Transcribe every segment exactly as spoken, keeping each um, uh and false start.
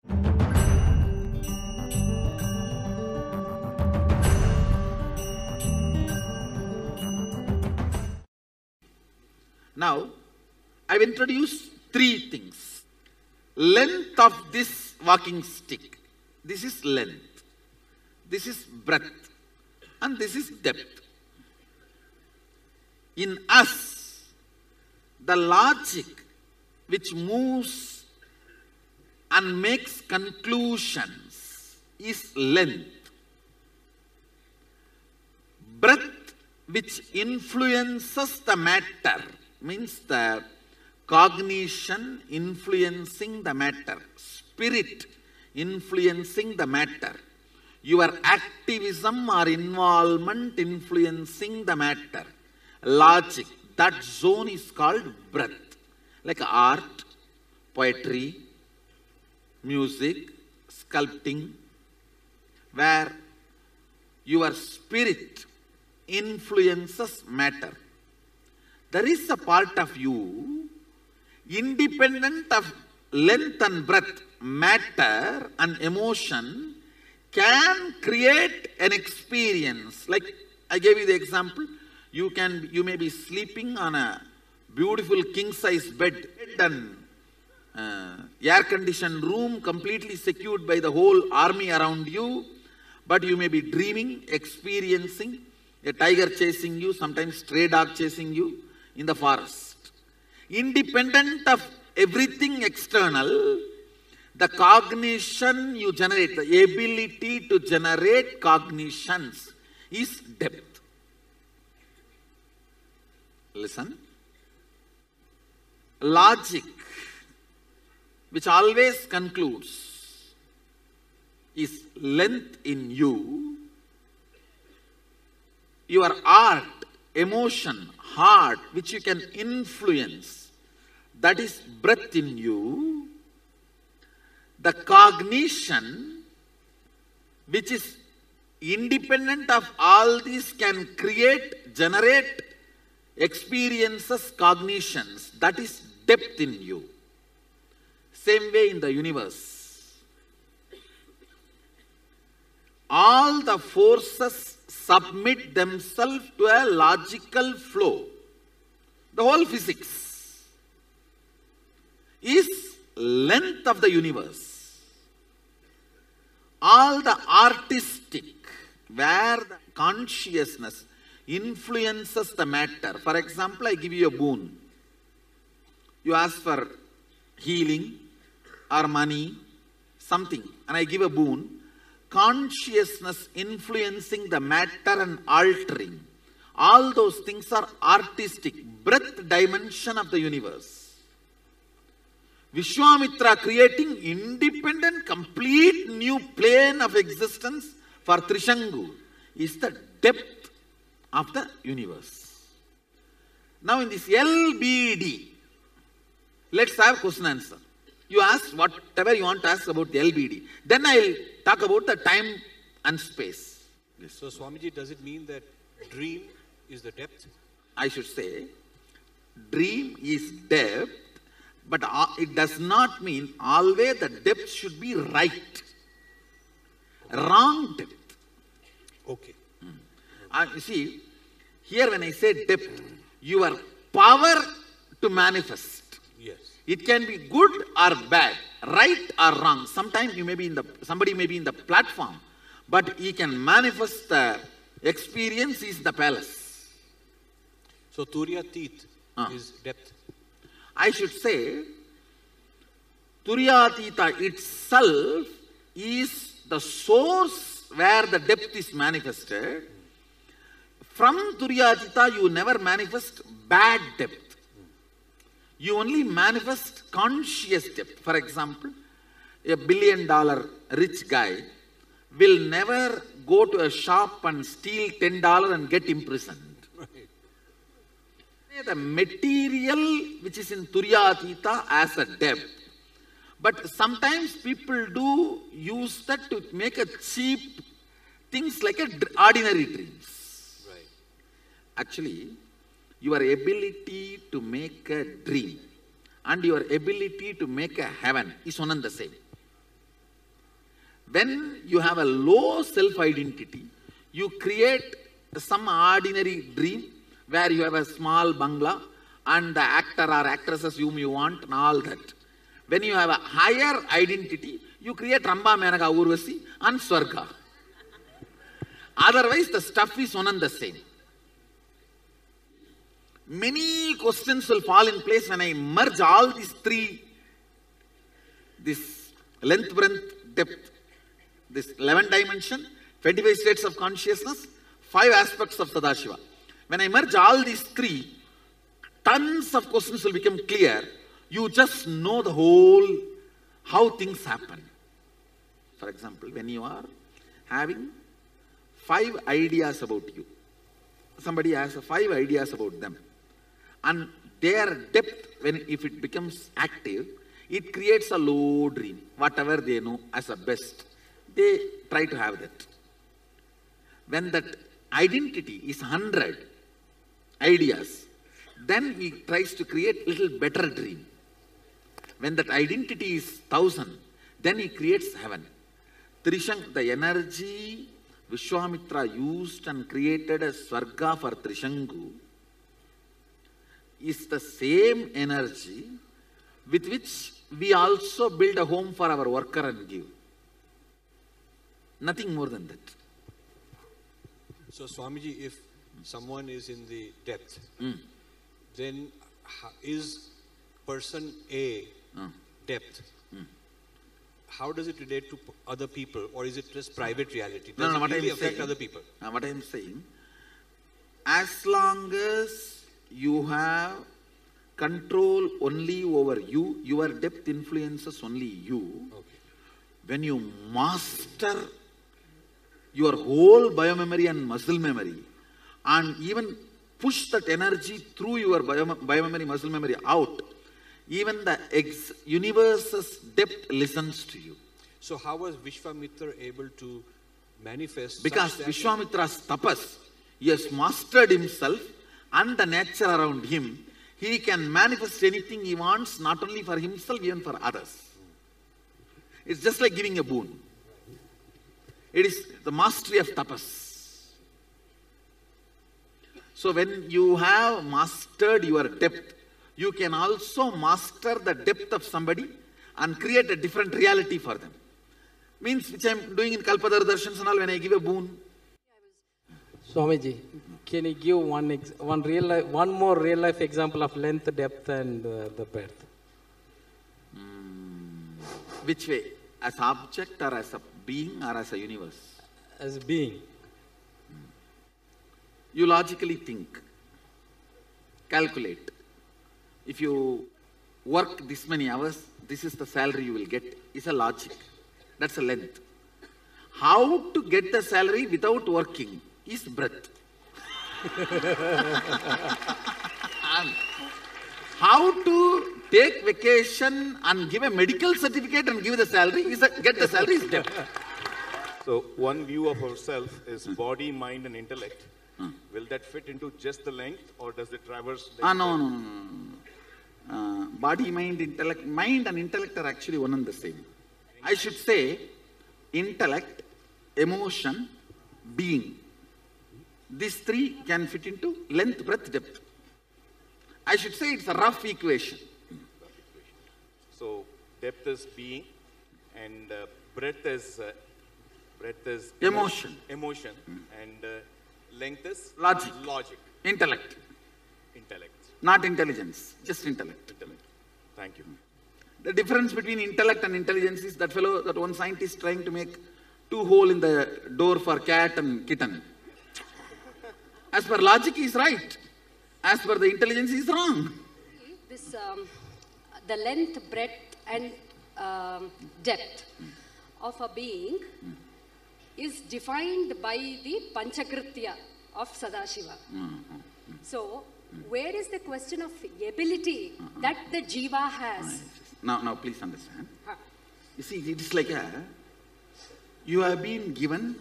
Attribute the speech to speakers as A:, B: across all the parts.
A: Now, I've introduced three things. Length of this walking stick. This is length. This is breadth. And this is depth. In us, the logic which moves and makes conclusions is length. Breadth which influences the matter means the cognition influencing the matter, spirit influencing the matter, your activism or involvement influencing the matter, logic, that zone is called breadth. Like art, poetry, music, sculpting, where your spirit influences matter. There is a part of you, independent of length and breadth, matter and emotion, can create an experience. Like I gave you the example, you can, you may be sleeping on a beautiful king-size bed and uh, air-conditioned room, completely secured by the whole army around you, but you may be dreaming, experiencing a tiger chasing you, sometimes stray dog chasing you in the forest. Independent of everything external, the cognition you generate, the ability to generate cognitions is depth. Listen. Logic, which always concludes, is length in you. Your art, emotion, heart, which you can influence, that is breadth in you. The cognition, which is independent of all these, can create, generate experiences, cognitions, that is depth in you. Same way in the universe. All the forces submit themselves to a logical flow. The whole physics is length of the universe. All the artistic, where the consciousness influences the matter. For example, I give you a boon. You ask for healing or money, something, and I give a boon. Consciousness influencing the matter and altering. All those things are artistic, breadth dimension of the universe. Vishwamitra creating independent, complete new plane of existence for Trishangu is the depth of the universe. Now in this L B D, let's have question answer. You ask whatever you want to ask about the L B D. Then I will talk about the time and space.
B: Yes. So Swamiji, does it mean that dream is the depth?
A: I should say, dream is depth, but it does not mean always the depth should be right. Wrong depth.
B: Okay.
A: Hmm. Uh, you see, here when I say depth, your power to manifest.
B: Yes.
A: It can be good or bad, right or wrong. Sometimes you may be in the, somebody may be in the platform, but he can manifest the experience is the palace.
B: So Turyatit uh. is depth.
A: I should say, Turyatita itself is the source where the depth is manifested. From Turyatita you never manifest bad depth. You only manifest conscious depth. For example, a billion dollar rich guy will never go to a shop and steal ten dollars and get imprisoned. Right. The material which is in Turyatita as a depth. But sometimes people do use that to make a cheap things like a ordinary dreams.
B: Right.
A: Actually, your ability to make a dream and your ability to make a heaven is one and the same. When you have a low self-identity, you create some ordinary dream where you have a small bungalow and the actor or actresses whom you want and all that. When you have a higher identity, you create Ramba, Menaka, Urvasi and Swarga. Otherwise, the stuff is one and the same. Many questions will fall in place when I merge all these three, this length, breadth, depth, this eleven dimension, twenty-five states of consciousness, five aspects of Sadashiva. When I merge all these three, tons of questions will become clear. You just know the whole, how things happen. For example, when you are having five ideas about you, somebody has five ideas about them, and their depth, when if it becomes active, it creates a low dream. Whatever they know as a best, they try to have that. When that identity is hundred ideas, then he tries to create little better dream. When that identity is thousand, then he creates heaven. Trishang, the energy Vishwamitra used and created a Swarga for Trishangu is the same energy with which we also build a home for our worker and give. Nothing more than that.
B: So Swamiji, if someone is in the depth,
A: Mm.
B: then ho- is person A
A: Mm.
B: depth? How does it relate to p- other people, or is it just private reality?
A: No,
B: Does
A: no,
B: it
A: what
B: really
A: I'm
B: affect
A: saying,
B: other people?
A: Now what I am saying, as long as you have control only over you, your depth influences only you.
B: Okay.
A: When you master your whole biomemory and muscle memory, and even push that energy through your bio, biomemory, muscle memory out, even the ex universe's depth listens to you.
B: So how was Vishwamitra able to manifest?
A: Because
B: such that-
A: Vishwamitra's tapas, he has mastered himself and the nature around him. He can manifest anything he wants, not only for himself, even for others. It's just like giving a boon. It is the mastery of tapas. So when you have mastered your depth, you can also master the depth of somebody and create a different reality for them. Means which I am doing in Kalpadar Darshans and all, when I give a boon.
C: Swamiji, can you give one ex one real life, one more real life example of length, depth, and uh, the breadth?
A: Which way? As object or as a being or as a universe?
C: As a being.
A: You logically think, calculate. If you work this many hours, this is the salary you will get. It's a logic. That's a length. How to get the salary without working is breadth. And how to take vacation and give a medical certificate and give the salary is a, get the salary is depth.
D: So one view of ourselves is body, mind, and intellect. Will that fit into just the length, or does it traverse? the
A: Ah, no, no, no, no, no. Uh, body, mind, intellect. Mind and intellect are actually one and the same. I should say intellect, emotion, being. These three can fit into length, breadth, depth. I should say it's a rough equation.
D: So depth is being, and uh, breadth is uh, breadth is
A: Emotion.
D: Emotion, and uh, length is
A: Logic.
D: Logic.
A: Intellect,
D: Intellect.
A: not intelligence, just intellect.
D: Intellect. Thank you.
A: The difference between intellect and intelligence is that fellow, that one scientist trying to make two hole in the door for cat and kitten. As per logic, he is right. As per the intelligence, he is wrong.
E: This, um, the length, breadth, and um, depth of a being is defined by the Panchakritya of Sadashiva. So, where is the question of ability that the Jiva has?
A: Now, now, please understand.
E: Huh.
A: You see, it is like a, you have been given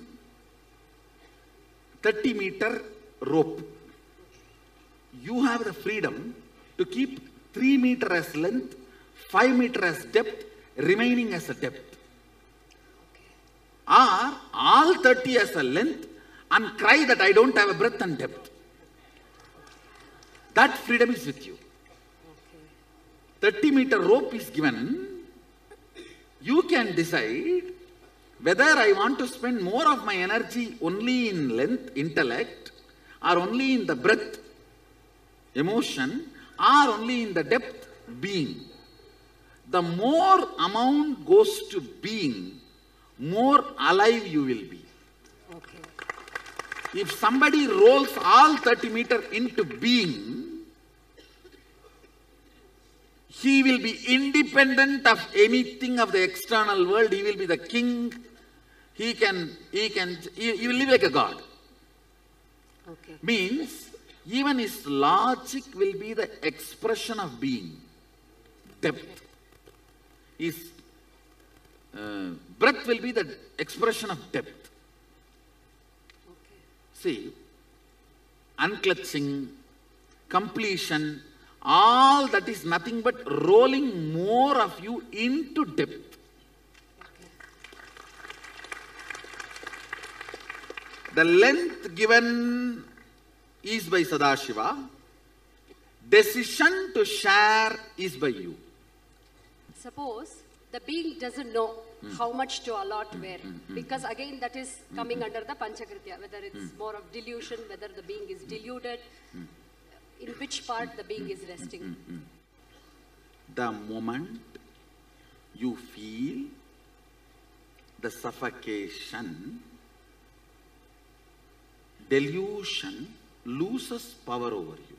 A: thirty meter rope. You have the freedom to keep three meter as length, five meter as depth, remaining as a depth. or all thirty as a length and cry that I don't have a breadth and depth. That freedom is with you. thirty meter rope is given. You can decide whether I want to spend more of my energy only in length, intellect, or only in the breadth, emotion, or only in the depth, being. The more amount goes to being, more alive you will be.
E: Okay.
A: If somebody rolls all thirty meter into being, he will be independent of anything of the external world. He will be the king. He can, he can, he, he will live like a god.
E: Okay.
A: Means, even his logic will be the expression of being. Depth. His uh, breath will be the expression of depth.
E: Okay.
A: See, unclutching, completion, all that is nothing but rolling more of you into depth. The length given is by Sadashiva. Decision to share is by you.
E: Suppose the being doesn't know
A: Mm.
E: how much to allot where,
A: mm,
E: because again that is coming
A: mm.
E: under the Panchakritya, whether it's
A: Mm.
E: more of delusion, whether the being is deluded,
A: Mm.
E: in which part the being is resting.
A: The moment you feel the suffocation, delusion loses power over you.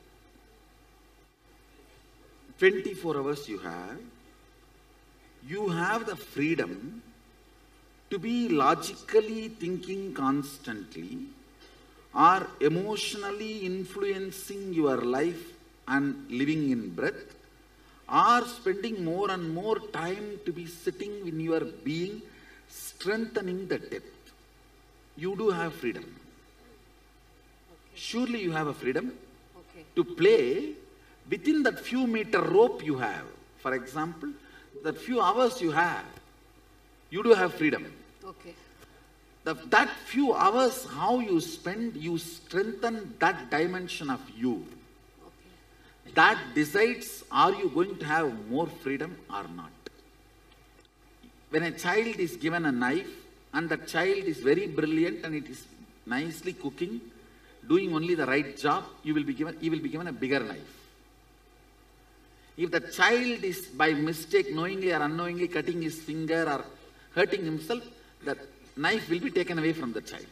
A: twenty-four hours you have, you have the freedom to be logically thinking constantly or emotionally influencing your life and living in breath, or spending more and more time to be sitting in your being, strengthening the depth. You do have freedom. Surely you have a freedom
E: Okay.
A: to play within that few meter rope you have. For example, that few hours you have, you do have freedom.
E: Okay.
A: The, that few hours, how you spend, you strengthen that dimension of you.
E: Okay.
A: That decides, are you going to have more freedom or not? When a child is given a knife and the child is very brilliant and it is nicely cooking, doing only the right job, you will be given, he will be given a bigger knife. If the child is by mistake, knowingly or unknowingly cutting his finger or hurting himself, the knife will be taken away from the child.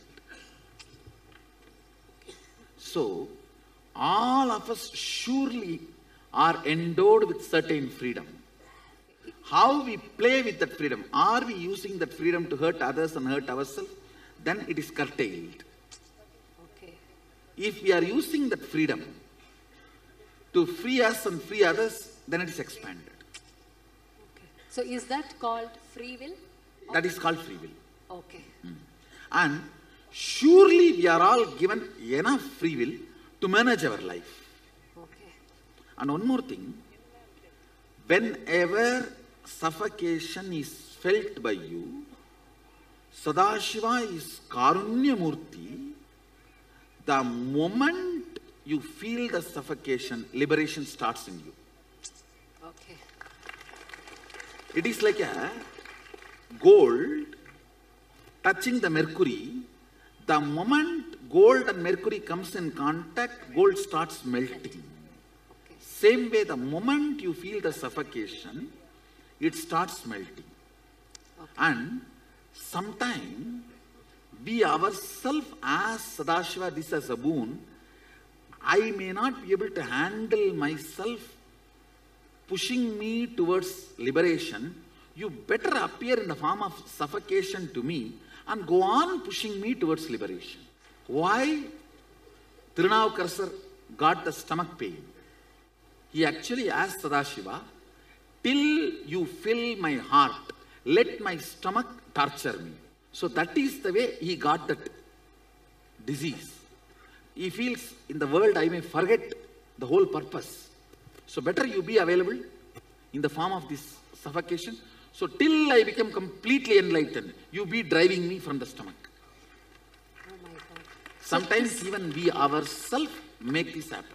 A: So, all of us surely are endowed with certain freedom. How we play with that freedom, are we using that freedom to hurt others and hurt ourselves? Then it is curtailed.
E: Okay.
A: If we are using that freedom to free us and free others, then it is expanded.
E: Okay. So is that called free will?
A: That is called free will.
E: Okay.
A: And surely we are all given enough free will to manage our life.
E: Okay.
A: And one more thing, whenever suffocation is felt by you, Sadashiva is Karunya Murti. The moment you feel the suffocation, liberation starts in you.
E: Okay.
A: It is like a gold touching the mercury. The moment gold and mercury comes in contact, gold starts melting. Same way, the moment you feel the suffocation, it starts melting.
E: Okay.
A: And sometime we ourselves ask Sadashiva this as a boon. I may not be able to handle myself pushing me towards liberation. You better appear in the form of suffocation to me and go on pushing me towards liberation. Why Tirunavukkarasar got the stomach pain? He actually asked Sadashiva, till you fill my heart, let my stomach torture me. So that is the way he got that disease. He feels in the world I may forget the whole purpose. So better you be available in the form of this suffocation So till I become completely enlightened, you be driving me from the stomach.
E: Oh my God.
A: Sometimes even we ourselves make this happen.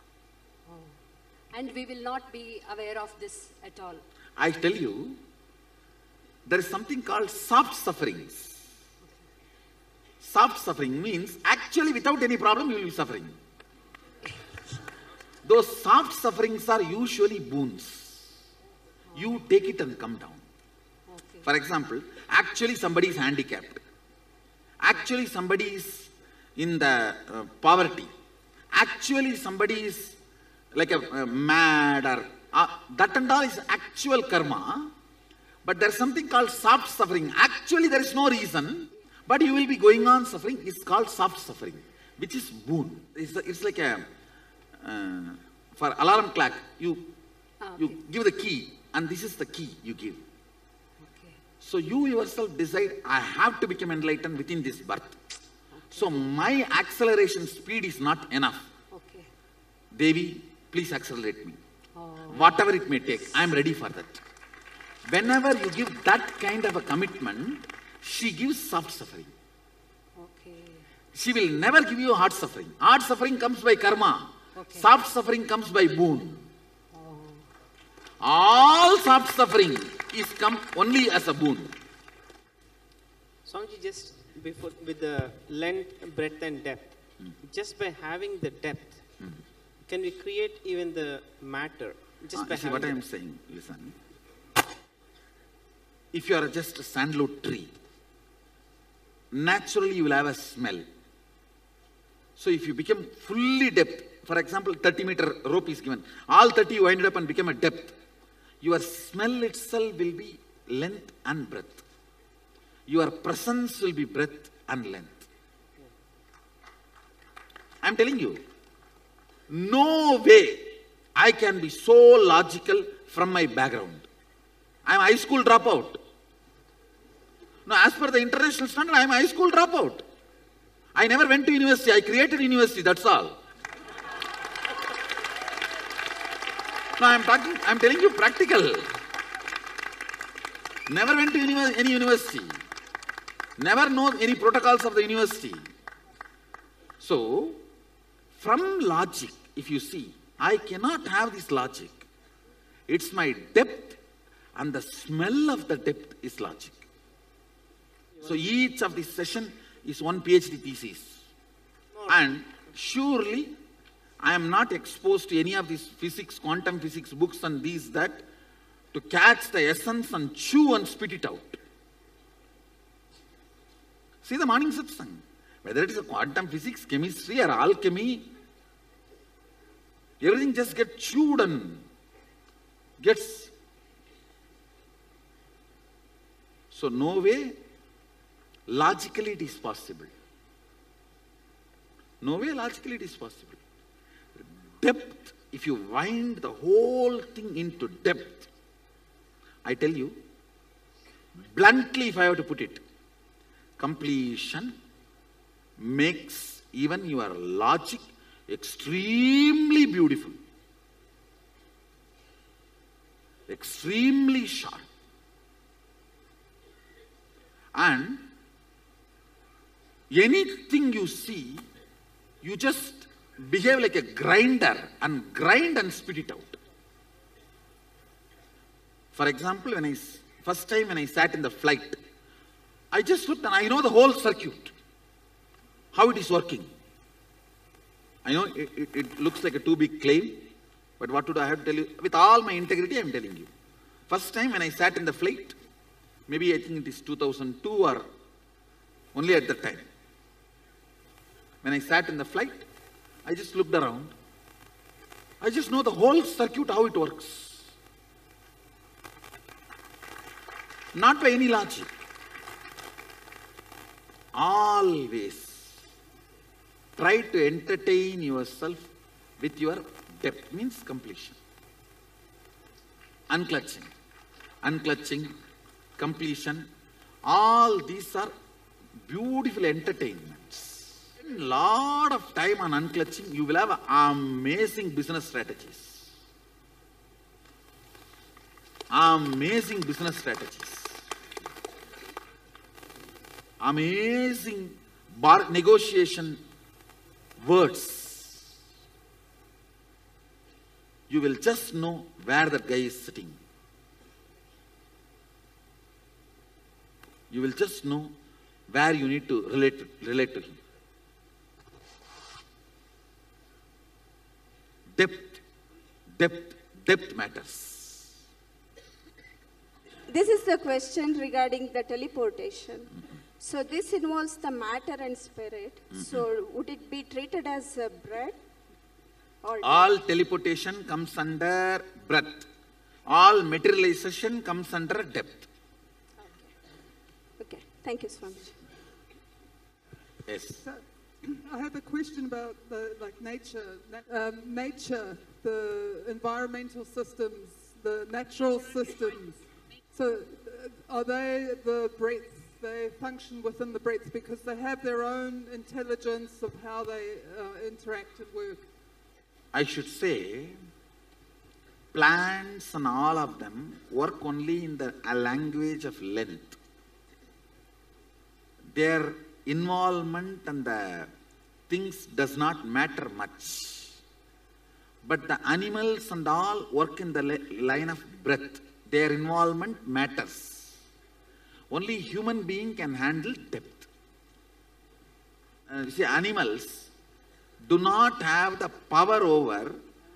E: And we will not be aware of this at all.
A: I tell you, there is something called soft sufferings. Soft suffering means actually without any problem you will be suffering. Those soft sufferings are usually boons. You take it and come down.
E: Okay.
A: For example, actually somebody is handicapped. Actually somebody is in the uh, poverty. Actually somebody is like a uh, mad or uh, that and all is actual karma. But there is something called soft suffering. Actually there is no reason, but you will be going on suffering. It's called soft suffering, which is boon. It's, a, it's like a, uh, for alarm clock, you,
E: Ah, okay.
A: you give the key and this is the key you give.
E: Okay.
A: So you yourself decide, I have to become enlightened within this birth. So my acceleration speed is not enough.
E: Okay.
A: Devi, please accelerate me.
E: Oh.
A: Whatever it may take, I am ready for that. Whenever you give that kind of a commitment, she gives soft suffering.
E: Okay.
A: She will never give you hard suffering. Hard suffering comes by karma.
E: Okay.
A: Soft suffering comes by boon.
E: Oh.
A: All soft suffering is come only as a boon.
F: Swamiji, just before with the length, breadth and depth, just by having the depth, can we create even the matter? Just
A: Ah,
F: by
A: you see what I
F: having
A: am saying? Listen. If you are just a sandalwood tree, naturally you will have a smell. So if you become fully depth, for example, thirty meter rope is given, all thirty you ended up and become a depth, your smell itself will be length and breadth. Your presence will be breadth and length. I am telling you, no way I can be so logical from my background. I am high school dropout. Now, as per the international standard, I am a high school dropout. I never went to university. I created university, that's all. Now, I am talking, I am telling you practical. Never went to uni- any university. Never know any protocols of the university. So, from logic, if you see, I cannot have this logic. It's my depth, and the smell of the depth is logic. So each of this session is one PhD thesis. And surely, I am not exposed to any of these physics, quantum physics books and these, that, to catch the essence and chew and spit it out. See the morning satsang. Whether it is a quantum physics, chemistry or alchemy, everything just gets chewed and gets. So no way, logically it is possible. No way logically it is possible. Depth, if you wind the whole thing into depth, I tell you, bluntly if I have to put it, completion makes even your logic extremely beautiful, extremely sharp. And anything you see, you just behave like a grinder and grind and spit it out. For example, when I, first time when I sat in the flight, I just looked and I know the whole circuit, how it is working. I know it, it, it looks like a too big claim, but what would I have to tell you? With all my integrity, I am telling you. First time when I sat in the flight, maybe I think it is two thousand two or only at that time. When I sat in the flight, I just looked around. I just know the whole circuit, how it works. Not by any logic. Always try to entertain yourself with your depth, means completion. Unclutching, unclutching, completion, all these are beautiful entertainments. A lot of time on unclutching, you will have amazing business strategies. amazing business strategies, amazing bar negotiation words. You will just know where that guy is sitting. You will just know where you need to relate, relate to him. Depth, depth, depth matters.
G: This is the question regarding the teleportation. Mm-hmm. So this involves the matter and spirit. Mm-hmm. So would it be treated as a breath? Or
A: all teleportation comes under breath. All materialization comes under depth.
G: Okay. Okay. Thank you, Swamiji.
A: Yes.
H: So, I have a question about the like nature, um, nature, the environmental systems, the natural systems. So, uh, are they the breadth? They function within the breadth because they have their own intelligence of how they uh, interact and work.
A: I should say, plants and all of them work only in the a language of length. Their involvement and the things does not matter much. But the animals and all work in the line of breadth. Their involvement matters. Only human being can handle depth. Uh, you see, animals do not have the power over,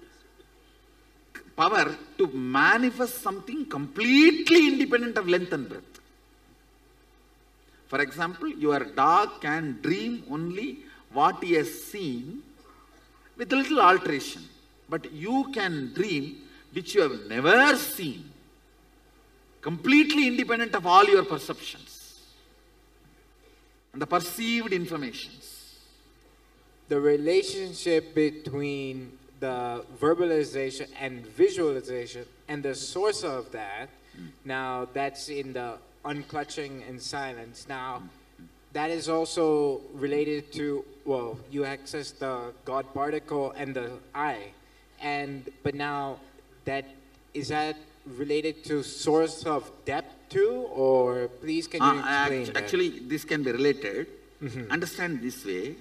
A: power to manifest something completely independent of length and breadth. For example, your dog can dream only what he has seen with a little alteration. But you can dream which you have never seen, completely independent of all your perceptions and the perceived informations.
I: The relationship between the verbalization and visualization and the source of that, mm. now that's in the unclutching and silence. Now, mm. that is also related to, well, you access the God particle and the I. And, but now, that, is that related to source of depth too, or please can you
A: uh,
I: explain
A: act
I: that?
A: Actually, this can be related.
I: Mm-hmm.
A: Understand this way.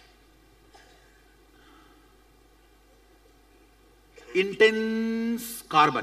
A: Intense carbon.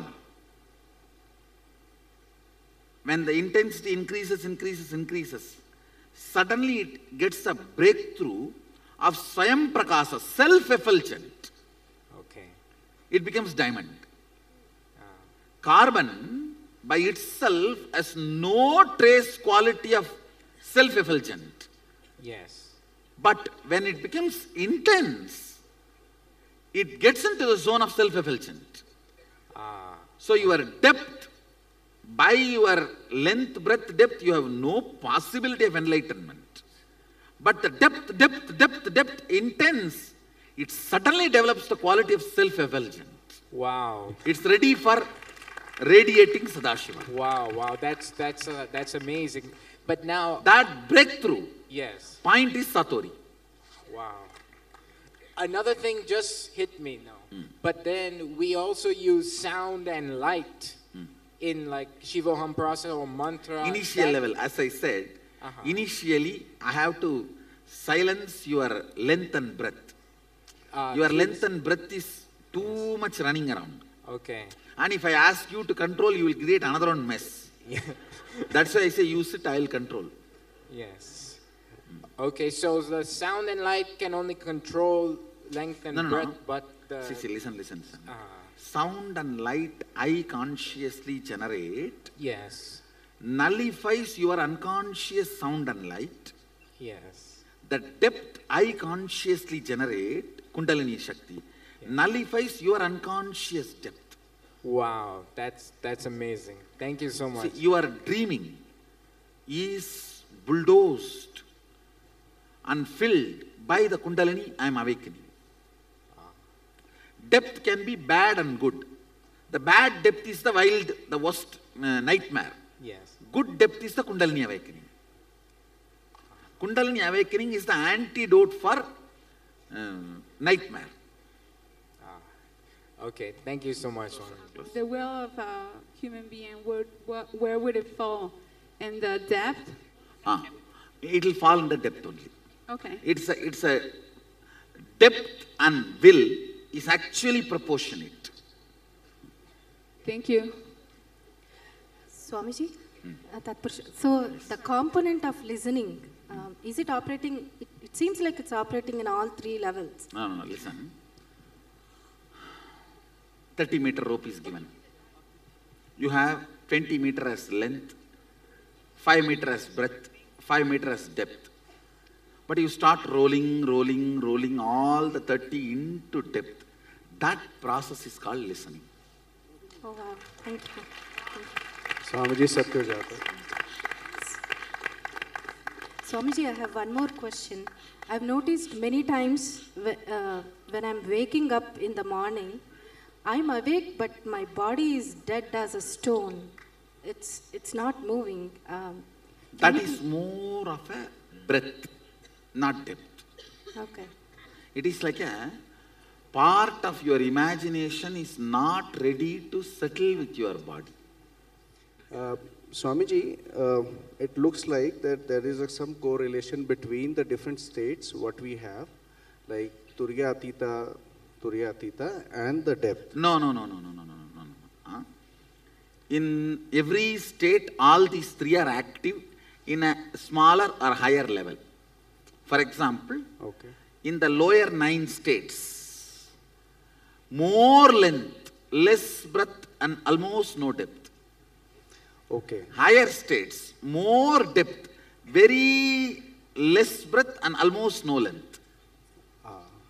A: When the intensity increases, increases, increases, suddenly it gets a breakthrough of Swayam Prakasa, self-effulgent.
I: Okay.
A: It becomes diamond.
I: Ah.
A: Carbon by itself has no trace quality of self-effulgent.
I: Yes.
A: But when it becomes intense, it gets into the zone of self-effulgent.
I: Ah.
A: So your depth, by your length, breadth, depth, you have no possibility of enlightenment. But the depth, depth, depth, depth, intense, it suddenly develops the quality of self-effulgent.
I: Wow.
A: It's ready for radiating Sadashiva.
I: Wow, wow, that's, that's, uh, that's amazing. But now...
A: That breakthrough,
I: yes.
A: point is Satori.
I: Wow. Another thing just hit me now.
A: Mm.
I: But then we also use sound and light mm. in like Shivoham process or mantra.
A: Initial
I: that,
A: level, as I said,
I: uh-huh.
A: initially I have to silence your length and breadth.
I: Uh,
A: your
I: please.
A: length and breadth is too much running around.
I: Okay.
A: And if I ask you to control, you will create another one mess.
I: Yeah.
A: That's why I say use it, I will control.
I: Yes. Okay, so the sound and light can only control length and
A: no, no,
I: breadth,
A: no.
I: but the...
A: See, see, listen, listen. listen.
I: Uh,
A: Sound and light I consciously generate
I: yes.
A: nullifies your unconscious sound and light.
I: Yes.
A: The depth I consciously generate, Kundalini Shakti, yeah. nullifies your unconscious depth.
I: Wow, that's, that's amazing. Thank you so much.
A: See, your dreaming is bulldozed and filled by the Kundalini I am awakening. Depth can be bad and good. The bad depth is the wild, the worst uh, nightmare.
I: Yes.
A: Good depth is the Kundalini awakening. Kundalini awakening is the antidote for uh, nightmare.
I: Ah. Okay, thank you so much.
J: The will of uh, human being, where, where, where would it fall? In the depth?
A: Ah, it will fall in the depth only.
J: Okay.
A: It's a, it's a depth and will is actually proportionate.
J: Thank you.
E: Swamiji, uh, Tatpurush, so the component of listening, um, is it operating, it, it seems like it's operating in all three levels.
A: No, no, no, listen. thirty meter rope is given. You have twenty meter as length, five meter as breadth, five meter as depth. But you start rolling, rolling, rolling all the thirty into depth. That process is called listening.
E: Oh wow, thank you. Thank you.
K: Swamiji Satyajata.
E: Swamiji, I have one more question. I've noticed many times wh- uh, when I'm waking up in the morning, I'm awake, but my body is dead as a stone. It's, it's not moving. Um,
A: That is more of a breadth, not depth.
E: Okay.
A: It is like a part of your imagination is not ready to settle with your body.
K: Uh, Swamiji, uh, it looks like that there is a, some correlation between the different states, what we have, like Turiya Atita, Turiya Atita, and the depth.
A: No, no, no, no, no, no, no, no, no. no. Huh? In every state, all these three are active in a smaller or higher level. For example,
K: okay.
A: in the lower nine states, more length, less breadth, and almost no depth.
K: Okay.
A: Higher states, more depth, very less breadth, and almost no length.
K: Ah.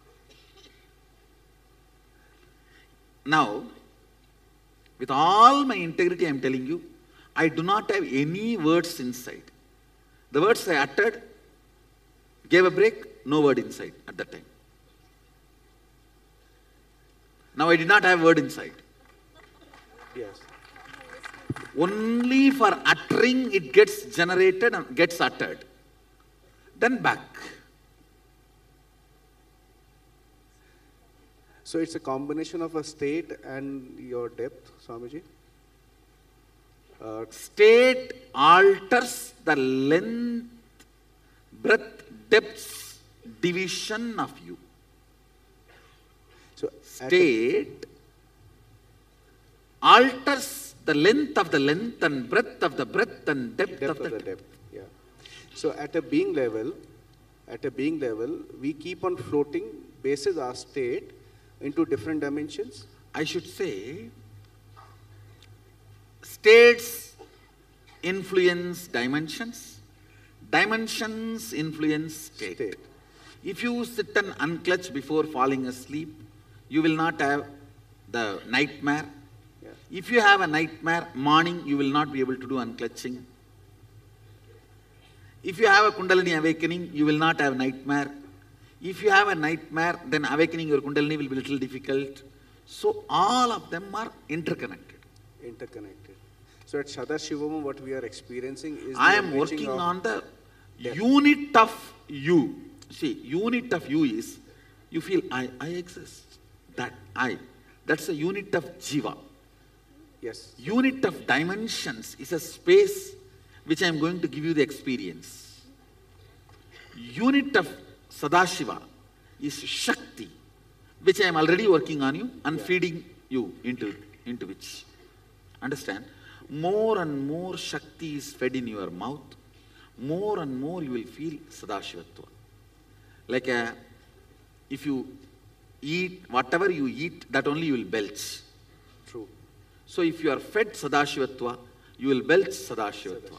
A: Now, with all my integrity, I am telling you, I do not have any words inside. The words I uttered gave a break, no word inside at that time. Now I did not have word inside.
K: Yes.
A: Only for uttering it gets generated and gets uttered. Then back.
K: So it's a combination of a state and your depth, Swamiji? Uh,
A: State alters the length, breadth, depth division of you.
K: so
A: State alters the length of the length and breadth of the breadth and depth,
K: depth
A: of the,
K: of the
A: depth.
K: depth. Yeah. So at a being level, at a being level, we keep on floating basis our state into different dimensions.
A: I should say, states influence dimensions, dimensions influence state.
K: State.
A: If you sit and unclutch before falling asleep, you will not have the nightmare.
K: Yeah.
A: If you have a nightmare, morning you will not be able to do unclutching. If you have a Kundalini awakening, you will not have nightmare. If you have a nightmare, then awakening your Kundalini will be a little difficult. So all of them are interconnected.
K: Interconnected. So at Sadashivam, what we are experiencing is
A: I
K: the
A: am
K: merging
A: working
K: of
A: on the
K: depth.
A: unit of you. See, unit of you is, you feel I, I exist. That I. That's a unit of Jiva.
K: Yes.
A: Unit of dimensions is a space which I am going to give you the experience. Unit of Sadashiva is Shakti, which I am already working on you and feeding you into, into which. Understand? More and more Shakti is fed in your mouth, more and more you will feel Sadashivatva. Like a, if you eat, whatever you eat, that only you will belch.
K: True.
A: So if you are fed Sadashivatva, you will belch Sadashivatva.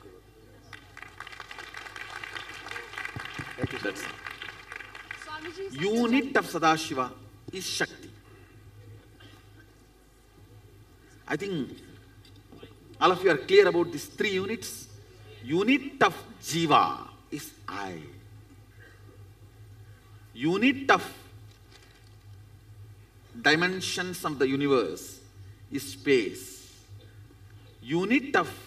K: Thank you,
A: That's it.
E: Swamiji,
A: Unit of Sadashiva is Shakti. I think all of you are clear about these three units. Unit of Jiva is I. Unit of dimensions of the universe is space. Unit of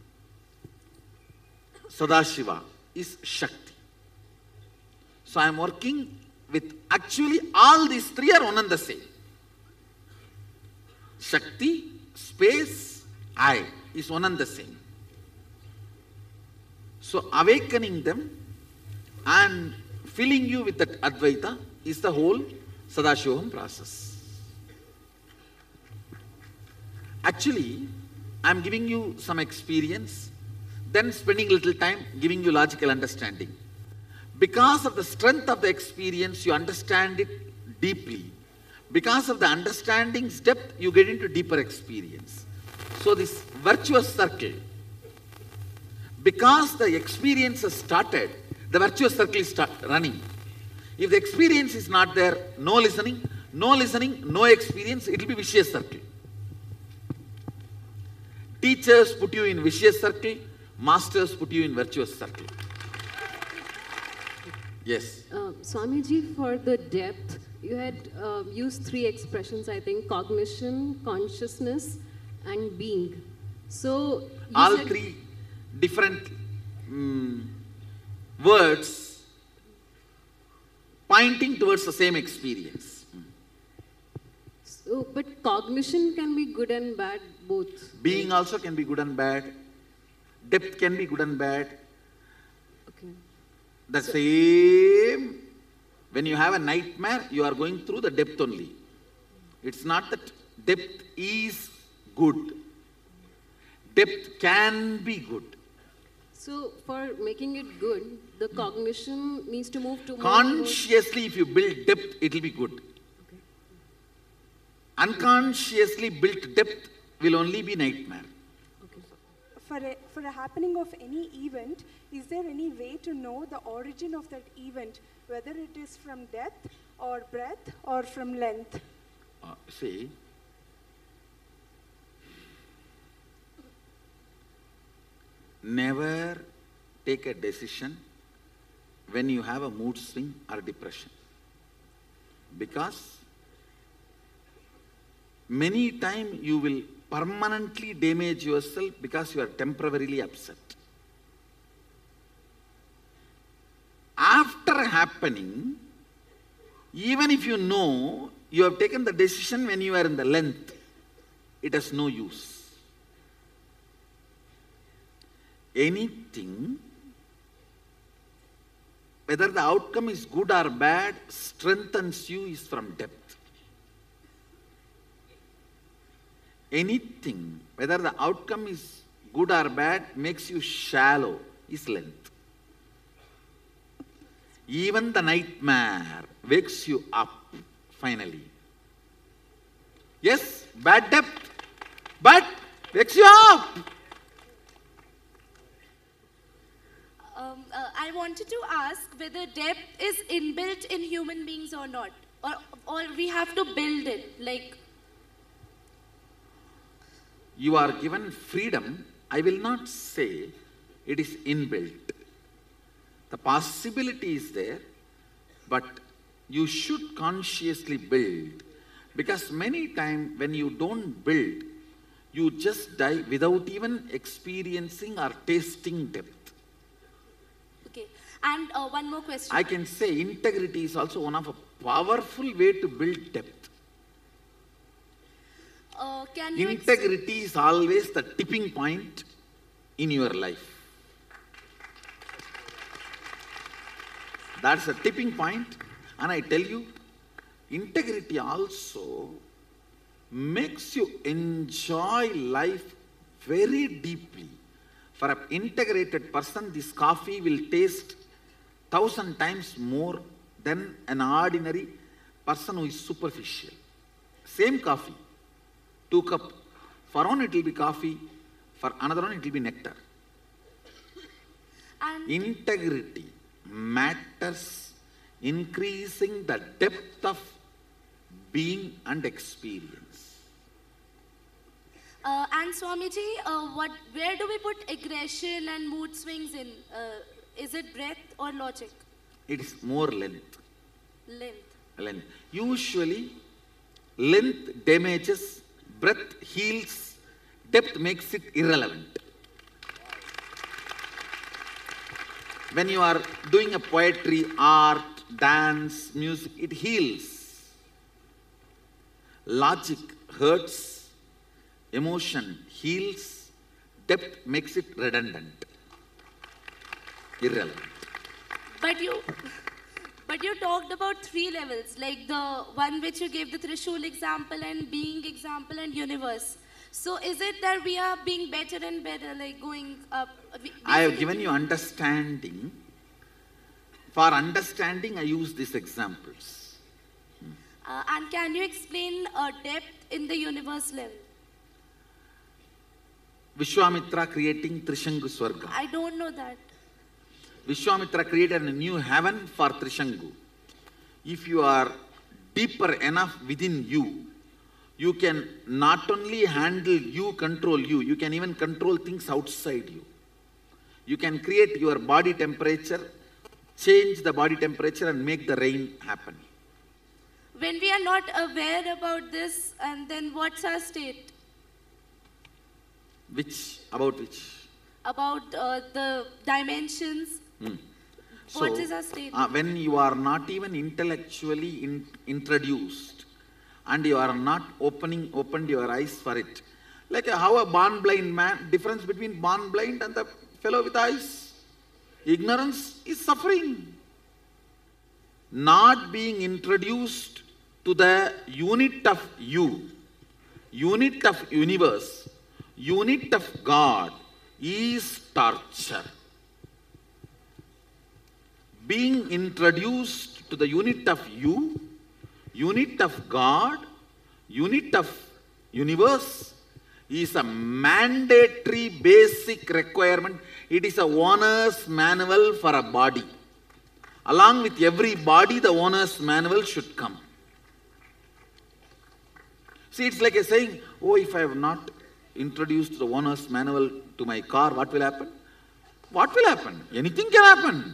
A: Sadashiva is Shakti. So I am working with, actually all these three are one and the same. Shakti, space, I is one and the same. So awakening them and filling you with that Advaita is the whole Sadashivam process. Actually, I am giving you some experience, then spending little time giving you logical understanding. Because of the strength of the experience, you understand it deeply. Because of the understanding's depth, you get into deeper experience. So this virtuous circle, because the experience has started, the virtuous circle is start running. If the experience is not there, no listening, no listening, no experience, it will be vicious circle. Teachers put you in vicious circle, masters put you in virtuous circle. Yes.
E: Uh, Swamiji, for the depth, you had uh, used three expressions, I think, cognition, consciousness, and being. So, you
A: all
E: said
A: three different um, words pointing towards the same experience.
E: So, but cognition can be good and bad both.
A: Being also can be good and bad. Depth can be good and bad.
E: Okay.
A: The same, when you have a nightmare, you are going through the depth only. It's not that depth is good. Depth can be good.
E: So, for making it good, the cognition needs to move to more-
A: Consciously, if you build depth, it will be good.
E: Okay.
A: Unconsciously built depth will only be nightmare.
L: For a, for a happening of any event, is there any way to know the origin of that event, whether it is from depth or breadth or from length?
A: Uh, see, never take a decision when you have a mood swing or depression. Because many times you will permanently damage yourself because you are temporarily upset. After happening, even if you know you have taken the decision when you are in the length, it has no use. Anything, whether the outcome is good or bad, strengthens you is from depth. Anything, whether the outcome is good or bad, makes you shallow, is length. Even the nightmare wakes you up, finally. Yes, bad depth, but wakes you up.
M: Um, uh, I wanted to ask whether depth is inbuilt in human beings or not, or, or we have to build it, like...
A: You are given freedom. I will not say it is inbuilt. The possibility is there, but you should consciously build. Because many times when you don't build, you just die without even experiencing or tasting depth.
M: Okay, and uh, one more question.
A: I can say integrity is also one of a powerful way to build depth.
M: Uh, can you
A: Integrity is always the tipping point in your life. That's a tipping point, and I tell you, integrity also makes you enjoy life very deeply. For an integrated person, this coffee will taste thousand times more than an ordinary person who is superficial. Same coffee. Two cup. For one it will be coffee, for another one it will be nectar.
M: And
A: Integrity matters, increasing the depth of being and experience.
M: Uh, and Swamiji, uh, what, where do we put aggression and mood swings in? Uh, is it breadth or logic?
A: It is more length.
M: Length.
A: length. Usually, length damages, breadth heals, depth makes it irrelevant. When you are doing a poetry, art, dance, music, it heals. Logic hurts, Emotion heals, depth makes it redundant, irrelevant.
M: But you, but you talked about three levels, like the one which you gave the Trishul example and being example and universe. So is it that we are being better and better, like going up? We-
A: I have given you understanding. For understanding, I use these examples.
M: Uh, and can you explain uh, depth in the universe level?
A: Vishwamitra creating Trishangu Swarga.
M: I don't know that.
A: Vishwamitra created a new heaven for Trishangu. If you are deeper enough within you, you can not only handle you, control you, you can even control things outside you. You can create your body temperature, change the body temperature and make the rain happen.
M: When we are not aware about this, and then what's our state?
A: Which? About which?
M: About uh, the dimensions?
A: Hmm.
M: What is our state?
A: Uh, when you are not even intellectually in, introduced and you are not opening, opened your eyes for it. Like a, how a born blind man, difference between born blind and the fellow with eyes. Ignorance is suffering. Not being introduced to the unit of you, unit of universe, unit of God is torture. Being introduced to the unit of you, unit of God, unit of universe is a mandatory basic requirement. It is a owner's manual for a body. Along with every body, the owner's manual should come. See, it's like a saying, oh, if I have not introduced the owner's manual to my car, what will happen? What will happen? Anything can happen.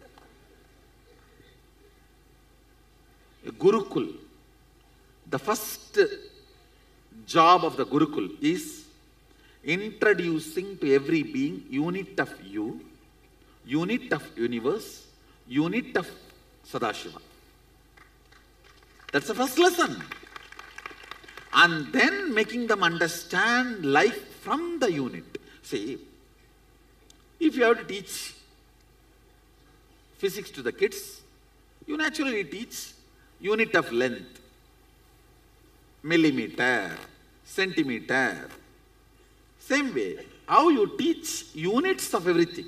A: A Gurukul, the first job of the Gurukul is introducing to every being unit of you, unit of universe, unit of Sadashiva. That's the first lesson. And then making them understand life from the unit. See, if you have to teach physics to the kids, you naturally teach unit of length, millimeter, centimeter. Same way, how you teach units of everything.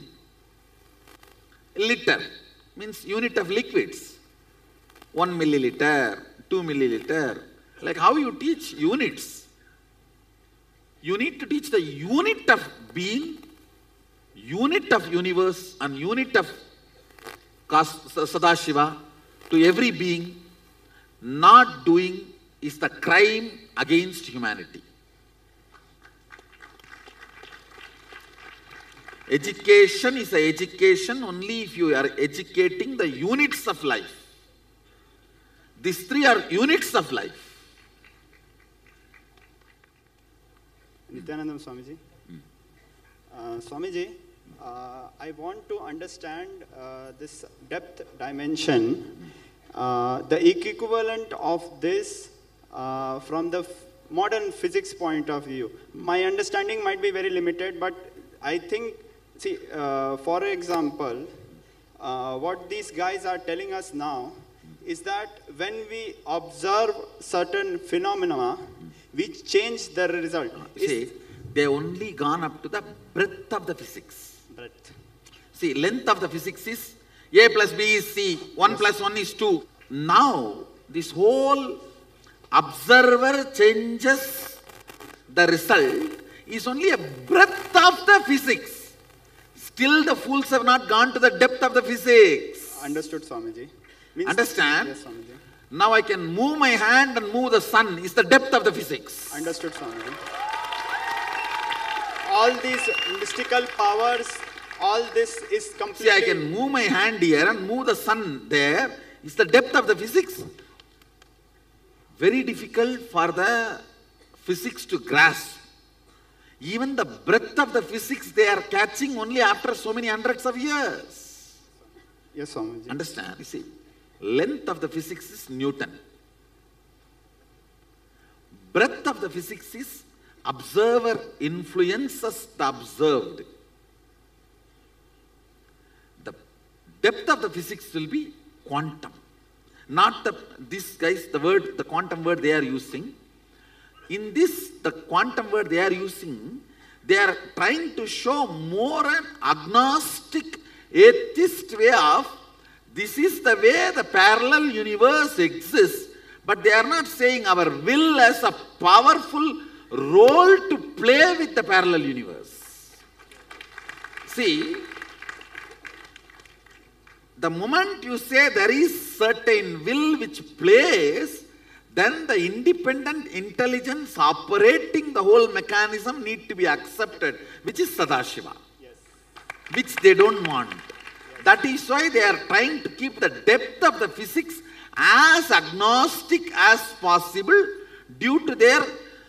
A: Liter means unit of liquids, one milliliter, two milliliter. Like how you teach units. You need to teach the unit of being, unit of universe and unit of Sadashiva to every being. Not doing is the crime against humanity. Education is an education only if you are educating the units of life. These three are units of life.
N: Nityanandam Swamiji. Uh, Swamiji, uh, I want to understand uh, this depth dimension, uh, the equivalent of this uh, from the f modern physics point of view. My understanding might be very limited, but I think, see, uh, for example, uh, what these guys are telling us now is that when we observe certain phenomena, we change the result.
A: See, they only gone up to the breadth of the physics.
N: Breadth.
A: See, length of the physics is A plus B is C, one yes. plus one is two. Now, this whole observer changes the result is only a breadth of the physics. Still the fools have not gone to the depth of the physics.
N: Understood, Swamiji. Means
A: Understand?
N: Yes, Swamiji.
A: Now I can move my hand and move the sun is the depth of the physics.
N: Understood, Swamiji. All these mystical powers, all this is completely...
A: See, I can move my hand here and move the sun there. Is the depth of the physics. Very difficult for the physics to grasp. Even the breadth of the physics they are catching only after so many hundreds of years.
N: Yes, Swamiji.
A: Understand? You see, length of the physics is Newton. Breadth of the physics is observer influences the observed, the depth of the physics will be quantum. Not the, this guys, the word, the quantum word they are using. In this, the quantum word they are using, they are trying to show more an agnostic, atheist way of, this is the way the parallel universe exists, but they are not saying our will has a powerful role to play with the parallel universe. See, the moment you say there is certain will which plays, then the independent intelligence operating the whole mechanism need to be accepted, which is Sadashiva, yes. Which they don't want. Yes. That is why they are trying to keep the depth of the physics as agnostic as possible due to their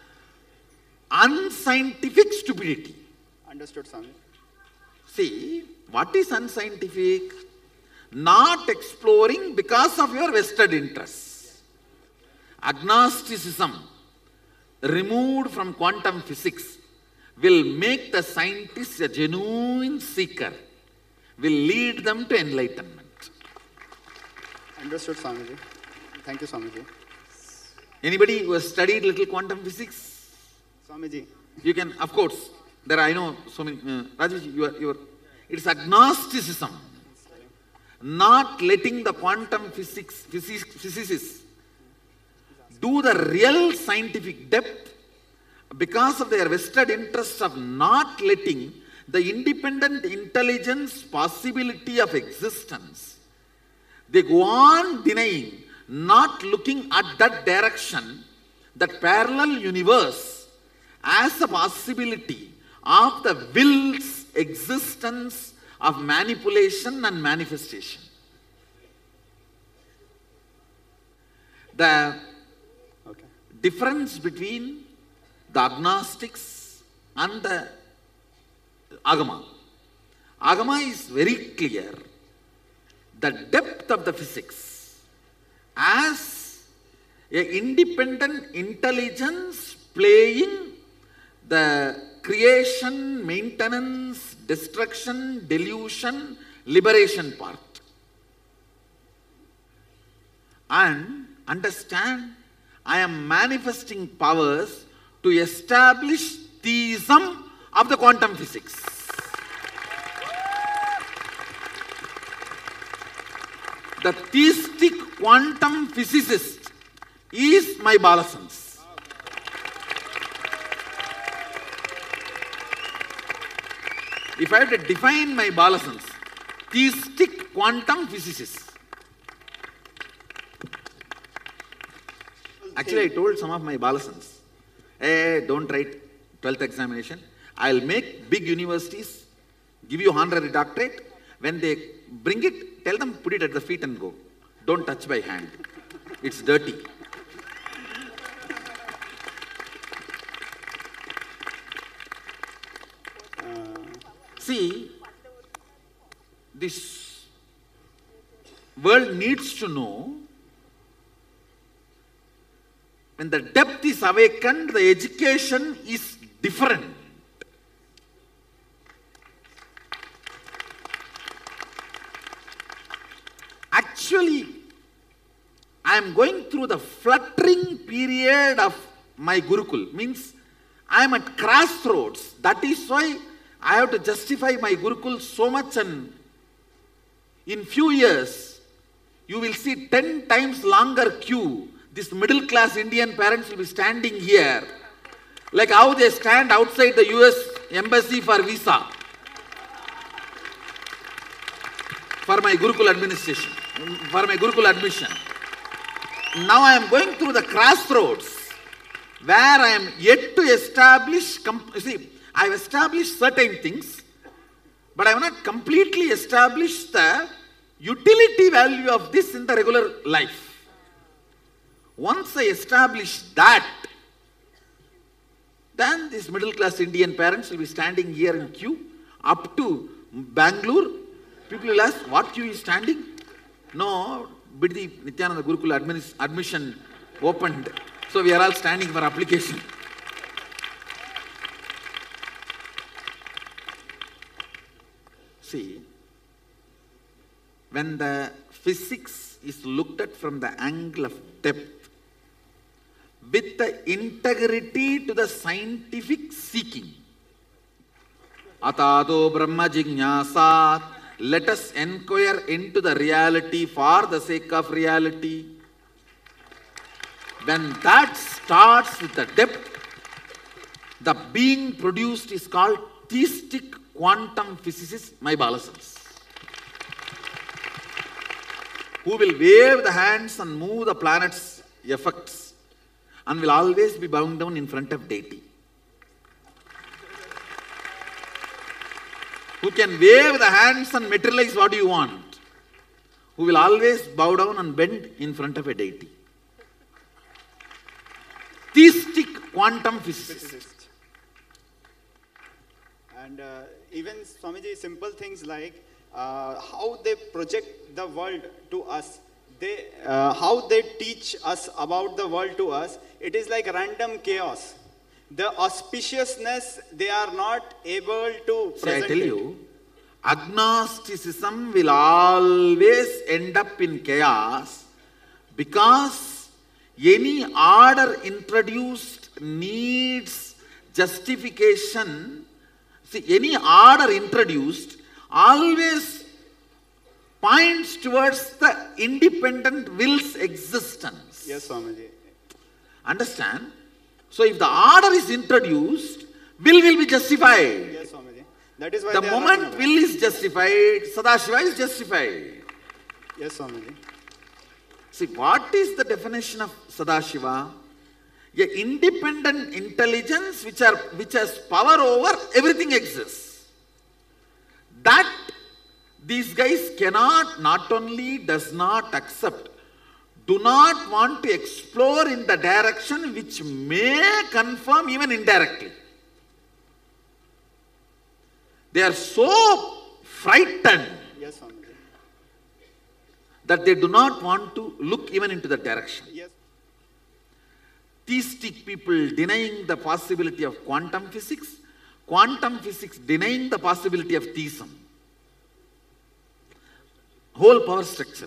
A: unscientific stupidity.
N: Understood, Swami.
A: See, what is unscientific? Not exploring because of your vested interests. Agnosticism, removed from quantum physics, will make the scientist a genuine seeker, will lead them to enlightenment.
N: Understood, Swamiji. Thank you, Swamiji.
A: Anybody who has studied little quantum physics?
N: Swamiji.
A: You can, of course, there I know so many, uh, Rajesh, you are, you are, it's agnosticism, not letting the quantum physics, physics, physicists do the real scientific depth because of their vested interests of not letting the independent intelligence possibility of existence. They go on denying, not looking at that direction, that parallel universe as a possibility of the will's existence of manipulation and manifestation. The okay. difference between the agnostics and the Agama. Agama is very clear. The depth of the physics as an independent intelligence playing the creation, maintenance, destruction, delusion, liberation part. And understand, I am manifesting powers to establish theism of the quantum physics. The theistic quantum physicist is my Balasans. If I have to define my Balasans, theistic quantum physicist. Actually, I told some of my Balasans, hey, don't write twelfth examination. I'll make big universities, give you honorary doctorate. When they bring it, tell them put it at the feet and go. Don't touch by hand. It's dirty. Uh, See, this world needs to know when the depth is awakened, the education is different. Actually, I am going through the fluttering period of my Gurukul. Means, I am at crossroads. That is why I have to justify my Gurukul so much, and in few years, you will see ten times longer queue. This middle class Indian parents will be standing here, like how they stand outside the U S embassy for visa, for my Gurukul administration, for my Gurukul admission. Now I am going through the crossroads where I am yet to establish, see, I have established certain things, but I have not completely established the utility value of this in the regular life. Once I establish that, then these middle class Indian parents will be standing here in queue up to Bangalore. People will ask, what queue is standing? No, Biddi Nityananda Gurukul admis admission opened. So we are all standing for application. See, when the physics is looked at from the angle of depth, with the integrity to the scientific seeking, Atado Brahma Jignasat, let us inquire into the reality for the sake of reality. When that starts with the depth, the being produced is called theistic quantum physicist, my Balasans, who will wave the hands and move the planet's effects and will always be bound down in front of deity. Who can wave the hands and materialize what you want, who will always bow down and bend in front of a deity. Theistic quantum physicist.
N: And uh, even Swamiji, simple things like uh, how they project the world to us, they, uh, how they teach us about the world to us, it is like random chaos. The auspiciousness, they are not able to
A: See, I
N: present
A: tell
N: it.
A: you, agnosticism will always end up in chaos because any order introduced needs justification. See, any order introduced always points towards the independent will's existence.
N: Yes, Swamiji.
A: Understand? So if the order is introduced, will will be justified.
N: Yes, Swamiji. That is why
A: The
N: they are
A: moment
N: running away.
A: will is justified, Sadashiva is justified.
N: Yes, Swamiji.
A: See, what is the definition of Sadashiva? A independent intelligence which, are, which has power over everything exists. That these guys cannot, not only does not accept, do not want to explore in the direction which may confirm even indirectly. They are so frightened
N: Yes, Swamiji.
A: that they do not want to look even into that direction.
N: Yes.
A: Theistic people denying the possibility of quantum physics, quantum physics denying the possibility of theism. Whole power structure.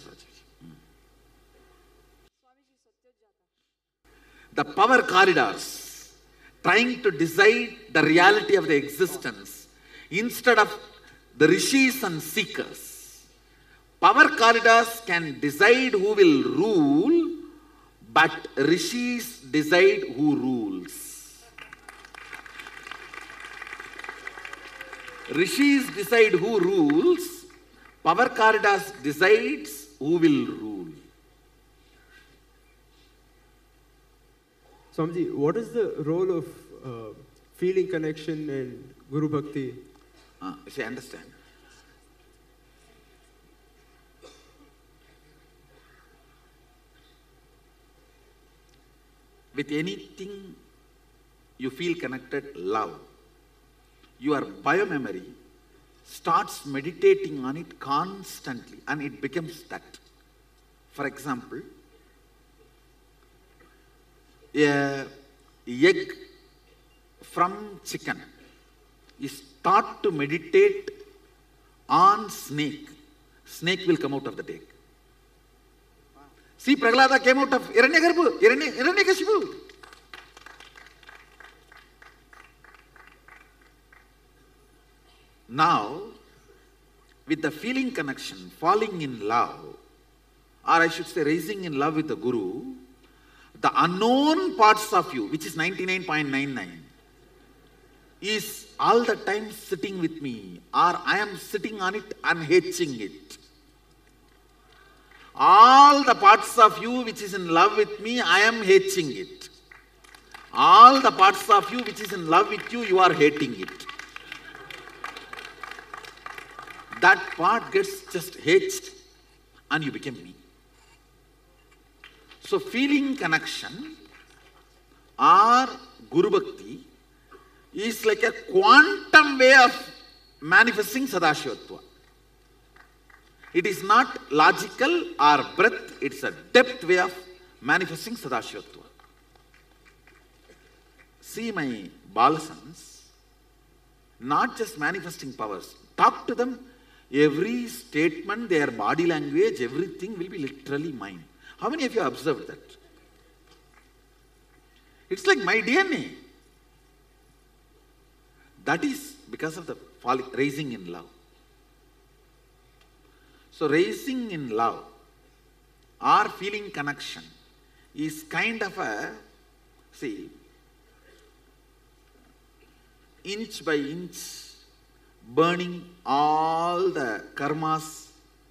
A: The power corridors trying to decide the reality of the existence instead of the rishis and seekers. Power corridors can decide who will rule, but rishis decide who rules. Rishis decide who rules, power corridors decides who will rule.
O: Swamiji, what is the role of uh, feeling connection and Guru Bhakti?
A: Uh, if you understand. With anything you feel connected, love, your biomemory starts meditating on it constantly and it becomes that. For example, a egg from chicken is taught to meditate on snake. Snake will come out of the egg. See, Prahlada came out of Hiranyagarbhu, Hiranyakashipu. Now, with the feeling connection, falling in love, or I should say raising in love with the Guru, the unknown parts of you, which is ninety-nine point nine nine, is all the time sitting with me, or I am sitting on it and hatching it. All the parts of you which is in love with me, I am hatching it. All the parts of you which is in love with you, you are hating it. That part gets just hatched and you become me. So feeling connection or Guru Bhakti is like a quantum way of manifesting Sadashivatva. It is not logical or breadth, it's a depth way of manifesting Sadashivatva. See my Balasans, not just manifesting powers. Talk to them Every statement, their body language, everything will be literally mine. How many of you have observed that? It's like my D N A. That is because of the falling, raising in love. So raising in love or feeling connection is kind of a, see, inch by inch, burning all the karmas,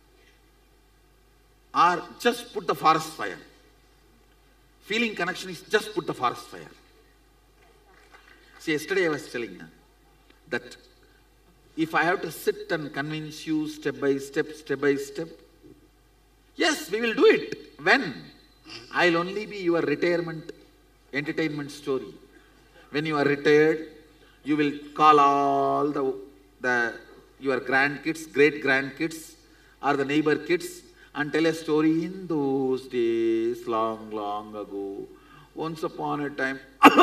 A: or just put the forest fire. Feeling connection is just put the forest fire. See, yesterday I was telling you that if I have to sit and convince you step by step, step by step, yes, we will do it. When? I'll only be your retirement entertainment story. When you are retired, you will call all the, the your grandkids, great grandkids, or the neighbor kids, and tell a story in those days, long, long ago. Once upon a time,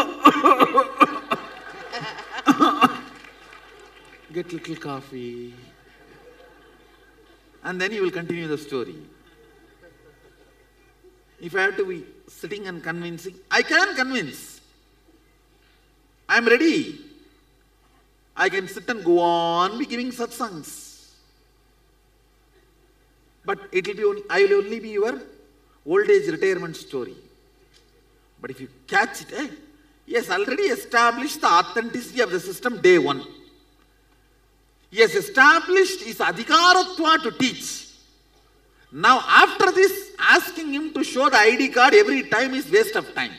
A: get little coffee, and then you will continue the story. If I have to be sitting and convincing, I can convince. I am ready. I can sit and go on be giving satsangs. But it will be only, I will only be your old age retirement story. But if you catch it, eh? Yes, already established the authenticity of the system day one. He has established his adhikaratva to teach. Now after this, asking him to show the I D card every time is waste of time.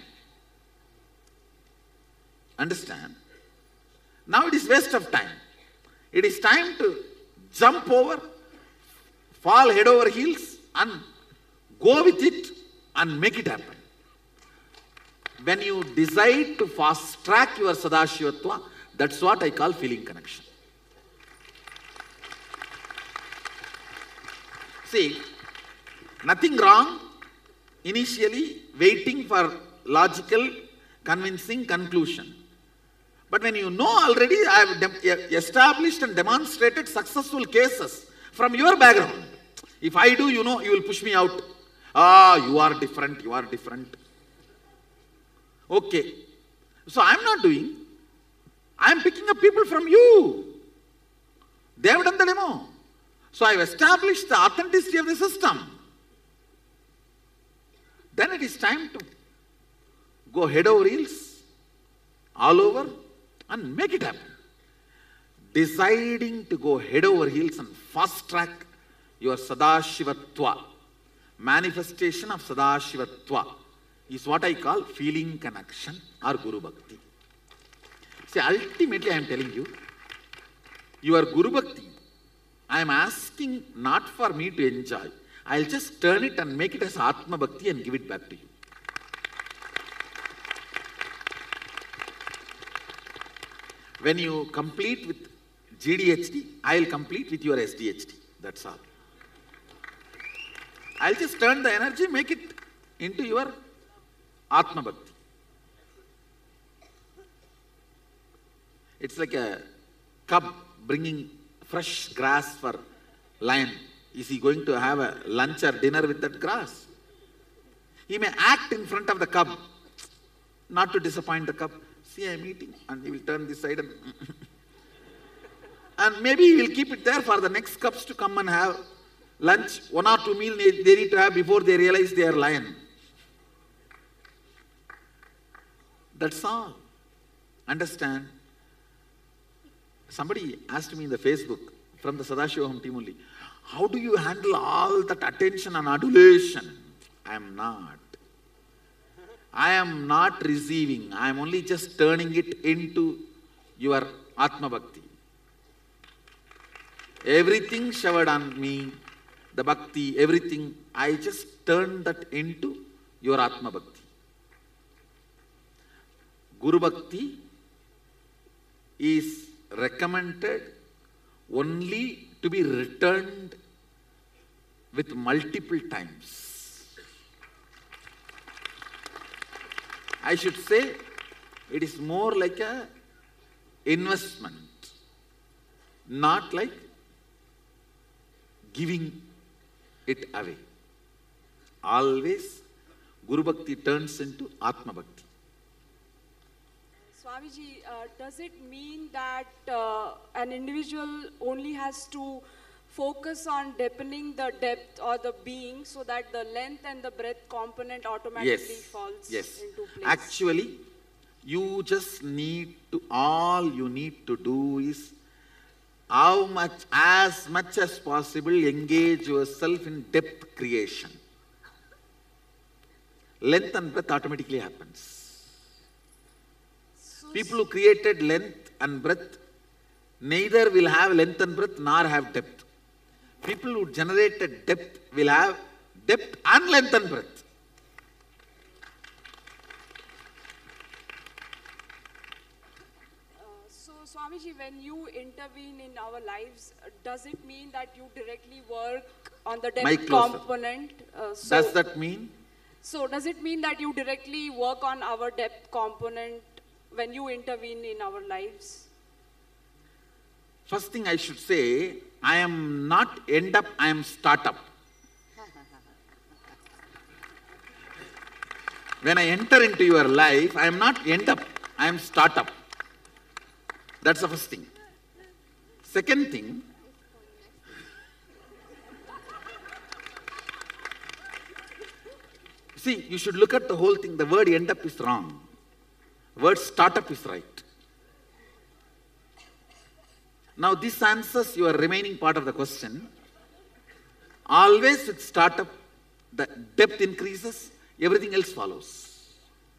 A: Understand? Now it is waste of time. It is time to jump over, fall head over heels and go with it and make it happen. When you decide to fast track your Sadashivatva, that's what I call feeling connection. See, nothing wrong initially waiting for logical, convincing conclusion. But when you know already, I have established and demonstrated successful cases from your background. If I do, you know, you will push me out. Ah, you are different, you are different. Okay. So I am not doing. I am picking up people from you. They have done the demo. So I have established the authenticity of the system. Then it is time to go head over heels, all over, and make it happen. Deciding to go head over heels and fast track your Sadashivatva, manifestation of Sadashivatva, is what I call feeling connection or Guru Bhakti. See, ultimately I am telling you, your Guru Bhakti, I am asking not for me to enjoy. I will just turn it and make it as Atma Bhakti and give it back to you. When you complete with G D H D, I will complete with your S D H D. That's all. I will just turn the energy, make it into your Atma Bhakti. It's like a cub bringing fresh grass for lion. Is he going to have a lunch or dinner with that grass? He may act in front of the cub, not to disappoint the cub. See, I am eating, and he will turn this side and and maybe he will keep it there for the next cubs to come and have lunch. One or two meals they, they need to have before they realize they are lion. That's all. Understand? Somebody asked me in the Facebook from the Sadashivam team only, how do you handle all that attention and adulation? I am not. I am not receiving. I am only just turning it into your Atma Bhakti. Everything showered on me, the Bhakti, everything, I just turn that into your Atma Bhakti. Guru Bhakti is recommended only to be returned with multiple times. I should say it is more like a investment, not like giving it away. Always Guru Bhakti turns into Atma Bhakti.
L: Swamiji, uh, does it mean that uh, an individual only has to focus on deepening the depth or the being so that the length and the breadth component automatically
A: Yes,
L: falls
A: yes.
L: into place?
A: Actually, you just need to, all you need to do is how much, as much as possible, engage yourself in depth creation. Length and breadth automatically happens. People who created length and breadth neither will have length and breadth nor have depth. People who generated depth will have depth and length and breadth.
L: Uh, so, Swamiji, when you intervene in our lives, uh, does it mean that you directly work on the depth
A: Mic closer.
L: component? Uh, so,
A: Does that mean?
L: So, does it mean that you directly work on our depth component when you intervene in our lives?
A: First thing I should say, I am not end up, I am startup. When I enter into your life, I am not end up, I am startup. That's the first thing. Second thing, see, you should look at the whole thing. The word end up is wrong. Word startup is right. Now this answers your remaining part of the question. Always with startup, the depth increases, everything else follows.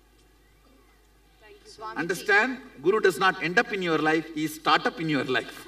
A: Understand? Guru does not end up in your life, he is startup in your life.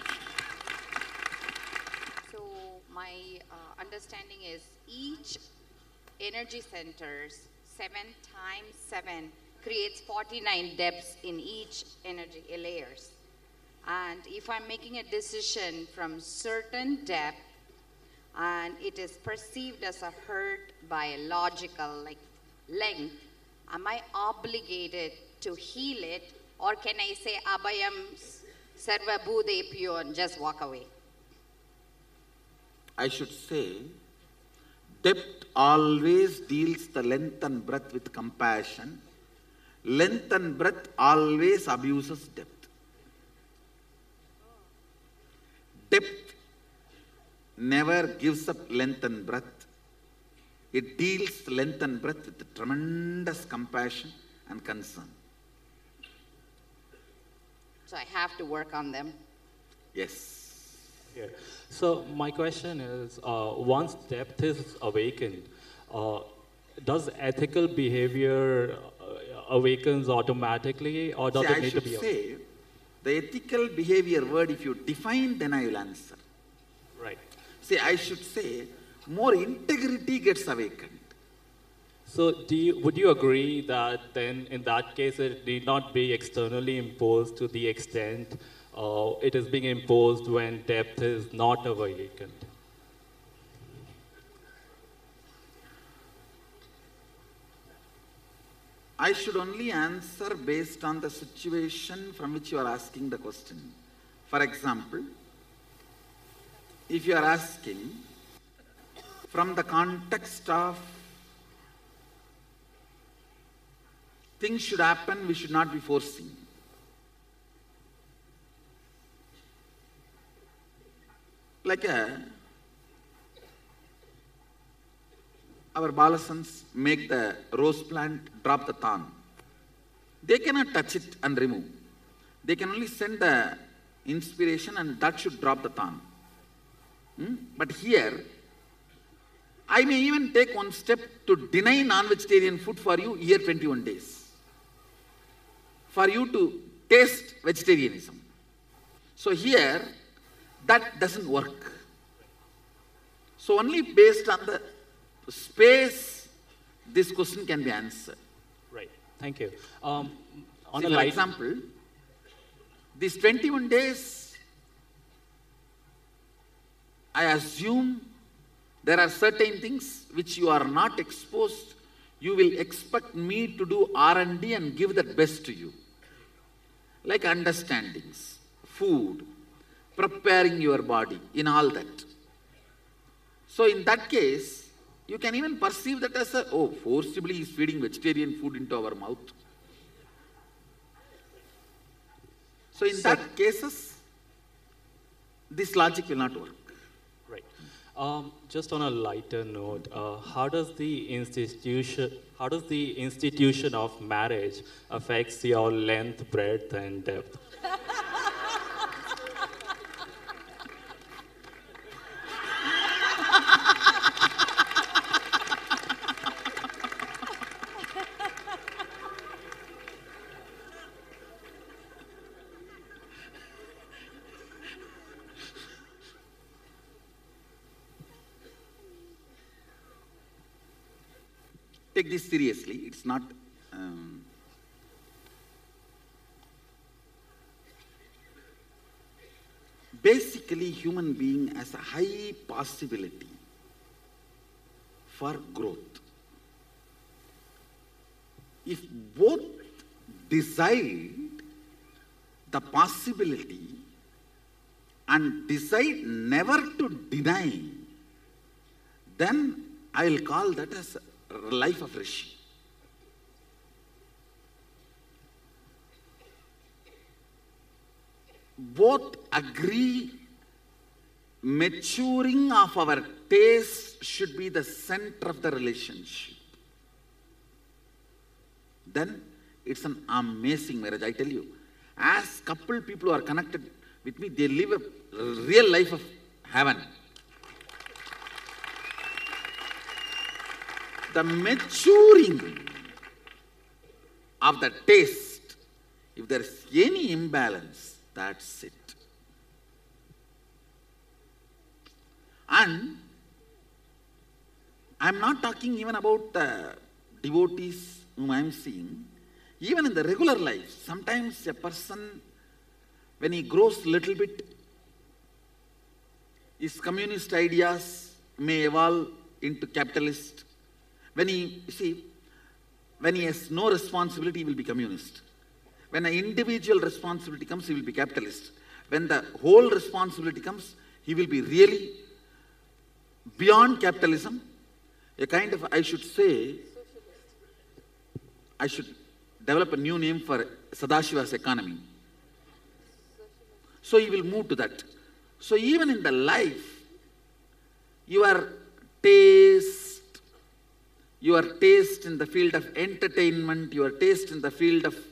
P: So my uh, understanding is each energy centers, seven times seven, creates forty-nine depths in each energy layers. And if I'm making a decision from certain depth and it is perceived as a hurt by a logical like length, am I obligated to heal it, or can I say Abhayam Sarva Bhudepyo and just walk away?
A: I should say, depth always deals the length and breadth with compassion. Length and breadth always abuses depth. Depth never gives up length and breadth. It deals length and breadth with tremendous compassion and concern.
P: So I have to work on them.
A: Yes.
Q: Yeah. So my question is, uh, once depth is awakened, uh, does ethical behavior uh, awakens automatically, or does
A: See,
Q: it
A: I
Q: need to
A: should
Q: be?
A: say, the ethical behavior word, if you define, then I will answer.
Q: Right.
A: See, I should say, more integrity gets awakened.
Q: So do you, would you agree that then in that case it need not be externally imposed to the extent uh, it is being imposed when depth is not awakened?
A: I should only answer based on the situation from which you are asking the question. For example, if you are asking from the context of things should happen, we should not be forcing. Like a, our balasans make the rose plant drop the thorn. They cannot touch it and remove. They can only send the inspiration and that should drop the thorn. Hmm? But here, I may even take one step to deny non-vegetarian food for you here twenty-one days. For you to taste vegetarianism. So here, that doesn't work. So only based on the space, this question can be answered.
Q: Right. Thank you. Um, on
A: See,
Q: a
A: for
Q: light
A: example, these twenty-one days, I assume there are certain things which you are not exposed. You will expect me to do R and D and give that best to you. Like understandings, food, preparing your body, in all that. So in that case, you can even perceive that as a, oh, forcibly he's feeding vegetarian food into our mouth. So in that cases, this logic will not work.
Q: Right. Um, just on a lighter note, uh, how does the institution, how does the institution of marriage affects your length, breadth, and depth?
A: Take this seriously. It's not. Um, basically, human being has a high possibility for growth. If both decide the possibility and decide never to deny, then I will call that as life of Rishi. Both agree maturing of our taste should be the center of the relationship. Then it's an amazing marriage, I tell you. As couple people who are connected with me, they live a real life of heaven. The maturing of the taste, if there is any imbalance, that's it. And I'm not talking even about the devotees whom I'm seeing. Even in the regular life, sometimes a person, when he grows little bit, his communist ideas may evolve into capitalist. When he, you see, when he has no responsibility, he will be communist. When an individual responsibility comes, he will be capitalist. When the whole responsibility comes, he will be really beyond capitalism. A kind of, I should say, I should develop a new name for Sadashiva's economy. So he will move to that. So even in the life, your taste, your taste in the field of entertainment, your taste in the field of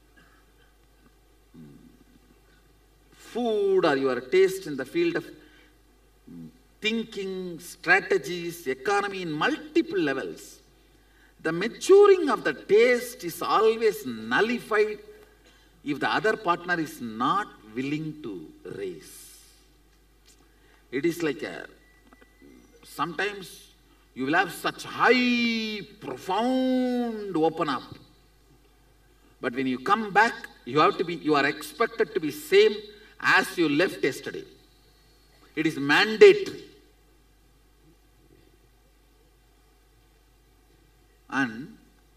A: food, or your taste in the field of thinking, strategies, economy in multiple levels, the maturing of the taste is always nullified if the other partner is not willing to raise. It is like a, sometimes you will have such high, profound open up. But when you come back, you have to be, you are expected to be same as you left yesterday. It is mandatory. And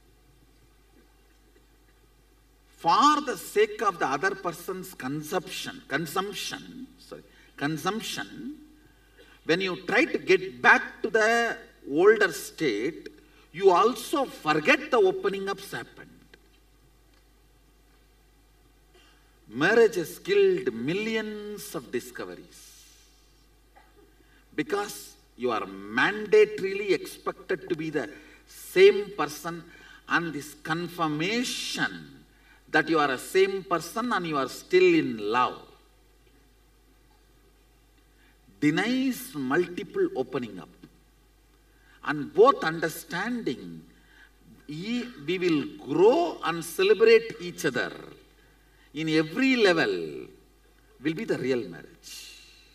A: for the sake of the other person's consumption, consumption, sorry, consumption, when you try to get back to the older state, you also forget the opening ups happened. Marriage has killed millions of discoveries because you are mandatorily expected to be the same person, and this confirmation that you are a same person and you are still in love denies multiple opening up. And both understanding, we will grow and celebrate each other in every level, will be the real marriage.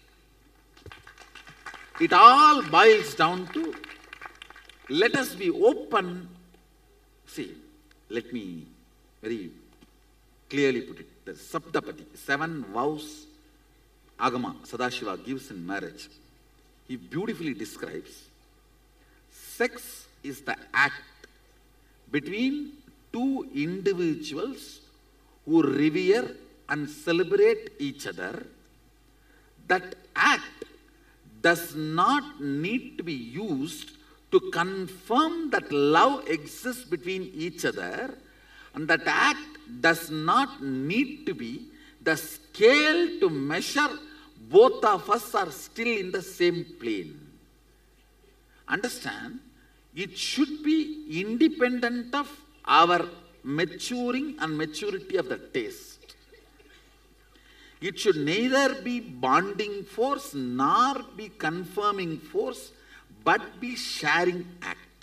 A: It all boils down to, let us be open. See, let me very clearly put it. The Saptapati, seven vows Agama Sadashiva gives in marriage. He beautifully describes, sex is the act between two individuals who revere and celebrate each other. That act does not need to be used to confirm that love exists between each other, and that act does not need to be the scale to measure both of us are still in the same plane. Understand, it should be independent of our maturing and maturity of the taste. It should neither be bonding force nor be confirming force, but be sharing act.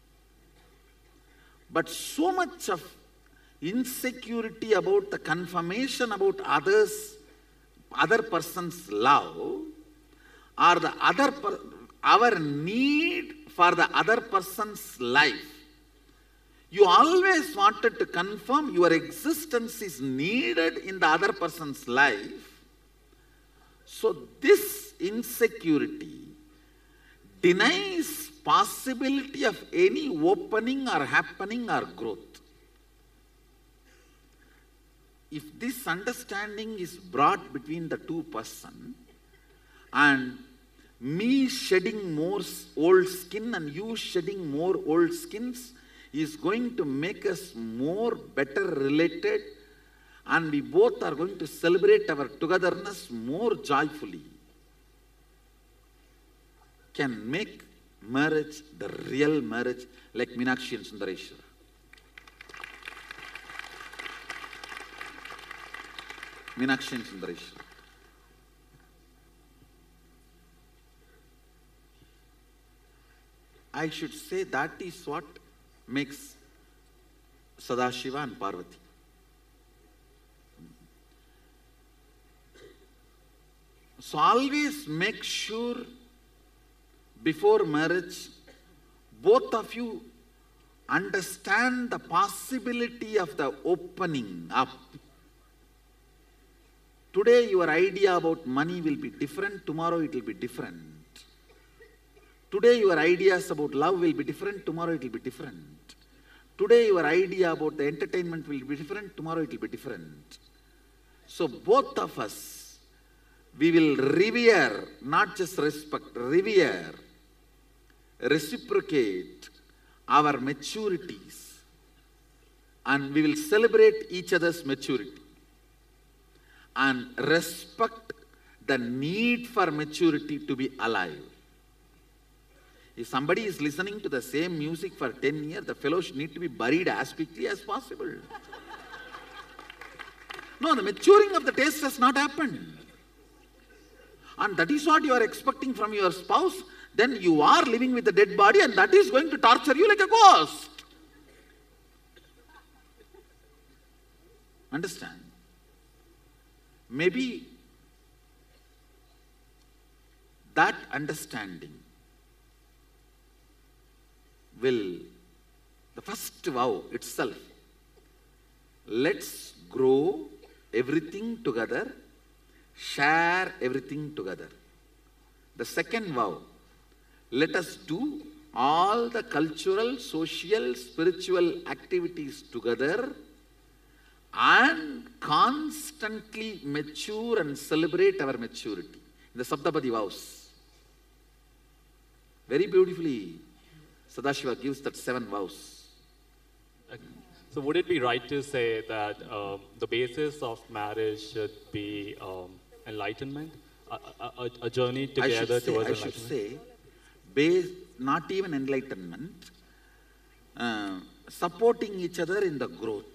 A: But so much of insecurity about the confirmation about others, other person's love, or the other per, our need for the other person's life. You always wanted to confirm your existence is needed in the other person's life. So this insecurity denies possibility of any opening or happening or growth. If this understanding is brought between the two persons, and me shedding more old skin and you shedding more old skins is going to make us more better related, and we both are going to celebrate our togetherness more joyfully, can make marriage the real marriage like Meenakshi and Sundareshwara. Meenakshi and Sundareshwara. I should say that is what makes Sadashiva and Parvati. So always make sure before marriage, both of you understand the possibility of the opening up. Today your idea about money will be different, tomorrow it will be different. Today your ideas about love will be different, tomorrow it will be different. Today your idea about the entertainment will be different, tomorrow it will be different. So both of us, we will revere, not just respect, revere, reciprocate our maturities, and we will celebrate each other's maturity and respect the need for maturity to be alive. If somebody is listening to the same music for ten years, the fellow should need to be buried as quickly as possible. No, the maturing of the taste has not happened. And that is what you are expecting from your spouse. Then you are living with the dead body, and that is going to torture you like a ghost. Understand? Maybe that understanding will, the first vow itself, let's grow everything together, share everything together. The second vow, let us do all the cultural, social, spiritual activities together and constantly mature and celebrate our maturity. The Saptapadi vows. Very beautifully, Sadashiva gives that seven vows.
Q: So would it be right to say that uh, the basis of marriage should be um, enlightenment? A, a, a journey together
A: say,
Q: towards
A: I
Q: enlightenment?
A: should say, base, not even enlightenment, uh, supporting each other in the growth.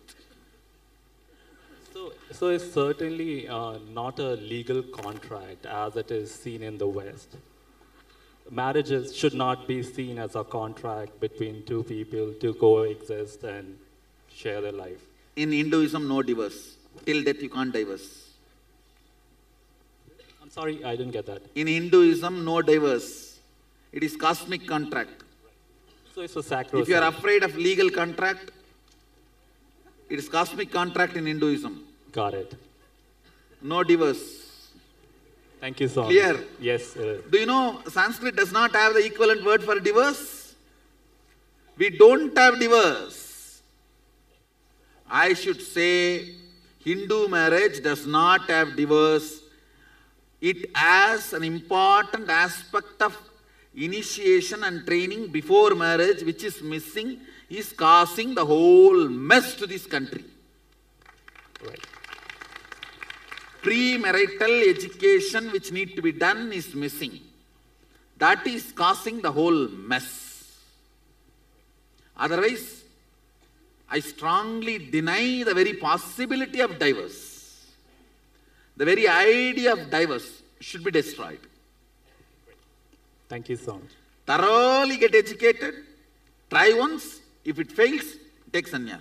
Q: So, so it's certainly uh, not a legal contract as it is seen in the West. Marriages should not be seen as a contract between two people to coexist and share their life.
A: In Hinduism, no divorce. Till death you can't divorce.
Q: I'm sorry, I didn't get that.
A: In Hinduism, no divorce. It is cosmic contract.
Q: So it's a sacrosanct.
A: If you are afraid of legal contract, it is cosmic contract in Hinduism.
Q: Got it.
A: No divorce.
Q: Thank you, sir.
A: Clear?
Q: Yes. Uh,
A: Do you know Sanskrit does not have the equivalent word for divorce? We don't have divorce. I should say Hindu marriage does not have divorce. It has an important aspect of initiation and training before marriage, which is missing, is causing the whole mess to this country.
C: Right.
A: Premarital education which need to be done is missing. That is causing the whole mess. Otherwise, I strongly deny the very possibility of divorce. The very idea of divorce should be destroyed.
Q: Thank you so much.
A: Thoroughly get educated, try once, if it fails, take sannyas.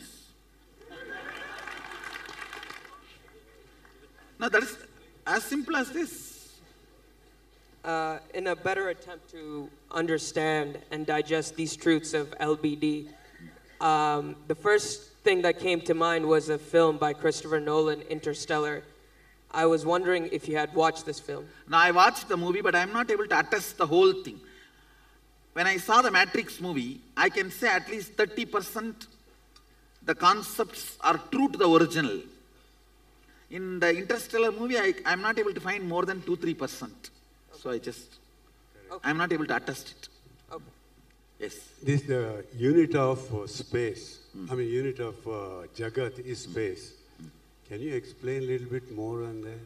A: Now that is as simple as this.
R: Uh, in a better attempt to understand and digest these truths of L B D, um, the first thing that came to mind was a film by Christopher Nolan, Interstellar. I was wondering if you had watched this film.
A: Now I watched the movie, but I am not able to attest the whole thing. When I saw the Matrix movie, I can say at least thirty percent the concepts are true to the original. In the Interstellar movie, I am not able to find more than two to three percent. So I just, I am not able to attest it.
R: Okay.
A: Yes.
S: This uh, unit of uh, space, mm. I mean unit of uh, Jagat is space. Mm. Can you explain a little bit more on that?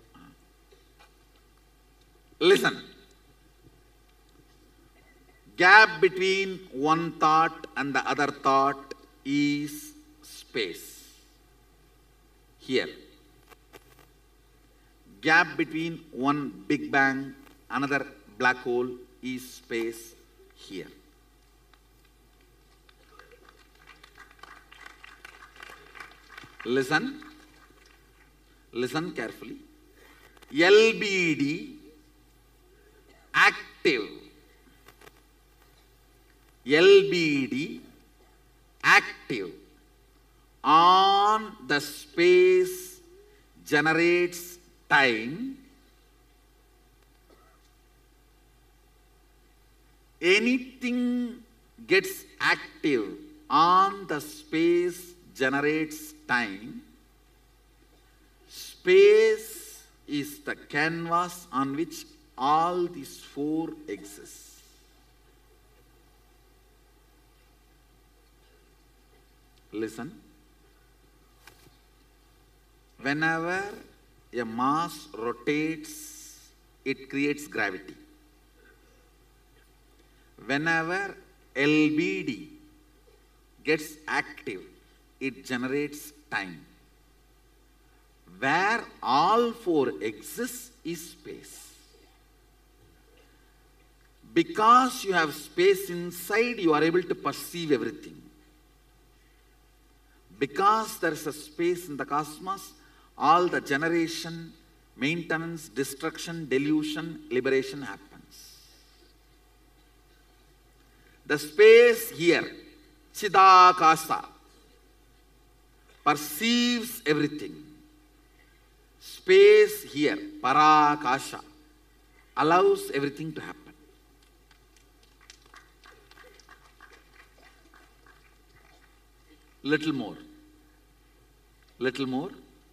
A: Listen. Gap between one thought and the other thought is space. Here. Gap between one Big Bang, another black hole is space here. Listen. Listen carefully. L B D, active. L B D, active on the space generates time. Anything gets active on the space generates time. Space is the canvas on which all these four exist. Listen. Whenever a mass rotates, it creates gravity. Whenever L B D gets active, it generates time. Where all four exist is space. Because you have space inside, you are able to perceive everything. Because there is a space in the cosmos, all the generation, maintenance, destruction, delusion, liberation happens. The space here, Chidakasa, perceives everything. Space here, Parakasha, allows everything to happen. Little more. Little more.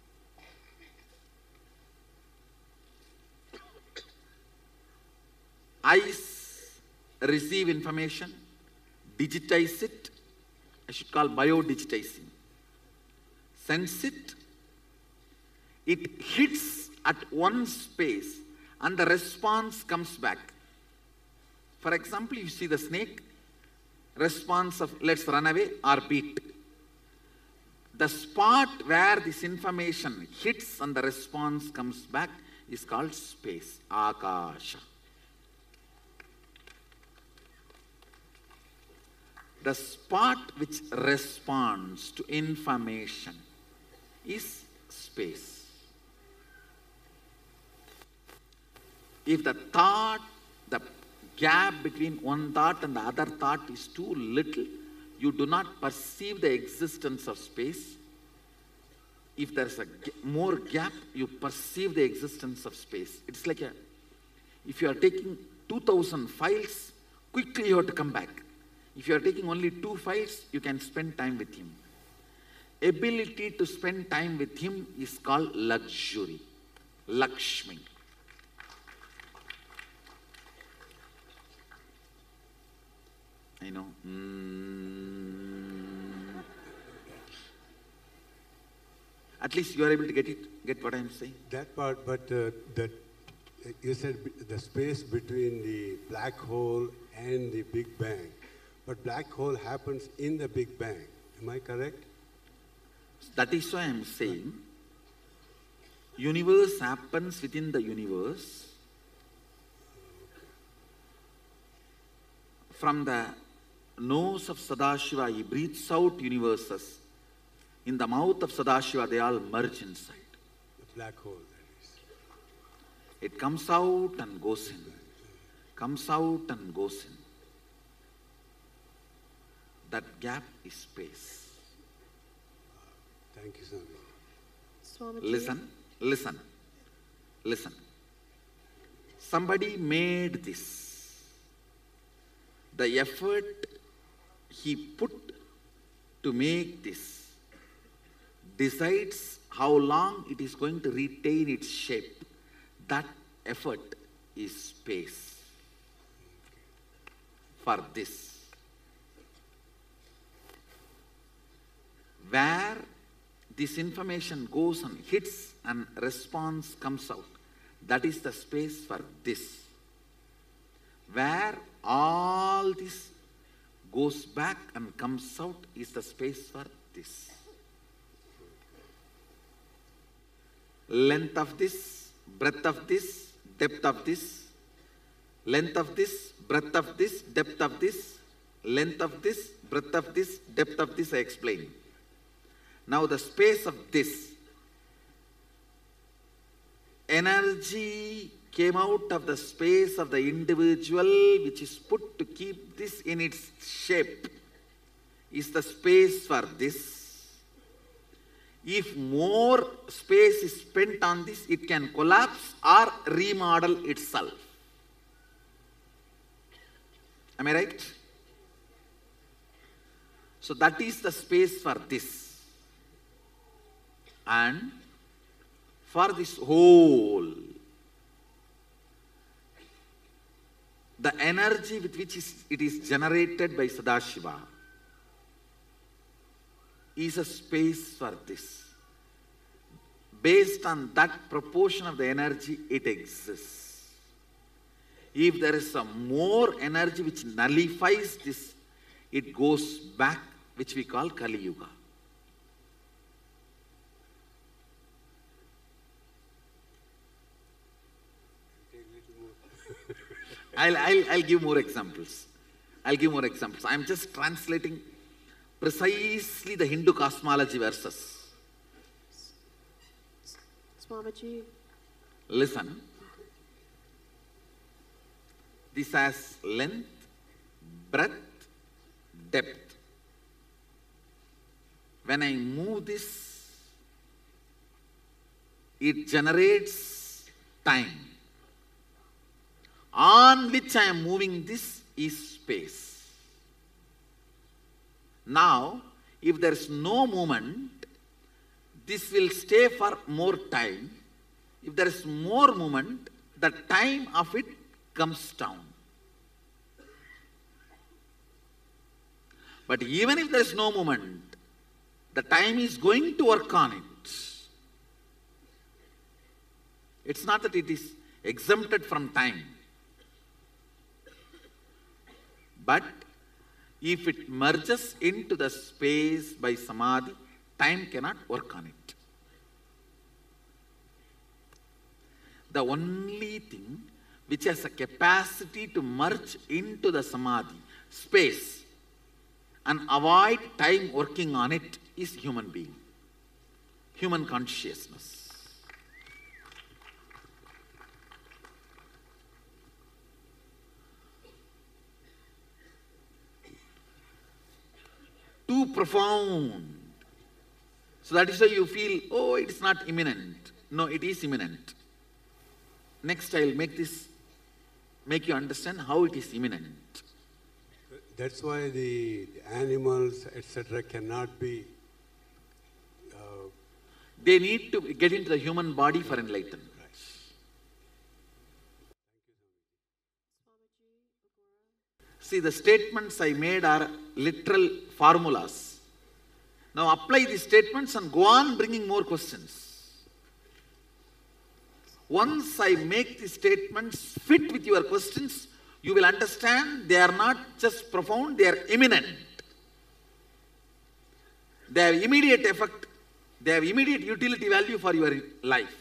A: Eyes receive information, digitize it, I should call bio-digitizing. Sense it, it hits at one space and the response comes back. For example, you see the snake, response of let's run away or beat. The spot where this information hits and the response comes back is called space, Akasha. The spot which responds to information is space. If the thought, the gap between one thought and the other thought is too little, you do not perceive the existence of space. If there is a more gap, you perceive the existence of space. It's like a, if you are taking two thousand files, quickly you have to come back. If you are taking only two files, you can spend time with him. Ability to spend time with him is called luxury, Lakshmi. I know. Mm. At least you are able to get it, get what I am saying?
S: That part, but uh, that you said b- the space between the black hole and the Big Bang. But black hole happens in the Big Bang. Am I correct?
A: That is why I am saying, universe happens within the universe. From the nose of Sadashiva, he breathes out universes. In the mouth of Sadashiva, they all merge inside.
S: The black hole, that is.
A: It comes out and goes in. Comes out and goes in. That gap is space.
S: Thank you, Swami.
A: Listen, listen, listen. Somebody made this. The effort he put to make this decides how long it is going to retain its shape. That effort is space for this. Where this information goes and hits and response comes out, that is the space for this. Where all this goes back and comes out is the space for this. Length of this, breadth of this, depth of this, length of this, breadth of this, depth of this, length of this, breadth of this, depth of this, I explained. Now the space of this, energy came out of the space of the individual which is put to keep this in its shape, is the space for this. If more space is spent on this, it can collapse or remodel itself. Am I right? So that is the space for this. And for this whole, the energy with which is, it is generated by Sadashiva is a space for this. Based on that proportion of the energy, it exists. If there is some more energy which nullifies this, it goes back, which we call Kali Yuga. I'll, I'll, I'll give more examples. I'll give more examples. I'm just translating precisely the Hindu cosmology verses.
T: Swamiji.
A: Listen. This has length, breadth, depth. When I move this, it generates time. On which I am moving this is space. Now, if there is no movement, this will stay for more time. If there is more movement, the time of it comes down. But even if there is no movement, the time is going to work on it. It's not that it is exempted from time. But if it merges into the space by samadhi, time cannot work on it. The only thing which has a capacity to merge into the samadhi, space, and avoid time working on it is human being, human consciousness. Too profound. So that is why you feel, oh, it's not imminent. No, it is imminent. Next, I will make this, make you understand how it is imminent.
S: That's why the animals, et cetera, cannot be. Uh,
A: they need to get into the human body for enlightenment. See, the statements I made are literal formulas. Now apply these statements and go on bringing more questions. Once I make these statements fit with your questions, you will understand they are not just profound, they are imminent. They have immediate effect, they have immediate utility value for your life.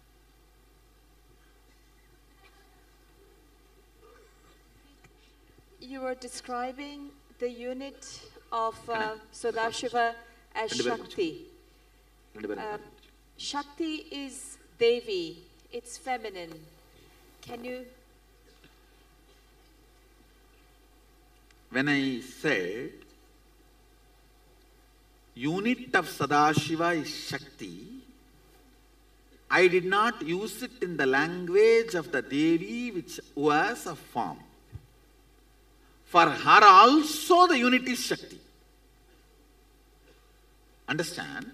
T: You were describing the unit of uh, Sadashiva as Shakti. Uh, Shakti is Devi, it's feminine. Can you?
A: When I said unit of Sadashiva is Shakti, I did not use it in the language of the Devi, which was a form. For her also the unit is Shakti. Understand?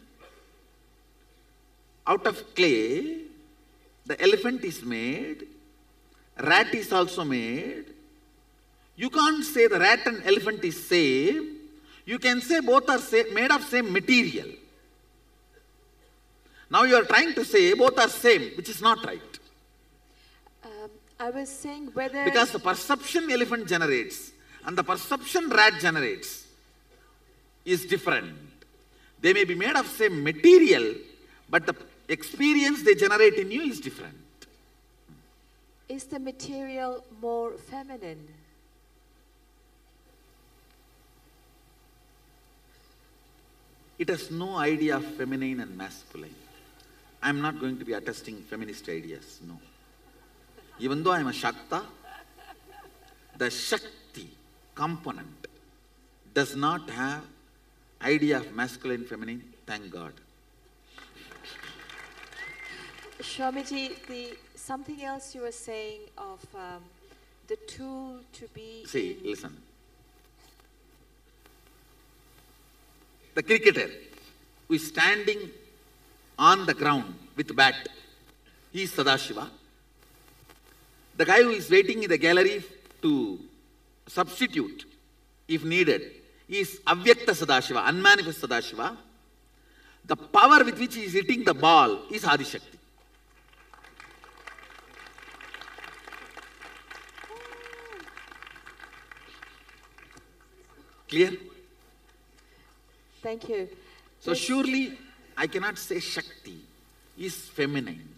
A: Out of clay, the elephant is made, rat is also made. You can't say the rat and elephant is same. You can say both are same, made of same material. Now you are trying to say both are same, which is not right.
T: Um, I was saying whether...
A: Because the perception elephant generates and the perception rat generates is different. They may be made of same material, but the experience they generate in you is different.
T: Is the material more feminine?
A: It has no idea of feminine and masculine. I am not going to be attesting feminist ideas, no. Even though I am a Shakta, the Shakti component does not have idea of masculine, feminine, thank God.
T: Swamiji, the, something else you were saying of um, the tool to be...
A: See,
T: in
A: listen. The cricketer who is standing on the ground with bat, he is Sadashiva. The guy who is waiting in the gallery to substitute, if needed, is Avyakta Sadashiva, unmanifest Sadashiva. The power with which he is hitting the ball is Adishakti. Clear?
T: Thank you.
A: So
T: Yes.
A: surely I cannot say Shakti is feminine.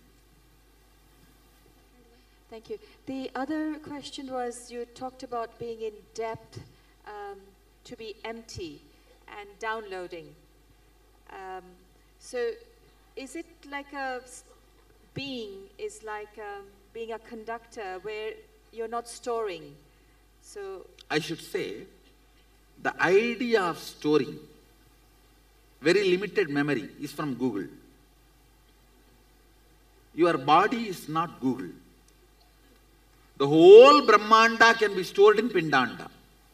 T: Thank you. The other question was, you talked about being in depth, um, to be empty and downloading. Um, so is it like a s- being is like um, being a conductor where you're not storing? So
A: I should say the idea of storing very limited memory is from Google. Your body is not Google. The whole Brahmanda can be stored in Pindanda.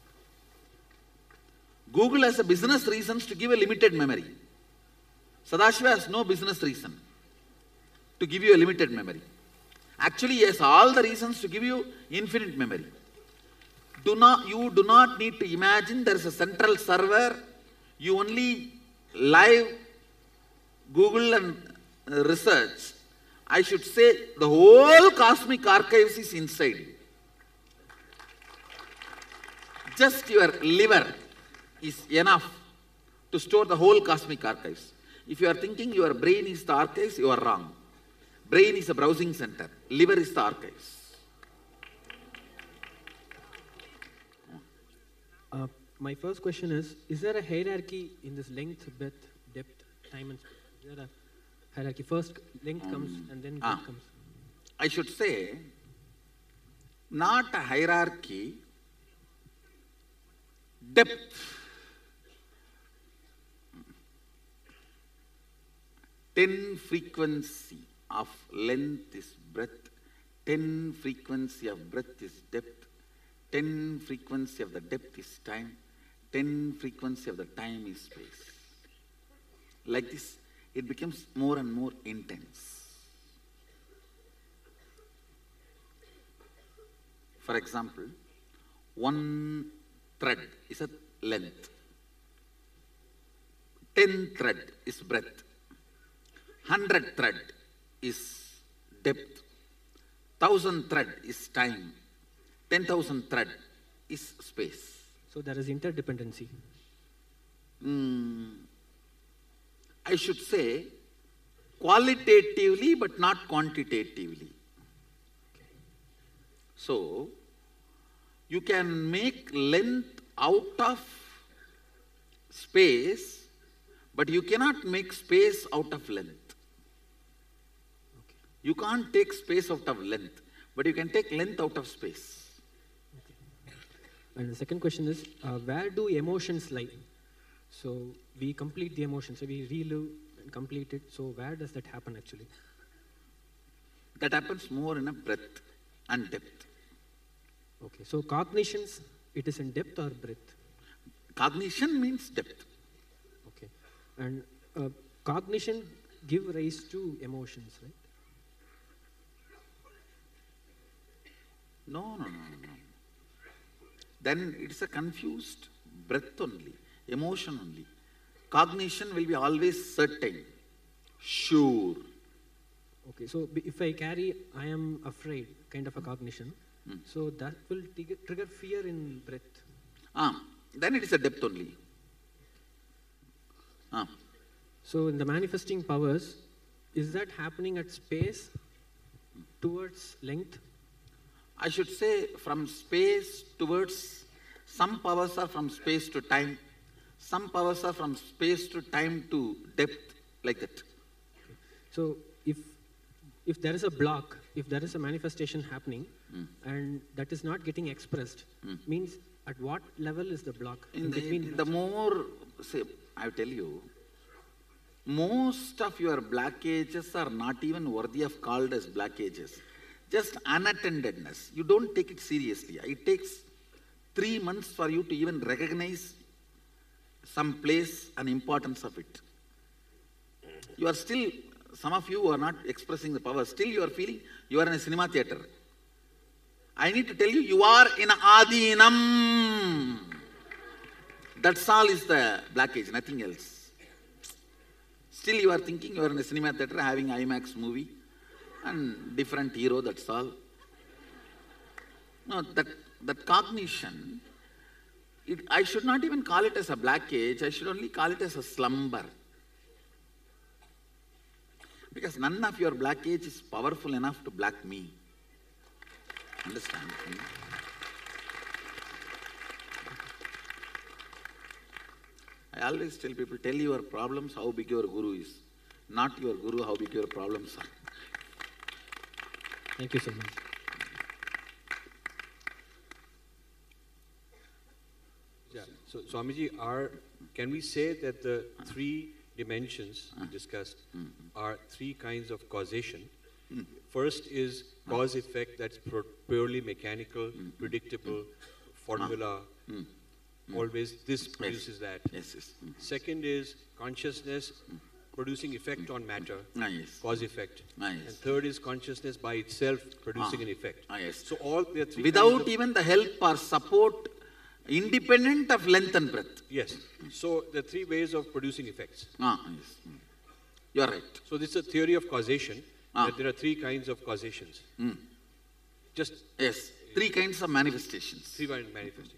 A: Google has a business reasons to give a limited memory. Sadashiva has no business reason to give you a limited memory. Actually, he has all the reasons to give you infinite memory. Do not, you do not need to imagine there is a central server. You only live Google and uh, research. I should say the whole cosmic archives is inside you. Just your liver is enough to store the whole cosmic archives. If you are thinking your brain is the archives, you are wrong. Brain is a browsing center. Liver is the archives.
U: Uh, my first question is, is there a hierarchy in this length, breadth, depth, time and space? Is there a hierarchy? First length comes and then
A: Ah.
U: breadth comes.
A: I should say, not a hierarchy, depth. Ten frequency of length is breadth, ten frequency of breadth is depth, ten frequency of the depth is time, ten frequency of the time is space. Like this, it becomes more and more intense. For example, one thread is a length. ten thread is breadth. one hundred thread is depth. one thousand thread is time. ten thousand thread is space.
U: So there is interdependency.
A: Mm, I should say qualitatively but not quantitatively. So, you can make length out of space, but you cannot make space out of length.
U: Okay.
A: You can't take space out of length, but you can take length out of space.
U: Okay. And the second question is, uh, where do emotions lie? So we complete the emotions, so we relive and complete it. So where does that happen actually?
A: That happens more in a breadth and depth.
U: Okay, so cognitions, it is in depth or breadth?
A: Cognition means depth.
U: Okay, and uh, cognition give rise to emotions, right?
A: No, no, no, no. Then it's a confused breadth only, emotion only. Cognition will be always certain, sure.
U: Okay, so b- if I carry I am afraid kind of a cognition,
A: Mm.
U: so that will trigger, trigger fear in breadth.
A: Ah, then it is a depth only. Ah.
U: So in the manifesting powers, is that happening at space towards length?
A: I should say from space towards, some powers are from space to time, some powers are from space to time to depth, like that.
U: So if if there is a block, if there is a manifestation happening,
A: Mm.
U: and that is not getting expressed,
A: Mm.
U: means at what level is the block?
A: In
U: in
A: the,
U: between
A: in the more, say, I tell you, most of your blockages are not even worthy of called as blockages. Just unattendedness. You don't take it seriously. It takes three months for you to even recognize some place and importance of it. You are still, some of you are not expressing the power. Still you are feeling you are in a cinema theater. I need to tell you, you are in Adinam. That's all is the blockage, nothing else. Still you are thinking you are in a cinema theater having IMAX movie and different hero, that's all. No, that, that cognition, it, I should not even call it as a blockage, I should only call it as a slumber. Because none of your blockage is powerful enough to block me. Understand? Hmm? I always tell people, tell your problems how big your guru is, not your guru how big your problems are.
U: Thank you so much.
B: Yeah. So, Swamiji, are, can we say that the three dimensions we discussed are three kinds of causation? First is cause-effect, that's pro- purely mechanical, predictable, formula, always this produces that.
A: Yes, yes.
B: Second is consciousness producing effect on matter,
A: Ah, yes.
B: cause-effect.
A: Ah, yes.
B: And third is consciousness by itself producing
A: Ah.
B: an effect.
A: Ah, yes.
B: So all there are three
A: Without
B: kinds of-
A: even the help or support, independent of length and breadth.
B: Yes. So there are three ways of producing effects.
A: Ah, yes. You are right.
B: So this is a theory of causation,
A: Ah.
B: that there are three kinds of causations.
A: Mm.
B: Just
A: Yes, three kinds of manifestations.
B: three kind of manifestation.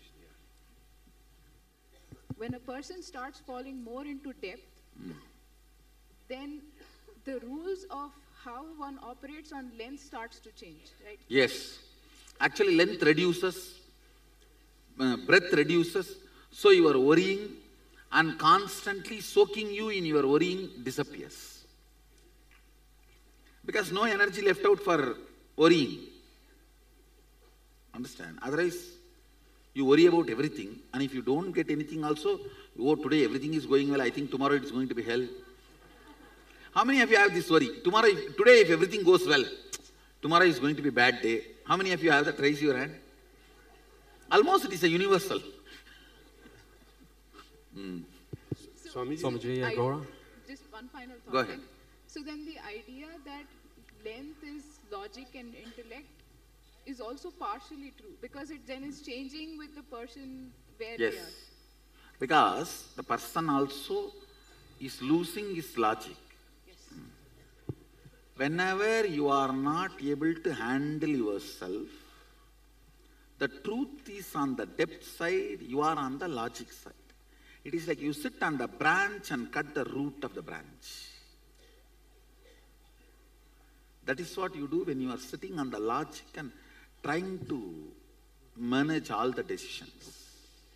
J: When a person starts falling more into depth,
A: Mm.
J: then the rules of how one operates on length starts to change, right?
A: Yes. Actually, length reduces, uh, breadth reduces, so your worrying and constantly soaking you in your worrying disappears. Because no energy left out for worrying. Understand? Otherwise, you worry about everything, and if you don't get anything also, oh, today everything is going well, I think tomorrow it's going to be hell. How many of you have this worry? Tomorrow, if, today if everything goes well, tomorrow is going to be a bad day. How many of you have that? Raise your hand. Almost it is a universal. Mm.
J: Swamiji,
C: Swamiji,
J: I-
C: Agora?
J: Just one final thought.
A: Go ahead.
J: So then the idea that length is logic and intellect is also partially true because it then is changing with the person where
A: Yes.
J: they are.
A: Because the person also is losing his logic. Whenever you are not able to handle yourself, the truth is on the depth side, you are on the logic side. It is like you sit on the branch and cut the root of the branch. That is what you do when you are sitting on the logic and trying to manage all the decisions.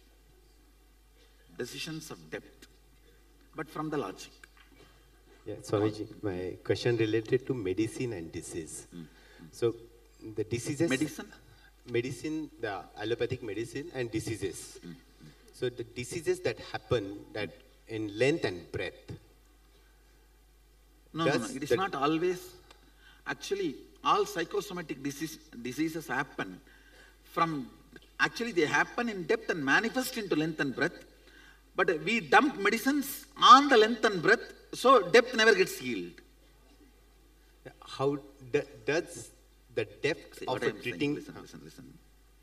A: Decisions of depth, but from the logic.
D: Yeah, Swamiji, my question related to medicine and disease.
A: Mm.
D: So, the diseases...
A: Medicine?
D: Medicine, the allopathic medicine and diseases.
A: Mm.
D: So, the diseases that happen that in length and breadth.
A: No, no, no,
D: does
A: it is
D: the-
A: not always. Actually, all psychosomatic disease, diseases happen from, actually they happen in depth and manifest into length and breadth. But we dump medicines on the length and breadth, so depth never gets healed.
D: How d- does the depth
A: See,
D: of
A: what
D: a
A: I am saying,
D: treating...
A: listen, listen, listen.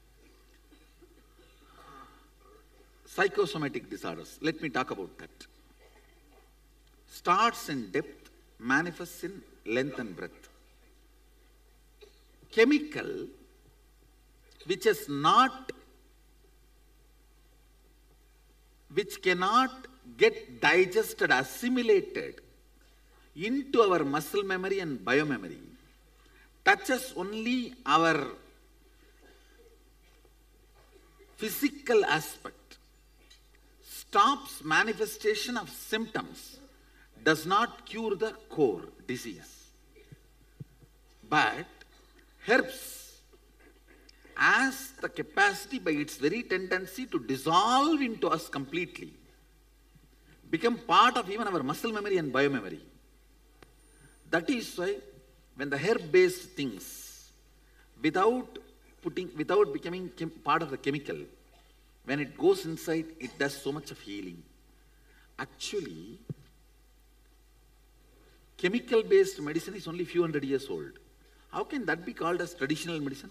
A: Psychosomatic disorders, let me talk about that. Starts in depth, manifests in length and breadth. Chemical, which is not, which cannot get digested, assimilated into our muscle memory and biomemory, touches only our physical aspect, stops manifestation of symptoms, does not cure the core disease. But herbs has the capacity by its very tendency to dissolve into us completely, become part of even our muscle memory and biomemory. That is why when the herb-based things, without putting, without becoming chem- part of the chemical, when it goes inside, it does so much of healing. Actually, chemical-based medicine is only few hundred years old. How can that be called as traditional medicine?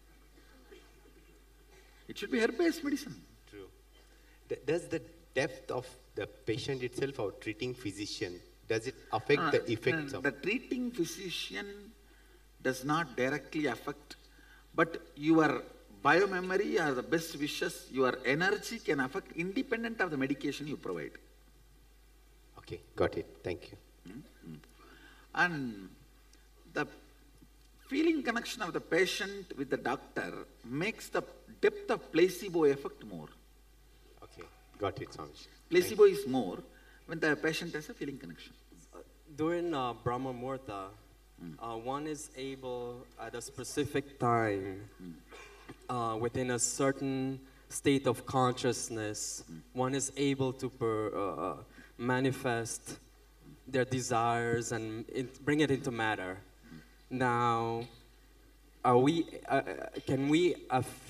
A: It should be herb-based medicine.
D: True. D- Does the depth of the patient itself or treating physician, does it affect
A: Uh,
D: the effects
A: uh,
D: of...
A: The treating physician does not directly affect, but your biomemory or the best wishes, your energy can affect independent of the medication you provide.
D: Okay, got it. Thank you.
A: And the feeling connection of the patient with the doctor makes the depth of placebo effect more.
D: Okay, got it, Swamiji.
A: Placebo is more when the patient has a feeling connection.
V: During uh, Brahma Muhurta, uh, one is able at a specific time, uh, within a certain state of consciousness, one is able to per, uh, manifest their desires and in, bring it into matter. Now, are we? Uh, can we? Aff-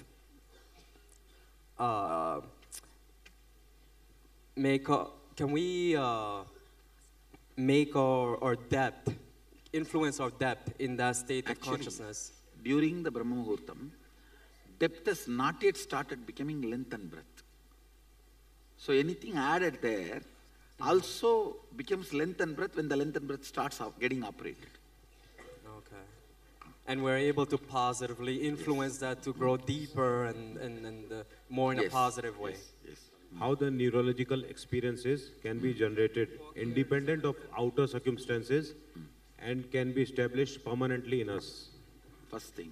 V: uh, make? A, can we? Uh, make our, our depth, influence our depth in that state
A: Actually,
V: of consciousness?
A: During the Brahma Muhurtam, depth has not yet started becoming length and breadth. So anything added there also becomes length and breadth when the length and breadth starts out getting operated.
V: Okay. And we're able to positively influence that to grow deeper and, and, and uh, more in a
A: Yes,
V: positive way.
A: yes, yes.
W: How the neurological experiences can be generated independent of outer circumstances and can be established permanently in us.
A: First thing,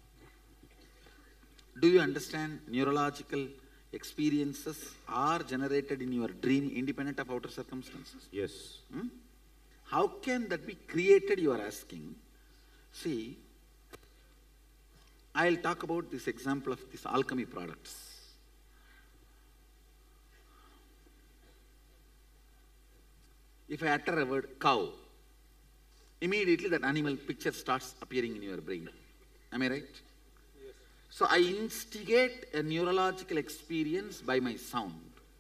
A: do you understand neurological experiences are generated in your dream independent of outer circumstances?
W: Yes.
A: Hmm? How can that be created, you are asking? See, I'll talk about this example of these alchemy products. If I utter a word cow, immediately that animal picture starts appearing in your brain. Am I right? Yes. So I instigate a neurological experience by my sound.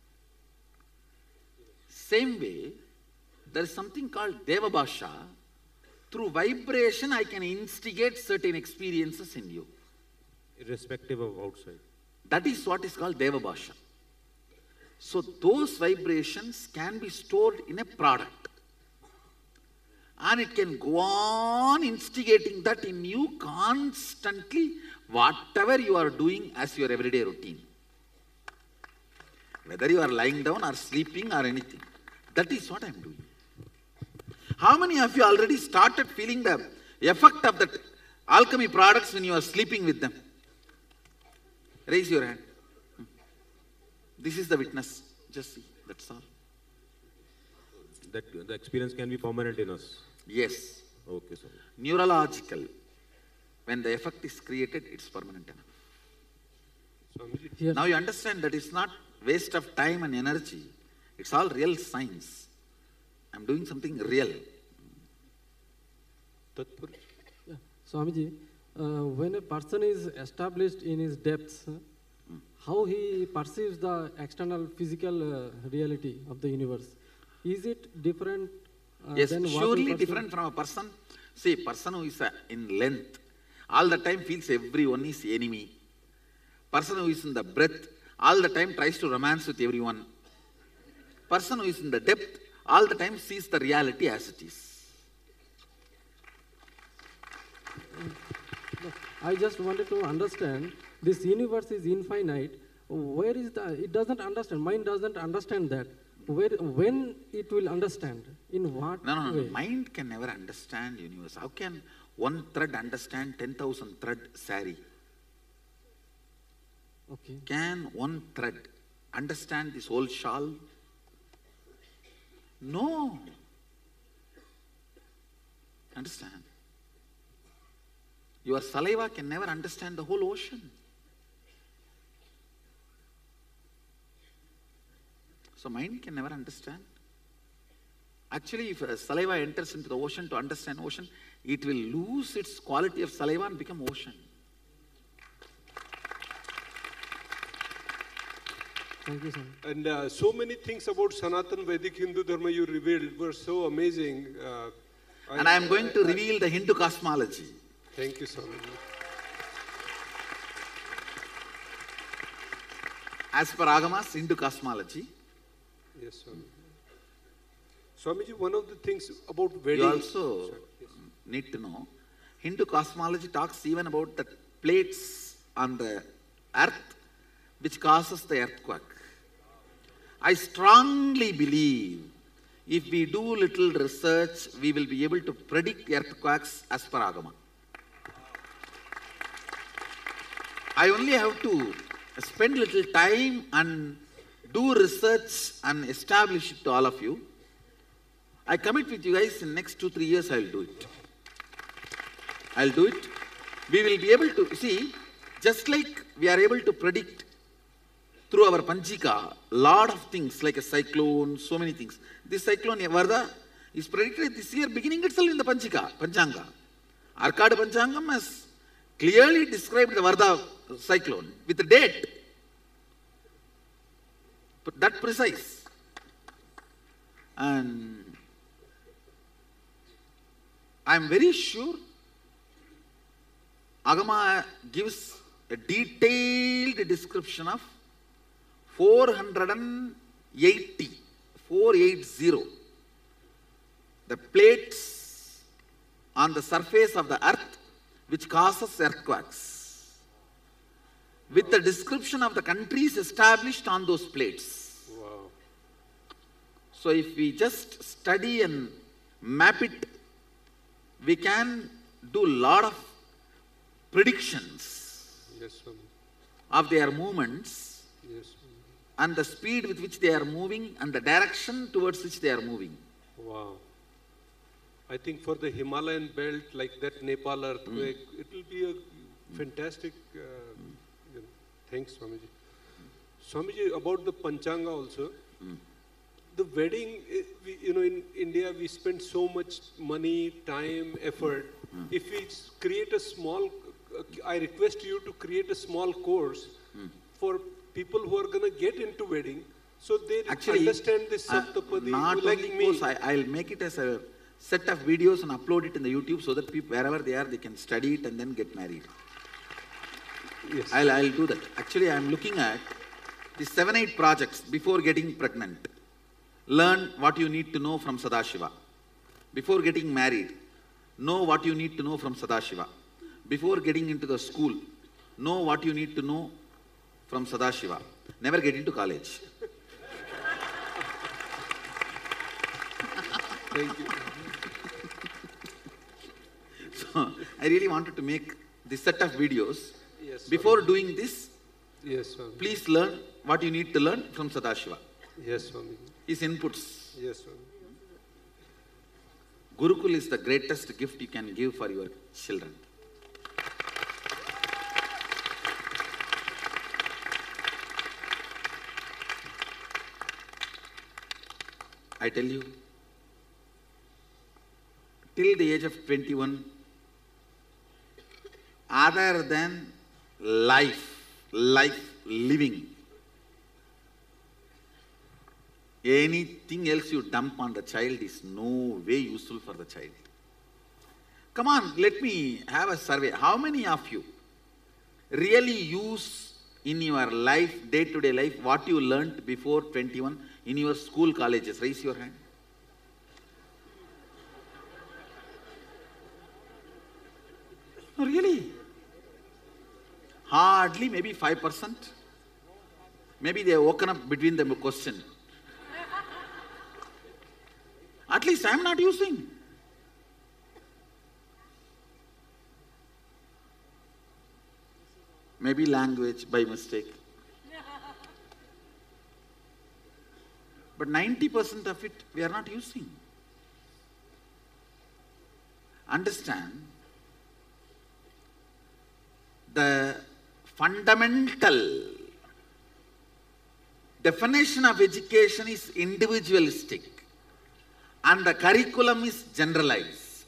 A: Same way, there is something called Devabhasha. Through vibration, I can instigate certain experiences in you.
W: irrespective of outside.
A: That is what is called Deva Bhasha. So those vibrations can be stored in a product. And it can go on instigating that in you constantly, whatever you are doing as your everyday routine. Whether you are lying down or sleeping or anything. That is what I am doing. How many of you already started feeling the effect of that alchemy products when you are sleeping with them? Raise your hand. This is the witness. Just see, that's all.
W: That the experience can be permanent in us.
A: Yes.
W: Okay, sir.
A: Neurological. When the effect is created, it's permanent enough.
O: Here.
A: Now you understand that it's not waste of time and energy. It's all real science. I'm doing something real.
C: Yeah. Swamiji, uh, when a person is established in his depths, uh, how he perceives the external physical uh, reality of the universe, is it different uh,
A: Yes,
C: than what we
A: surely
C: perceive?
A: different from a person. See, person who is uh, in length, all the time feels everyone is enemy. Person who is in the breadth, all the time tries to romance with everyone. Person who is in the depth, all the time sees the reality as it is.
C: I just wanted to understand, this universe is infinite. Where is the, it doesn't understand, mind doesn't understand that. Where, when it will understand? In what
A: No, no, no,
C: way?
A: mind can never understand universe. How can one thread understand ten thousand thread sari?
C: Okay.
A: Can one thread understand this whole shawl? No. Understand? Your saliva can never understand the whole ocean. So mind can never understand. Actually, if a saliva enters into the ocean to understand ocean, it will lose its quality of saliva and become ocean.
C: Thank you, sir.
O: And uh, so many things about Sanatan Vedic Hindu Dharma you revealed were so amazing. Uh,
A: And I am going to reveal the Hindu cosmology.
O: Thank you, Swamiji.
A: As per Agamas, Hindu cosmology,
O: Yes, Swamiji. Swamiji, one of the things about wedding.
A: you also need to know, Hindu cosmology talks even about the plates on the earth which causes the earthquake. I strongly believe if we do little research, we will be able to predict earthquakes as per Agama. I only have to spend little time and do research and establish it to all of you. I commit with you guys in next two, three years I will do it. I'll do it. We will be able to, see, just like we are able to predict through our Panchika, lot of things like a cyclone, so many things. This cyclone, Varda, is predicted this year beginning itself in the Panchika, Panchanga. Arkad Panchangam has clearly described the Varda cyclone with a date. But that precise. And I am very sure Agama gives a detailed description of four hundred eighty, four eighty, the plates on the surface of the earth which causes earthquakes, with the description of the countries established on those plates.
O: Wow.
A: So if we just study and map it, we can do a lot of predictions
O: Yes, Swamiji.
A: of their movements
O: Yes.
A: and the speed with which they are moving and the direction towards which they are moving.
O: Wow. I think for the Himalayan belt, like that Nepal earthquake, it will be a fantastic. Uh, you know, thanks, Swamiji. Swamiji, about the Panchanga also, the wedding, eh, we, you know, in India we spend so much money, time, effort. If we s- create a small, uh, I request you to create a small course for people who are going to get into wedding, so they
A: Actually,
O: understand this
A: uh,
O: Saptapadi,
A: not
O: like
A: only
O: me.
A: course, I, I'll make it as a set of videos and upload it in the YouTube so that people, wherever they are, they can study it and then get married.
O: Yes.
A: I'll, I'll do that. Actually, I'm looking at the seven, eight projects before getting pregnant. Learn what you need to know from Sadashiva. Before getting married, know what you need to know from Sadashiva. Before getting into the school, know what you need to know from Sadashiva. Never get into college. Thank you. So, I really wanted to make this set of videos.
O: Yes,
A: Before doing this,
O: Yes, Swami.
A: please learn what you need to learn from Sadashiva.
O: Yes, Swami.
A: His inputs.
O: Yes, Swami.
A: Gurukul is the greatest gift you can give for your children. I tell you, till the age of twenty-one, other than life, life living, anything else you dump on the child is no way useful for the child. Come on, let me have a survey. How many of you really use in your life, day-to-day life, what you learnt before twenty-one in your school, colleges? Raise your hand. Oh, really? Hardly, maybe five percent. Maybe they have woken up between them a question. At least I am not using. Maybe language by mistake. But ninety percent of it we are not using. Understand, the fundamental definition of education is individualistic and the curriculum is generalized.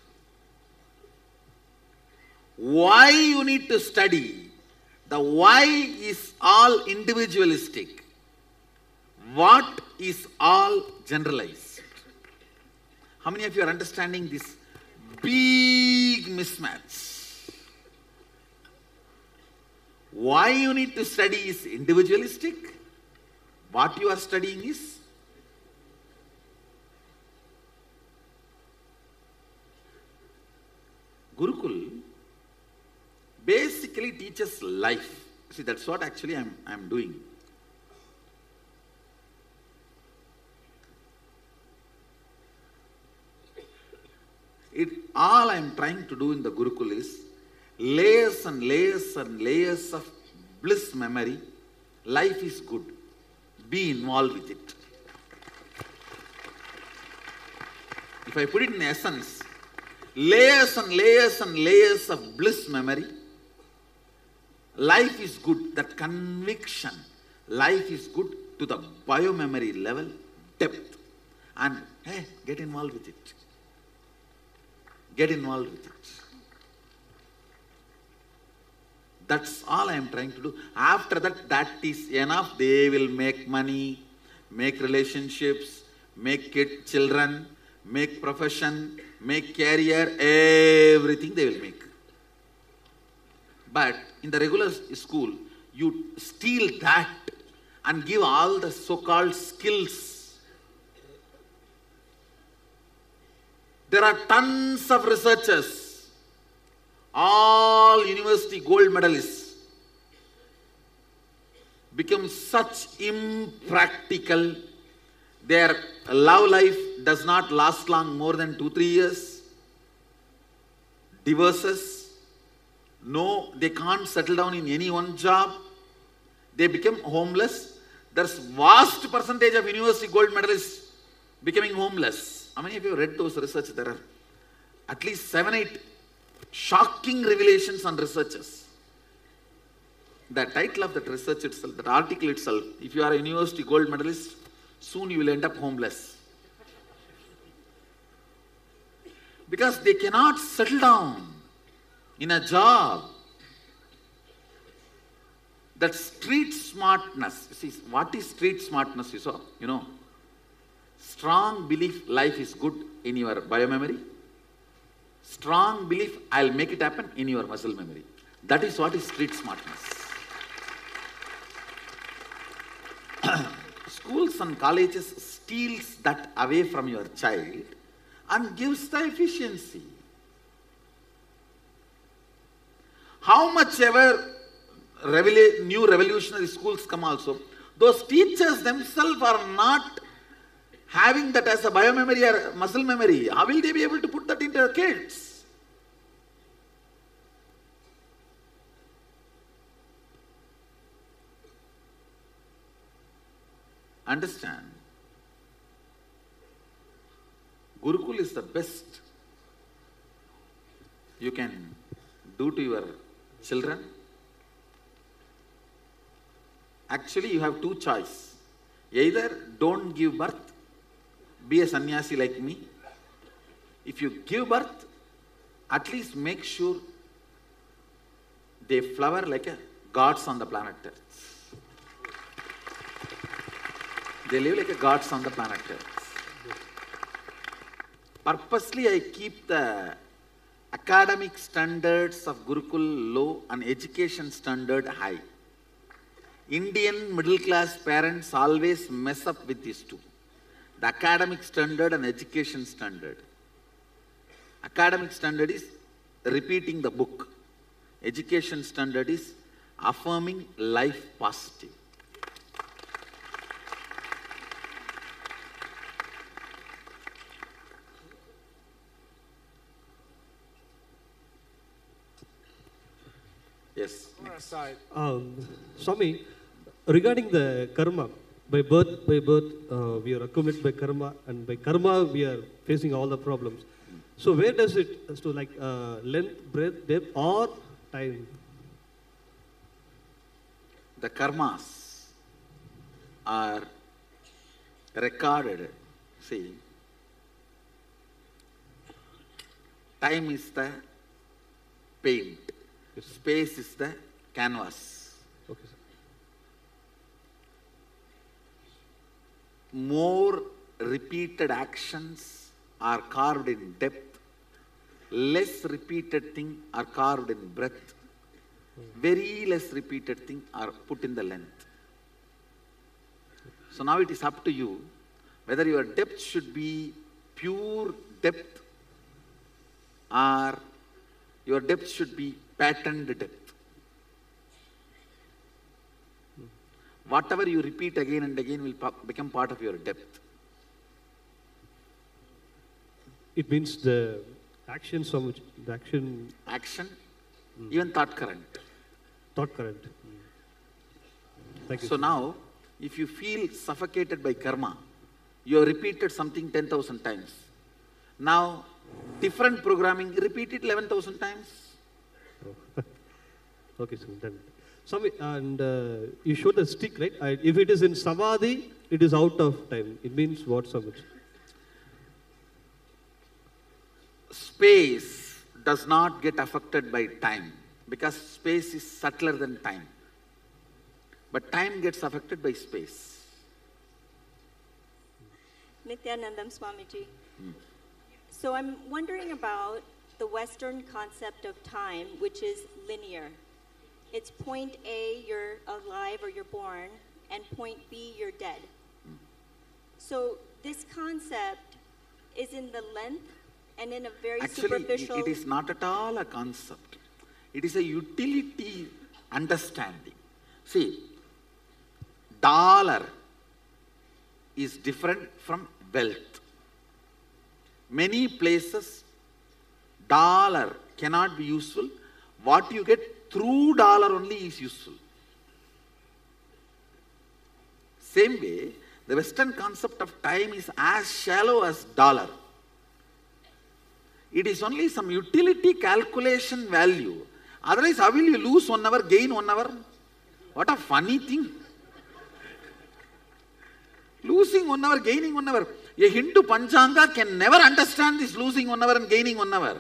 A: Why you need to study? The why is all individualistic. What is all generalized? How many of you are understanding this big mismatch? Why you need to study is individualistic. What you are studying is Gurukul basically teaches life. See, that's what actually I'm, I'm doing. It, all I'm trying to do in the Gurukul is layers and layers and layers of bliss memory. Life is good. Be involved with it. If I put it in essence, layers and layers and layers of bliss memory. Life is good. That conviction. Life is good to the biomemory level, depth. And hey, get involved with it. Get involved with it. That's all I am trying to do. After that, that is enough. They will make money, make relationships, make kid, children, make profession, make career, everything they will make. But in the regular school, you steal that and give all the so-called skills. There are tons of researchers, all university gold medalists, become such impractical. Their love life does not last long, more than two, three years. Divorces. No, they can't settle down in any one job. They become homeless. There's vast percentage of university gold medalists becoming homeless. How many of you have read those research? There are at least seven, eight shocking revelations on researchers. The title of that research itself, that article itself, if you are a university gold medalist, soon you will end up homeless. Because they cannot settle down in a job. That street smartness. See, what is street smartness, you saw? You know, strong belief life is good in your biomemory. Strong belief I'll make it happen in your muscle memory. That is what is street smartness. Schools and colleges steals that away from your child and gives the efficiency. How much ever revela- new revolutionary schools come also, those teachers themselves are not having that as a biomemory or muscle memory. How will they be able to put that into their kids? Understand? Gurukul is the best you can do to your children. Actually, you have two choices. Either don't give birth, be a sannyasi like me. If you give birth, at least make sure they flower like a gods on the planet Earth. They live like a gods on the planet Earth. Purposely, I keep the academic standards of Gurukul low and education standard high. Indian middle class parents always mess up with these two. The academic standard and education standard. Academic standard is repeating the book. Education standard is affirming life positive. Yes.
F: Um, Swami, regarding the karma, by birth, by birth, uh, we are accumulated by karma, and by karma we are facing all the problems. So where does it, so like uh, length, breadth, depth, or time?
A: The karmas are recorded. See, time is the paint. Space is the canvas.
F: Okay, sir.
A: More repeated actions are carved in depth. Less repeated things are carved in breadth. Very less repeated things are put in the length. So now it is up to you whether your depth should be pure depth or your depth should be patterned depth. Whatever you repeat again and again will pa- become part of your depth.
F: It means the action, so much, the action.
A: Action, even thought current.
F: Thought current. Thank you.
A: So now, if you feel suffocated by karma, you have repeated something ten thousand times. Now, different programming, repeat it eleven thousand times.
F: Okay, so done. Swami, and uh, you showed the stick, right? I, if it is in samadhi, it is out of time. It means what, so much?
A: Space does not get affected by time because space is subtler than time. But time gets affected by space.
G: Nityanandam Swamiji. So I'm wondering about the Western concept of time, which is linear. It's point A, you're alive or you're born, and point B, you're dead. So this concept is in the length and in a very
A: Actually,
G: superficial...
A: it is not at all a concept. It is a utility understanding. See, dollar is different from wealth. Many places, dollar cannot be useful. What you get through dollar only is useful. Same way, the Western concept of time is as shallow as dollar. It is only some utility calculation value. Otherwise, how will you lose one hour, gain one hour? What a funny thing. Losing one hour, gaining one hour. A Hindu Panchanga can never understand this losing one hour and gaining one hour.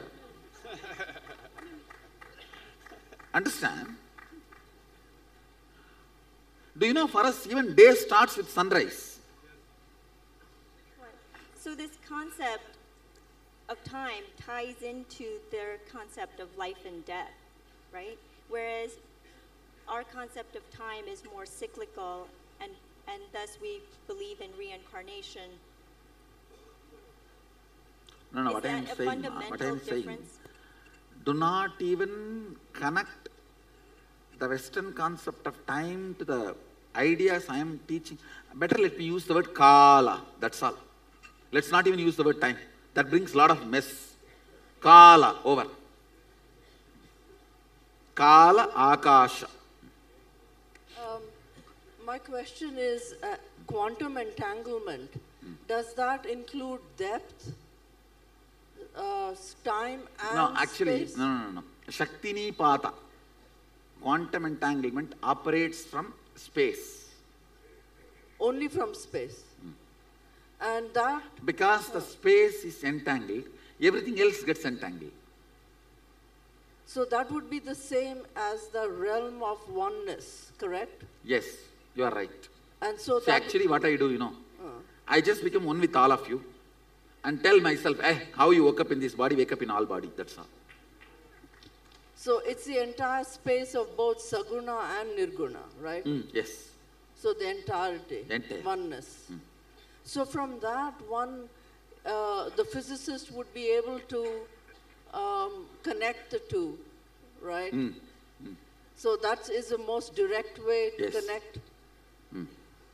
A: Understand? Do you know, for us, even day starts with sunrise.
G: So this concept of time ties into their concept of life and death, right? whereas our concept of time is more cyclical, and, and thus we believe in reincarnation.
A: No, no,
G: Is
A: what I
G: that
A: am
G: a
A: saying,
G: fundamental
A: what I am saying,
G: difference?
A: do not even connect the Western concept of time to the ideas I am teaching. Better let me use the word Kala, that's all. Let's not even use the word time. That brings a lot of mess. Kala, over. Kala, Akasha.
H: Um, my question is uh, quantum entanglement. Does that include depth, uh, time, and
A: No, actually,
H: space?
A: no, no, no, no. Shaktini Pata. Quantum entanglement operates from space.
H: Only from space. And that,
A: Because the space is entangled, everything else gets entangled.
H: so that would be the same as the realm of oneness, correct?
A: Yes, you are right.
H: And so
A: See,
H: that
A: actually what I do, you know,
H: Uh.
A: I just become one with all of you and tell myself, eh, how you woke up in this body, wake up in all body, that's all.
H: So it's the entire space of both Saguna and Nirguna, right?
A: Mm, yes.
H: So the entirety,
A: Entire.
H: oneness. So from that one, uh, the physicist would be able to um, connect the two, right?
A: Mm.
H: So that is the most direct way to
A: Yes.
H: connect.
A: Mm.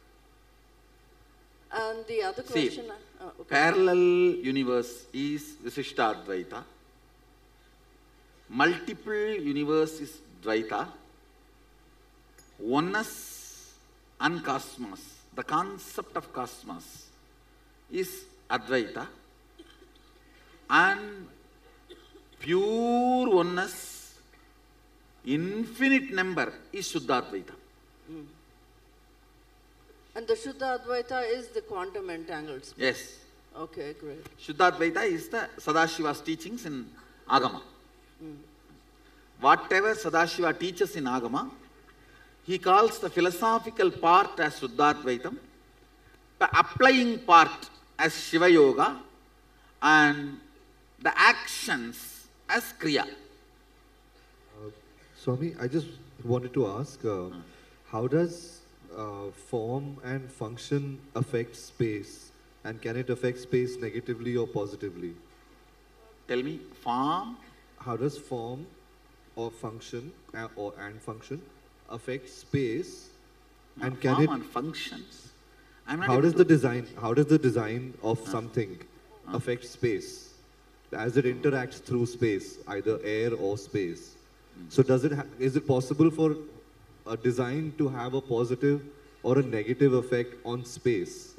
H: And the other
A: See,
H: question, uh, okay.
A: parallel universe is Visishtadvaita. Multiple universe is Dvaita. Oneness and cosmos, the concept of cosmos is Advaita. And pure oneness, infinite number is Shuddhadvaita.
H: Mm. And the Shuddha Advaita is the quantum entangled space.
A: Yes.
H: Okay, great.
A: Shuddhadvaita is the Sadashiva's teachings in Agama.
H: Mm.
A: Whatever Sadashiva teaches in Agama, he calls the philosophical part as Shuddhadvaitam, the applying part as Shiva Yoga, and the actions as Kriya.
I: Uh, Swami, I just wanted to ask, uh, how does uh, form and function affect space? And can it affect space negatively or positively?
A: Tell me, form?
I: How does form or function uh, or and function affect space? And can
A: form
I: it?
A: and functions. I'm not
I: How
A: able
I: does
A: to-
I: the design? How does the design of something affect space as it interacts through space, either air or space? So does it? Ha is it possible for a design to have a positive or a negative effect on space?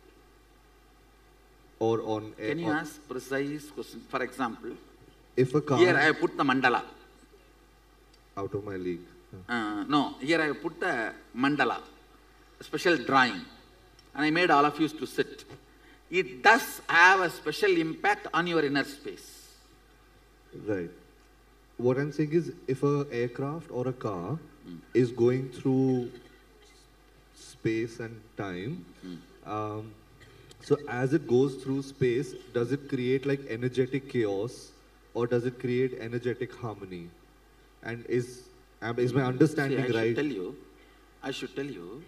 I: Or on air?
A: Can you ask precise question? For example,
I: If a car
A: here I have put the mandala.
I: out of my league.
A: Uh, no, here I have put the mandala, a special drawing, and I made all of you to sit. It does have a special impact on your inner space.
I: Right. What I'm saying is, if a aircraft or a car is going through space and time, um, so as it goes through space, does it create like energetic chaos, or does it create energetic harmony? And is am- is my understanding
A: See, I
I: right?
A: should tell you, I should tell you,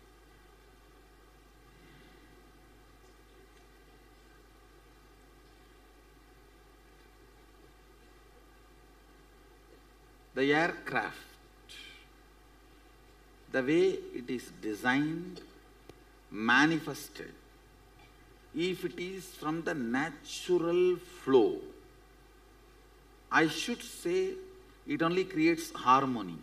A: the aircraft, the way it is designed, manifested, if it is from the natural flow, I should say it only creates harmony.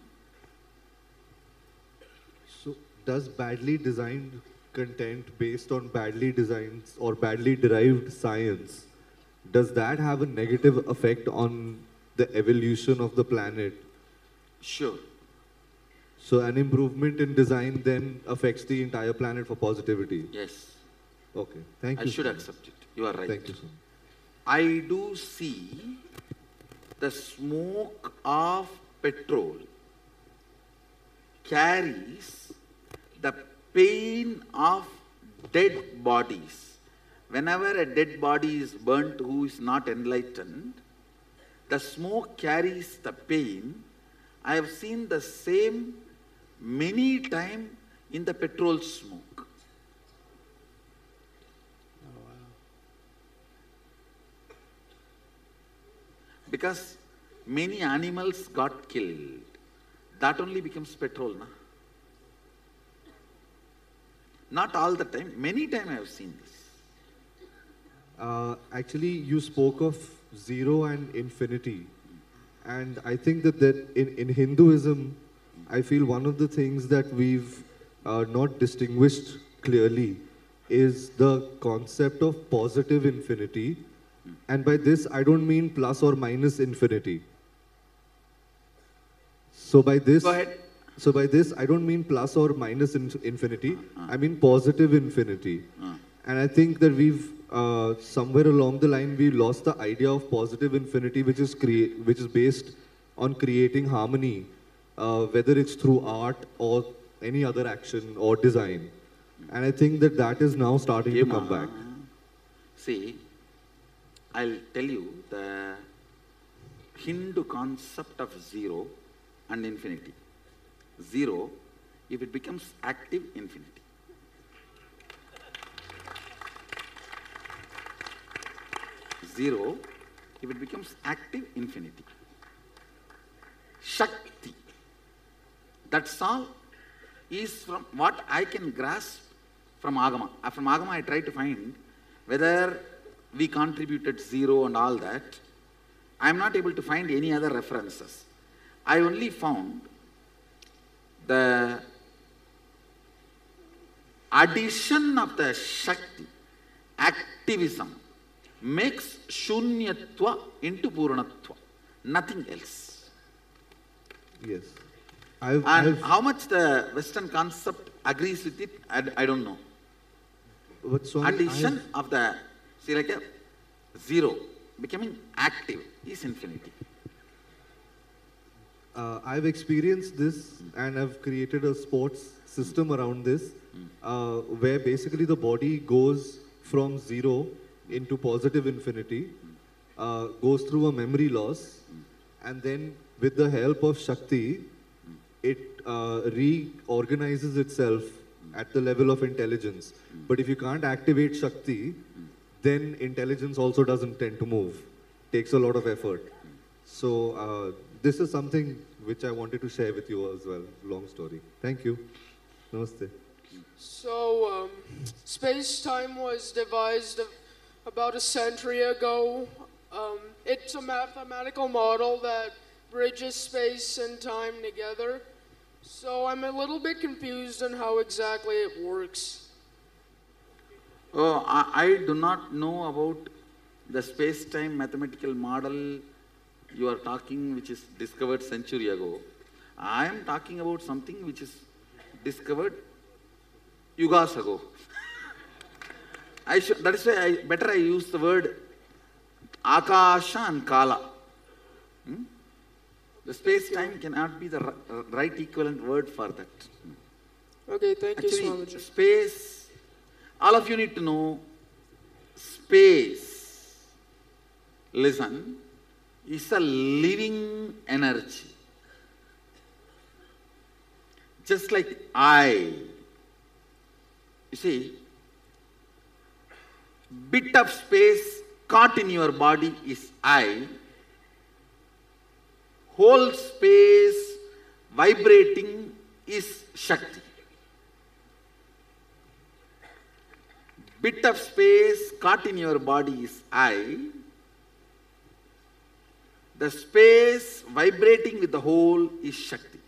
I: So does badly designed content based on badly designed or badly derived science, does that have a negative effect on the evolution of the planet?
A: Sure.
I: So an improvement in design then affects the entire planet for positivity?
A: Yes.
I: Okay, thank
A: I
I: you.
A: should
I: sir.
A: accept it. You are right.
I: Thank you, sir.
A: I do see the smoke of petrol carries the pain of dead bodies. Whenever a dead body is burnt who is not enlightened, the smoke carries the pain I have seen the same many times in the petrol smoke. Because many animals got killed. That only becomes petrol, na? Not all the time. Many times I have seen this.
I: Uh, actually, you spoke of zero and infinity. And I think that, that in, in Hinduism, I feel one of the things that we've uh, not distinguished clearly is the concept of positive infinity. And by this, I don't mean plus or minus infinity. So by this,
A: Go ahead.
I: So by this, I don't mean plus or minus in infinity. I mean positive infinity. And I think that we've uh, somewhere along the line we lost the idea of positive infinity, which is create, which is based on creating harmony, uh, whether it's through art or any other action or design. And I think that that is now starting to come back.
A: See, I'll tell you the Hindu concept of zero and infinity. Zero, if it becomes active, infinity. Zero, if it becomes active, infinity. Shakti. That's all is from what I can grasp from Agama. Uh, From Agama I try to find whether we contributed zero and all that. I am not able to find any other references. I only found the addition of the Shakti, activism, makes Shunyatva into Purnatva. Nothing else.
I: Yes. I've,
A: and
I: I've,
A: how much the Western concept agrees with it, I, I don't know.
I: But Swami,
A: Addition
I: I've-
A: of the, see like a zero, becoming active is infinity.
I: Uh, I've experienced this and I've created a sports system around this uh, where basically the body goes from zero into positive infinity, uh, goes through a memory loss, and then with the help of Shakti, it uh, reorganizes itself at the level of intelligence. But if you can't activate Shakti, then intelligence also doesn't tend to move. Takes a lot of effort. So uh, this is something which I wanted to share with you as well. Long story. Thank you. Namaste.
E: So, um, space-time was devised about a century ago. Um, it's a mathematical model that bridges space and time together. So I'm a little bit confused on how exactly it works.
A: Oh, I, I do not know about the space-time mathematical model you are talking, which is discovered century ago. I am talking about something which is discovered yugas ago. I should, that is why I, better I use the word akasha and kala. Hmm? The space-time cannot be the ri- right equivalent word for that.
E: Okay, thank you,
A: Actually,
E: Swamiji.
A: space, all of you need to know, space, listen, is a living energy. Just like I. You see, bit of space caught in your body is I. Whole space vibrating is Shakti. Bit of space caught in your body is I. The space vibrating with the whole is Shakti.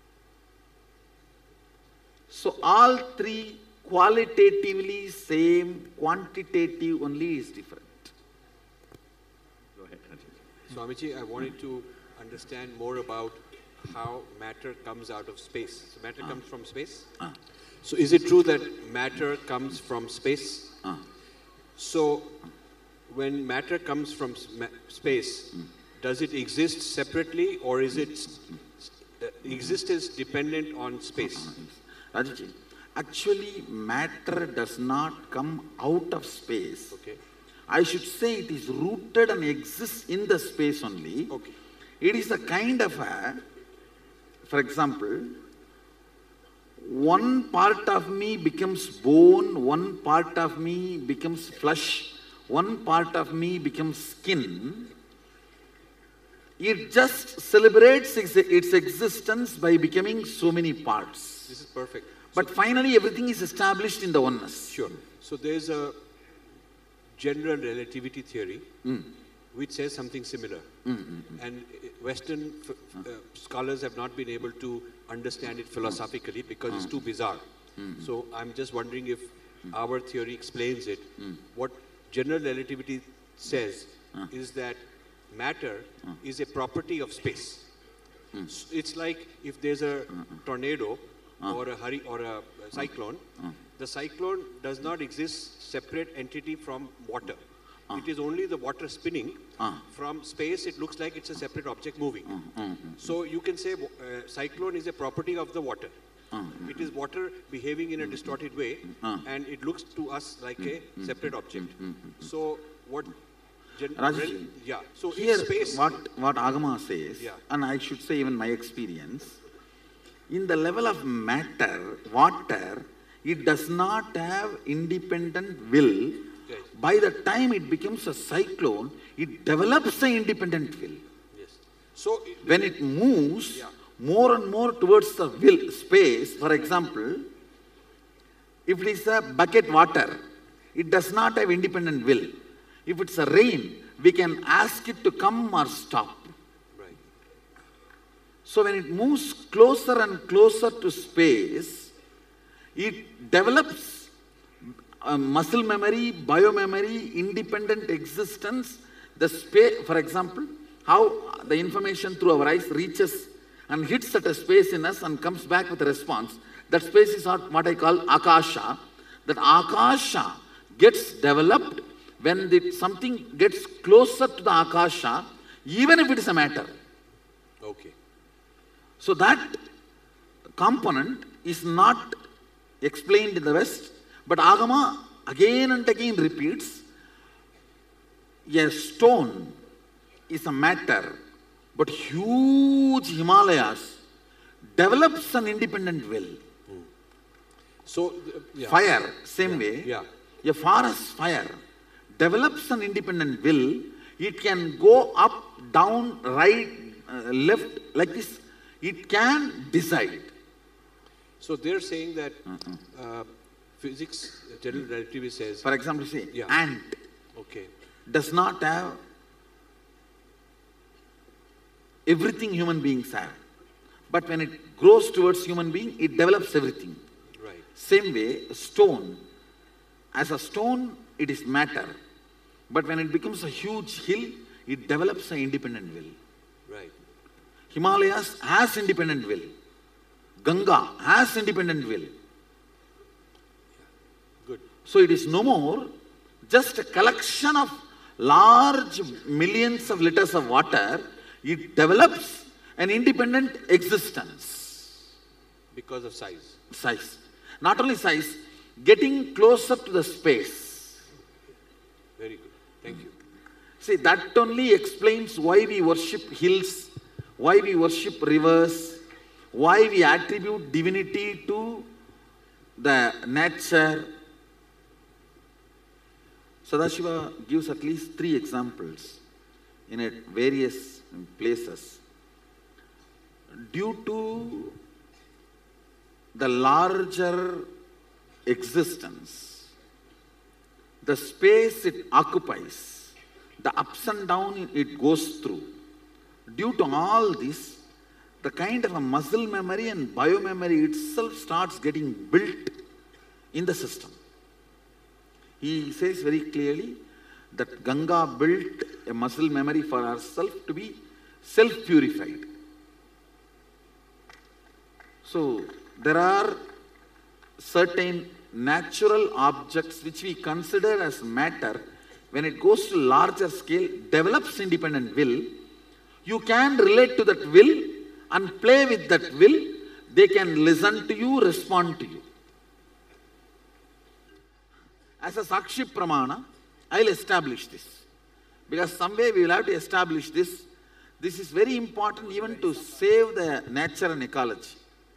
A: So all three qualitatively same, quantitative only is different. Go ahead,
B: Swamiji, I wanted to understand more about how matter comes out of space. So matter comes from space? So is it true that matter comes from space? So when matter comes from s- ma- space, does it exist separately or is it s- uh, existence dependent on space?
A: Rajuji, actually matter does not come out of space.
B: Okay.
A: I should say it is rooted and exists in the space only.
B: Okay.
A: It is a kind of a for example, one part of me becomes bone, one part of me becomes flesh, one part of me becomes skin, it just celebrates its, its existence by becoming so many parts.
B: This is perfect.
A: But finally everything is established in the oneness.
B: Sure. So there's a general relativity theory
A: Mm.
B: which says something similar.
A: Mm, mm, mm.
B: And uh, Western f- uh, scholars have not been able to understand it philosophically because it's too bizarre.
A: Mm.
B: So I'm just wondering if our theory explains it. What general relativity says is that matter is a property of space. S- It's like if there's a tornado or a hurry or a cyclone, the cyclone does not exist separate entity from water. It is only the water spinning. From space, it looks like it's a separate object moving. So you can say uh, cyclone is a property of the water. It is water behaving in a distorted way, and it looks to us like a separate object. So what? Gen-
A: Rajesh,
B: rel- yeah. So
A: here
B: in space,
A: what, what Agama says,
B: Yeah.
A: and I should say even my experience, in the level of matter, water, it does not have independent will. By the time it becomes a cyclone, it develops an independent will.
B: So
A: when it moves more and more towards the will space, for example, if it is a bucket water, it does not have independent will. If it's a rain, we can ask it to come or stop.
B: Right.
A: So when it moves closer and closer to space, it develops uh, muscle memory, biomemory, independent existence. The space, for example, how the information through our eyes reaches and hits at a space in us and comes back with a response. That space is what I call Akasha. That Akasha gets developed when the, something gets closer to the Akasha, even if it is a matter.
B: Okay.
A: So that component is not explained in the West, but Agama again and again repeats, a stone is a matter, but huge Himalayas develops an independent will.
B: So, uh, yeah.
A: Fire, same
B: Yeah,
A: way,
B: yeah.
A: a forest fire develops an independent will. It can go up, down, right, uh, left, like this. It can decide.
B: So they're saying that uh, physics, general relativity says.
A: For example, say,
B: Yeah.
A: ant
B: Okay.
A: does not have everything human beings have. But when it grows towards human being, it develops everything.
B: Right.
A: Same way, a stone. As a stone, it is matter. But when it becomes a huge hill, it develops an independent will.
B: Right.
A: Himalayas has independent will. Ganga has independent will.
B: Good.
A: So it is no more just a collection of large millions of liters of water. It develops an independent existence.
B: Because of size.
A: Size. Not only size, getting closer to the space.
B: Very good. Thank you.
A: See, that only explains why we worship hills, why we worship rivers, why we attribute divinity to the nature. Sadashiva gives at least three examples in at various places. Due to the larger existence, the space it occupies, the ups and downs it goes through, due to all this, the kind of a muscle memory and biomemory itself starts getting built in the system. He says very clearly that Ganga built a muscle memory for herself to be self-purified. So there are certain natural objects which we consider as matter, when it goes to larger scale, develops independent will. You can relate to that will and play with that will. They can listen to you, respond to you. As a Sakshi Pramana, I'll establish this. Because some way we will have to establish this, This is very important even to save the nature and ecology.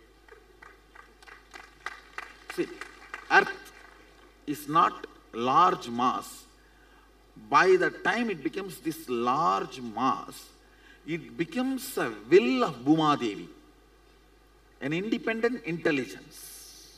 A: See, Earth is not large mass. By the time it becomes this large mass, it becomes a will of Bhuma Devi, an independent intelligence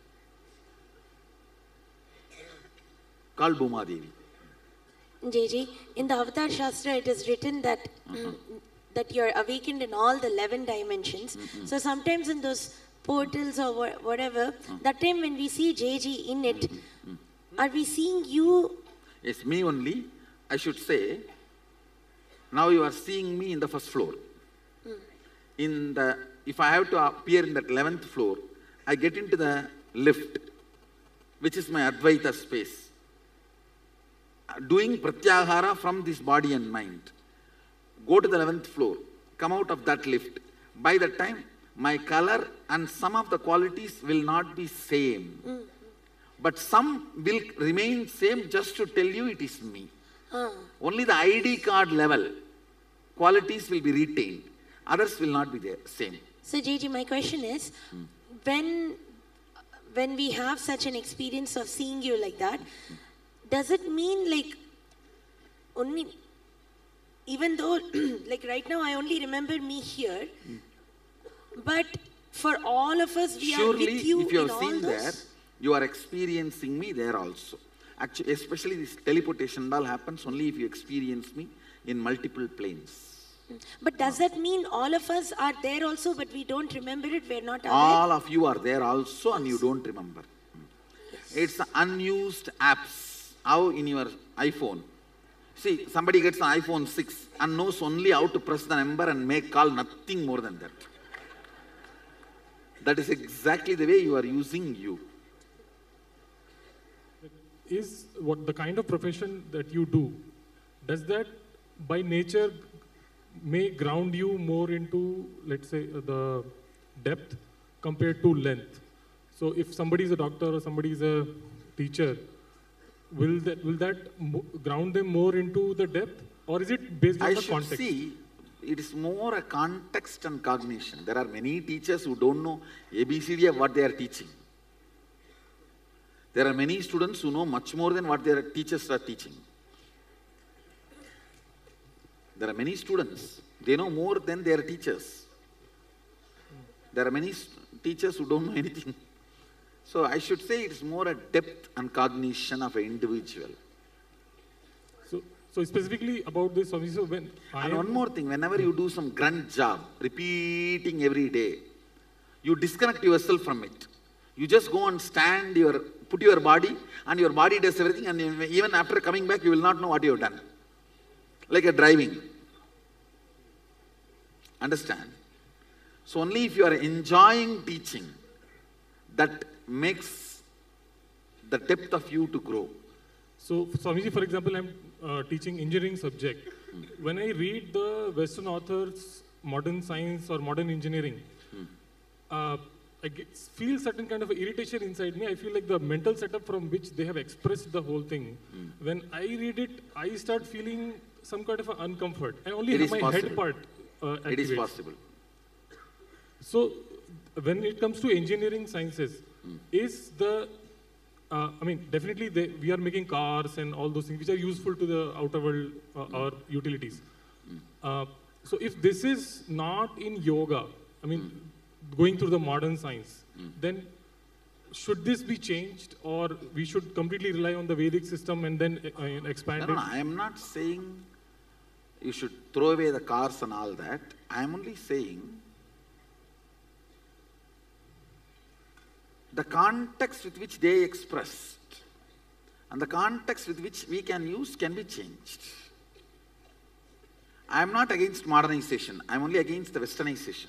A: called Bhuma Devi.
K: J J, in the Avatar Shastra, it is written that
A: Uh-huh.
K: that you are awakened in all the eleven dimensions.
A: Mhm.
K: So sometimes in those portals or wha- whatever, that time when we see J J in it, are we seeing you?
A: Yes, me only. I should say, now you are seeing me in the first floor.
K: Mm.
A: In the, if I have to appear in that eleventh floor, I get into the lift, which is my Advaita space. Doing pratyahara from this body and mind. Go to the eleventh floor, come out of that lift. By that time, my color and some of the qualities will not be same.
K: Mm.
A: But some will remain same just to tell you it is me.
K: Ah.
A: Only the I D card level qualities will be retained. Others will not be there, same.
K: So J J, my question is, when when we have such an experience of seeing you like that, does it mean like only, even though like right now I only remember me here, but for all of us we
A: Surely,
K: are with you
A: if you
K: in
A: have
K: all
A: seen
K: those?
A: there, you are experiencing me there also. Actually, especially this teleportation and all happens only if you experience me in multiple planes.
K: But does that mean all of us are there also, but we don't remember it, we're not aware?
A: All of you are there also and you don't remember. It's unused apps. How in your iPhone? See, somebody gets an iPhone six and knows only how to press the number and make call, nothing more than that. That is exactly the way you are using you.
M: Is what the kind of profession that you do, does that by nature may ground you more into, let's say, uh, the depth compared to length? So if somebody is a doctor or somebody is a teacher, will that, will that mo- ground them more into the depth, or is it based on
A: I
M: the
A: should
M: context?
A: see, it is more a context and cognition. There are many teachers who don't know A B C D of what they are teaching. There are many students who know much more than what their teachers are teaching. There are many students, they know more than their teachers. There are many st- teachers who don't know anything. So I should say it's more a depth and cognition of an individual.
M: So, so specifically about this, so when I
A: And
M: am-
A: one more thing, whenever you do some grunt job, repeating every day, you disconnect yourself from it. You just go and stand, your, put your body, and your body does everything, and even after coming back, you will not know what you have done. Like a driving. Understand? So only if you are enjoying teaching, that makes the depth of you to grow.
M: So, Swamiji, for example, I'm uh, teaching engineering subject. When I read the Western authors, modern science or modern engineering, uh, I get, feel certain kind of irritation inside me. I feel like the mental setup from which they have expressed the whole thing. When I read it, I start feeling some kind of an uncomfort. I only
A: It
M: have
A: is
M: my
A: possible.
M: head part uh,
A: It is
M: activates.
A: possible.
M: So, when it comes to engineering sciences, is the, uh, I mean, definitely they, we are making cars and all those things which are useful to the outer world uh, or utilities. Uh, so, if this is not in yoga, I mean, going through the modern science, then should this be changed, or we should completely rely on the Vedic system and then uh, expand
A: No, no,
M: it?
A: no, I am not saying you should throw away the cars and all that. I am only saying the context with which they expressed and the context with which we can use can be changed. I am not against modernization. I am only against the westernization.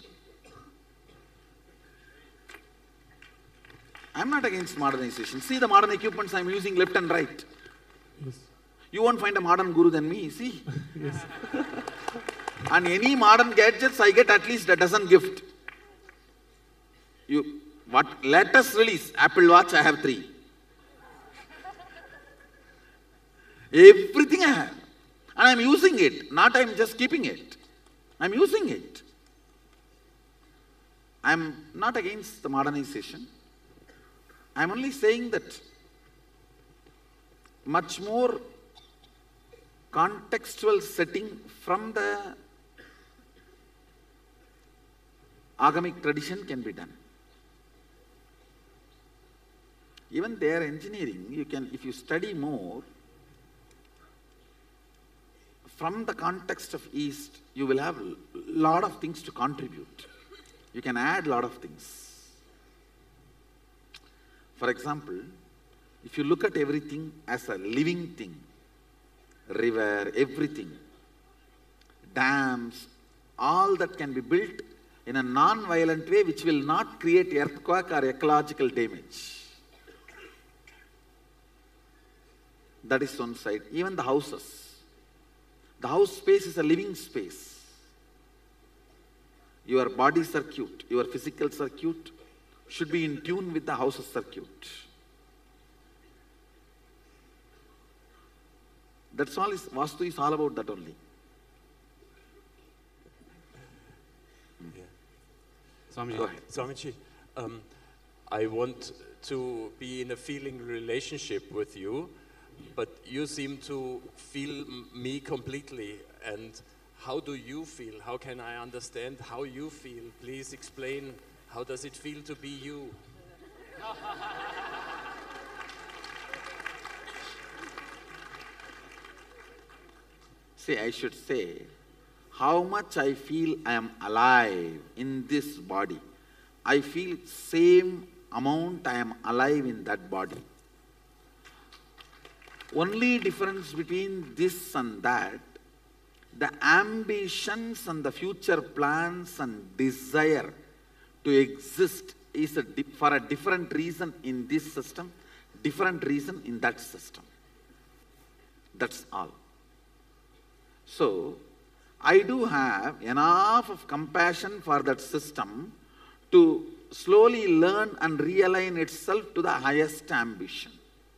A: I am not against modernization. See the modern equipments I am using left and right.
M: Yes.
A: You won't find a modern guru than me, see?
M: Yes.
A: And any modern gadgets, I get at least a dozen gift. You, what latest release? Apple Watch, I have three. Everything I have. And I'm using it, not I'm just keeping it. I'm using it. I'm not against the modernization. I'm only saying that much more contextual setting from the agamic tradition can be done. Even their engineering, you can, if you study more, from the context of East, you will have a lot of things to contribute. You can add a lot of things. For example, if you look at everything as a living thing, river, everything, dams, all that can be built in a non-violent way which will not create earthquake or ecological damage. That is one side. Even the houses. The house space is a living space. Your body circuit, your physical circuit should be in tune with the house's circuit. That's all. Is, Vastu is all about that only.
L: Yeah. Swamiji,
A: Go ahead.
L: Swamiji, um, I want to be in a feeling relationship with you, but you seem to feel m- me completely. And how do you feel? How can I understand how you feel? Please explain, how does it feel to be you?
A: See, I should say, how much I feel I am alive in this body. I feel same amount I am alive in that body. Only difference between this and that, the ambitions and the future plans and desire to exist is a di- for a different reason in this system, different reason in that system. That's all. So, I do have enough of compassion for that system to slowly learn and realign itself to the highest ambition.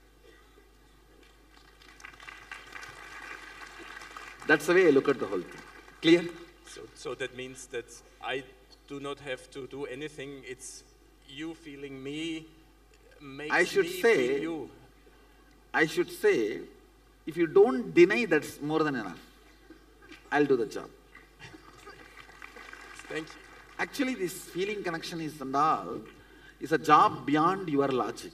A: That's the way I look at the whole thing. Clear?
L: So, so that means that I do not have to do anything. It's you feeling me makes
A: I should
L: me
A: say,
L: feel you.
A: I should say, if you don't deny, that's more than enough. I'll do the job.
L: Thank you.
A: Actually, this feeling connection is and all is a job beyond your logic.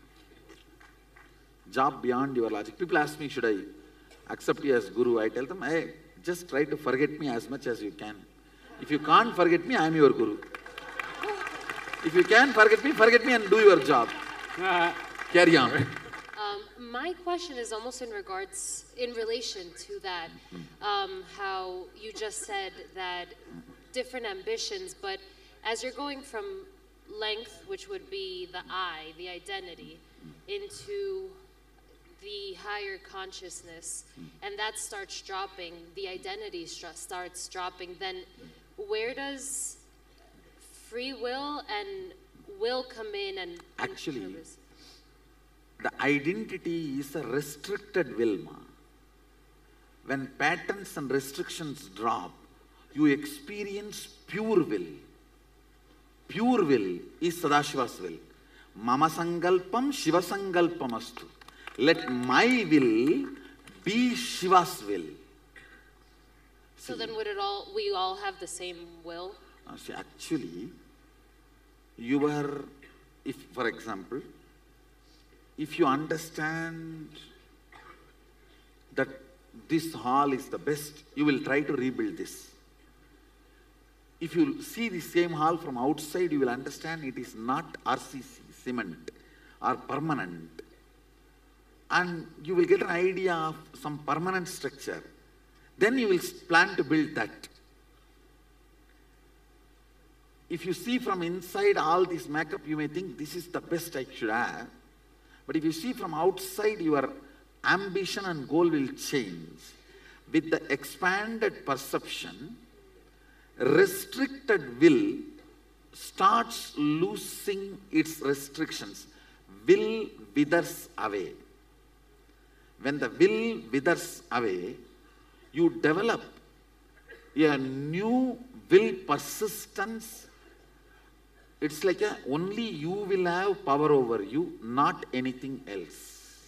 A: Job beyond your logic. People ask me, should I accept you as guru? I tell them, hey, just try to forget me as much as you can. If you can't forget me, I am your guru. If you can forget me, forget me and do your job. Carry on.
N: Um, my question is almost in regards, in relation to that, um, how you just said that different ambitions, but as you're going from length, which would be the I, the identity, into the higher consciousness, and that starts dropping, the identity str- starts dropping, then where does free will and will come in and and
A: Actually,
N: service?
A: the identity is a restricted will, ma. When patterns and restrictions drop, you experience pure will. Pure will is Sadashiva's will. Mama sangalpam Shiva sangalpam astu. Let my will be Shiva's will.
N: So then would it all, we all have the same will?
A: Uh, see, actually, you are, if, for example, if you understand that this hall is the best, you will try to rebuild this. If you see the same hall from outside, you will understand it is not R C C, cement, or permanent. And you will get an idea of some permanent structure. Then you will plan to build that. If you see from inside all this makeup, you may think this is the best I should have. But if you see from outside, your ambition and goal will change. With the expanded perception, restricted will starts losing its restrictions. Will withers away. When the will withers away, you develop a new will persistence. It's like a, only you will have power over you, not anything else.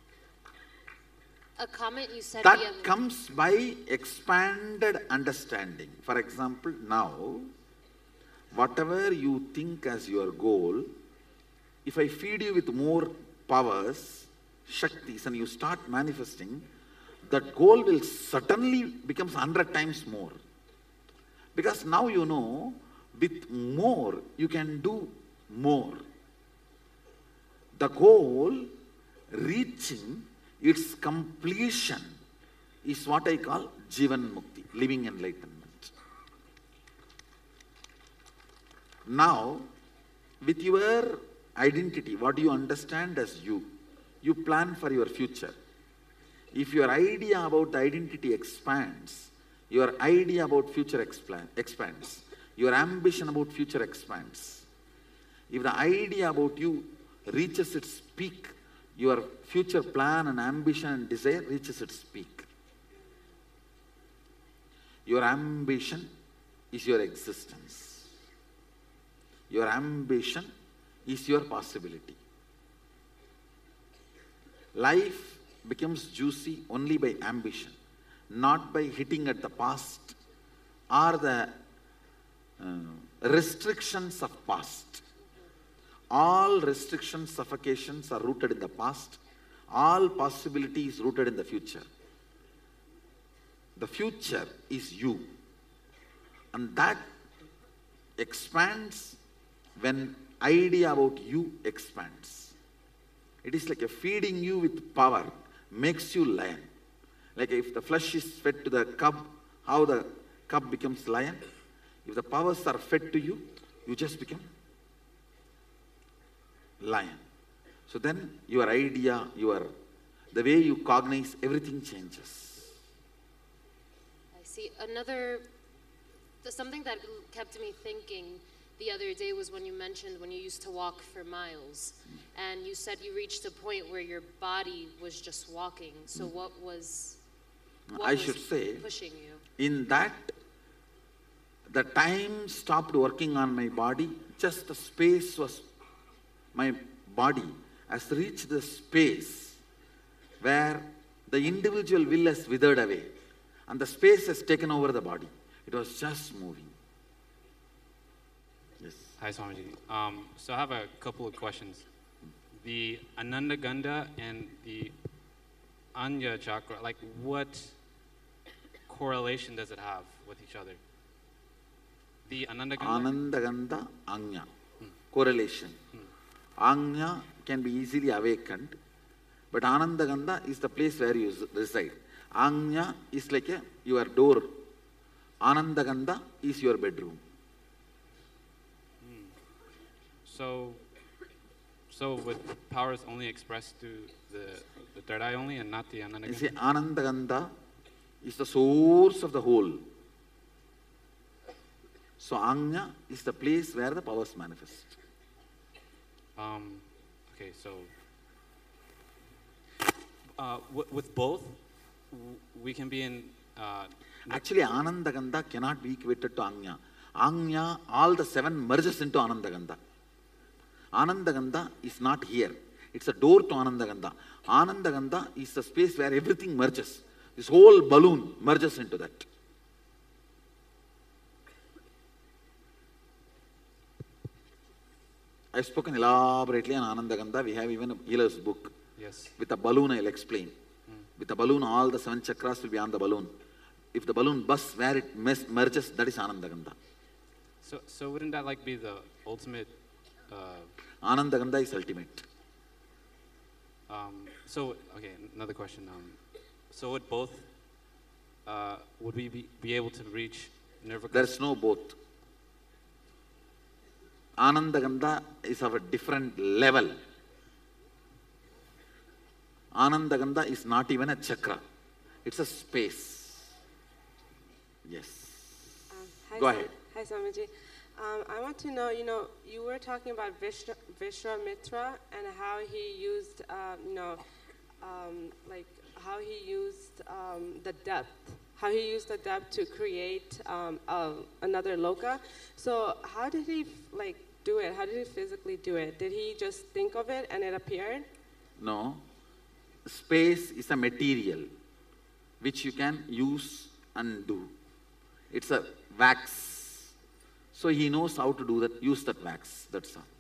N: A comment you said
A: That
N: the other
A: comes by expanded understanding. For example, now, whatever you think as your goal, if I feed you with more powers, shaktis, and you start manifesting, that goal will certainly becomes hundred times more. Because now you know, with more, you can do more. The goal, reaching its completion, is what I call Jivan Mukti, living enlightenment. Now, with your identity, what you understand as you, you plan for your future. If your idea about the identity expands, your idea about future expands, your ambition about future expands. If the idea about you reaches its peak, your future plan and ambition and desire reaches its peak. Your ambition is your existence. Your ambition is your possibility. Life becomes juicy only by ambition, not by hitting at the past or the uh, restrictions of past. All restrictions, suffocations are rooted in the past. All possibility is rooted in the future. The future is you. And that expands when idea about you expands. It is like a feeding you with power, makes you lion. Like if the flesh is fed to the cub, how the cub becomes lion. If the powers are fed to you, you just become lion. So then your idea, your the way you cognize, everything changes.
N: I see. Another, something that kept me thinking the other day was when you mentioned when you used to walk for miles, and you said you reached a point where your body was just walking. So
A: Mm.
N: what was, what
A: I
N: was
A: should say,
N: pushing you?
A: in that, the time stopped working on my body, just the space was, my body has reached the space where the individual will has withered away and the space has taken over the body. It was just moving. Yes.
P: Hi, Swamiji. Um, so I have a couple of questions. The Ananda Gandha and the Anya chakra, like what correlation does it have with each other? The Ananda Gandha?
A: Anandagandha, Anya. Correlation. Anya can be easily awakened, but Anandagandha is the place where you reside. Anya is like a, your door. Anandagandha is your bedroom.
P: So, so with powers only expressed through the, the third eye only and not the Ananda
A: You
P: Gandha?
A: see, Anandagandha is the source of the whole. So Anya is the place where the powers manifest.
P: Um, okay, so uh, w with both, w we can be in. Uh,
A: Actually, Anandagandha cannot be equated to Anya. Anya, all the seven merges into Anandagandha. Anandagandha is not here. It's a door to Anandagandha. Anandagandha is the space where everything merges. This whole balloon merges into that. I've spoken elaborately on Anandagandha. We have even a healer's book.
P: Yes.
A: With a balloon, I'll explain. With a balloon, all the seven chakras will be on the balloon. If the balloon bursts where it mes- merges, that is Anandagandha.
P: So, so wouldn't that like be the ultimate? Uh,
A: Anandagandha is ultimate.
P: um, so, okay, another question. Um, so would both? Uh, would we be, be able to reach Nirvikas?
A: There's no both. Anandagandha is of a different level. Anandagandha is not even a chakra. It's a space. Yes.
Q: Um, hi,
A: Go
Q: Swam-
A: ahead.
Q: Hi, Swamiji. Um, I want to know, you know, you were talking about Vishwa, Vishwamitra and how he used, um, you know, um, like how he used um, the depth, how he used the depth to create um, uh, another loka. So how did he like do it? How did he physically do it? Did he just think of it and it appeared?
A: No. Space is a material which you can use and do. It's a wax. So he knows how to do that, use that wax, that's all.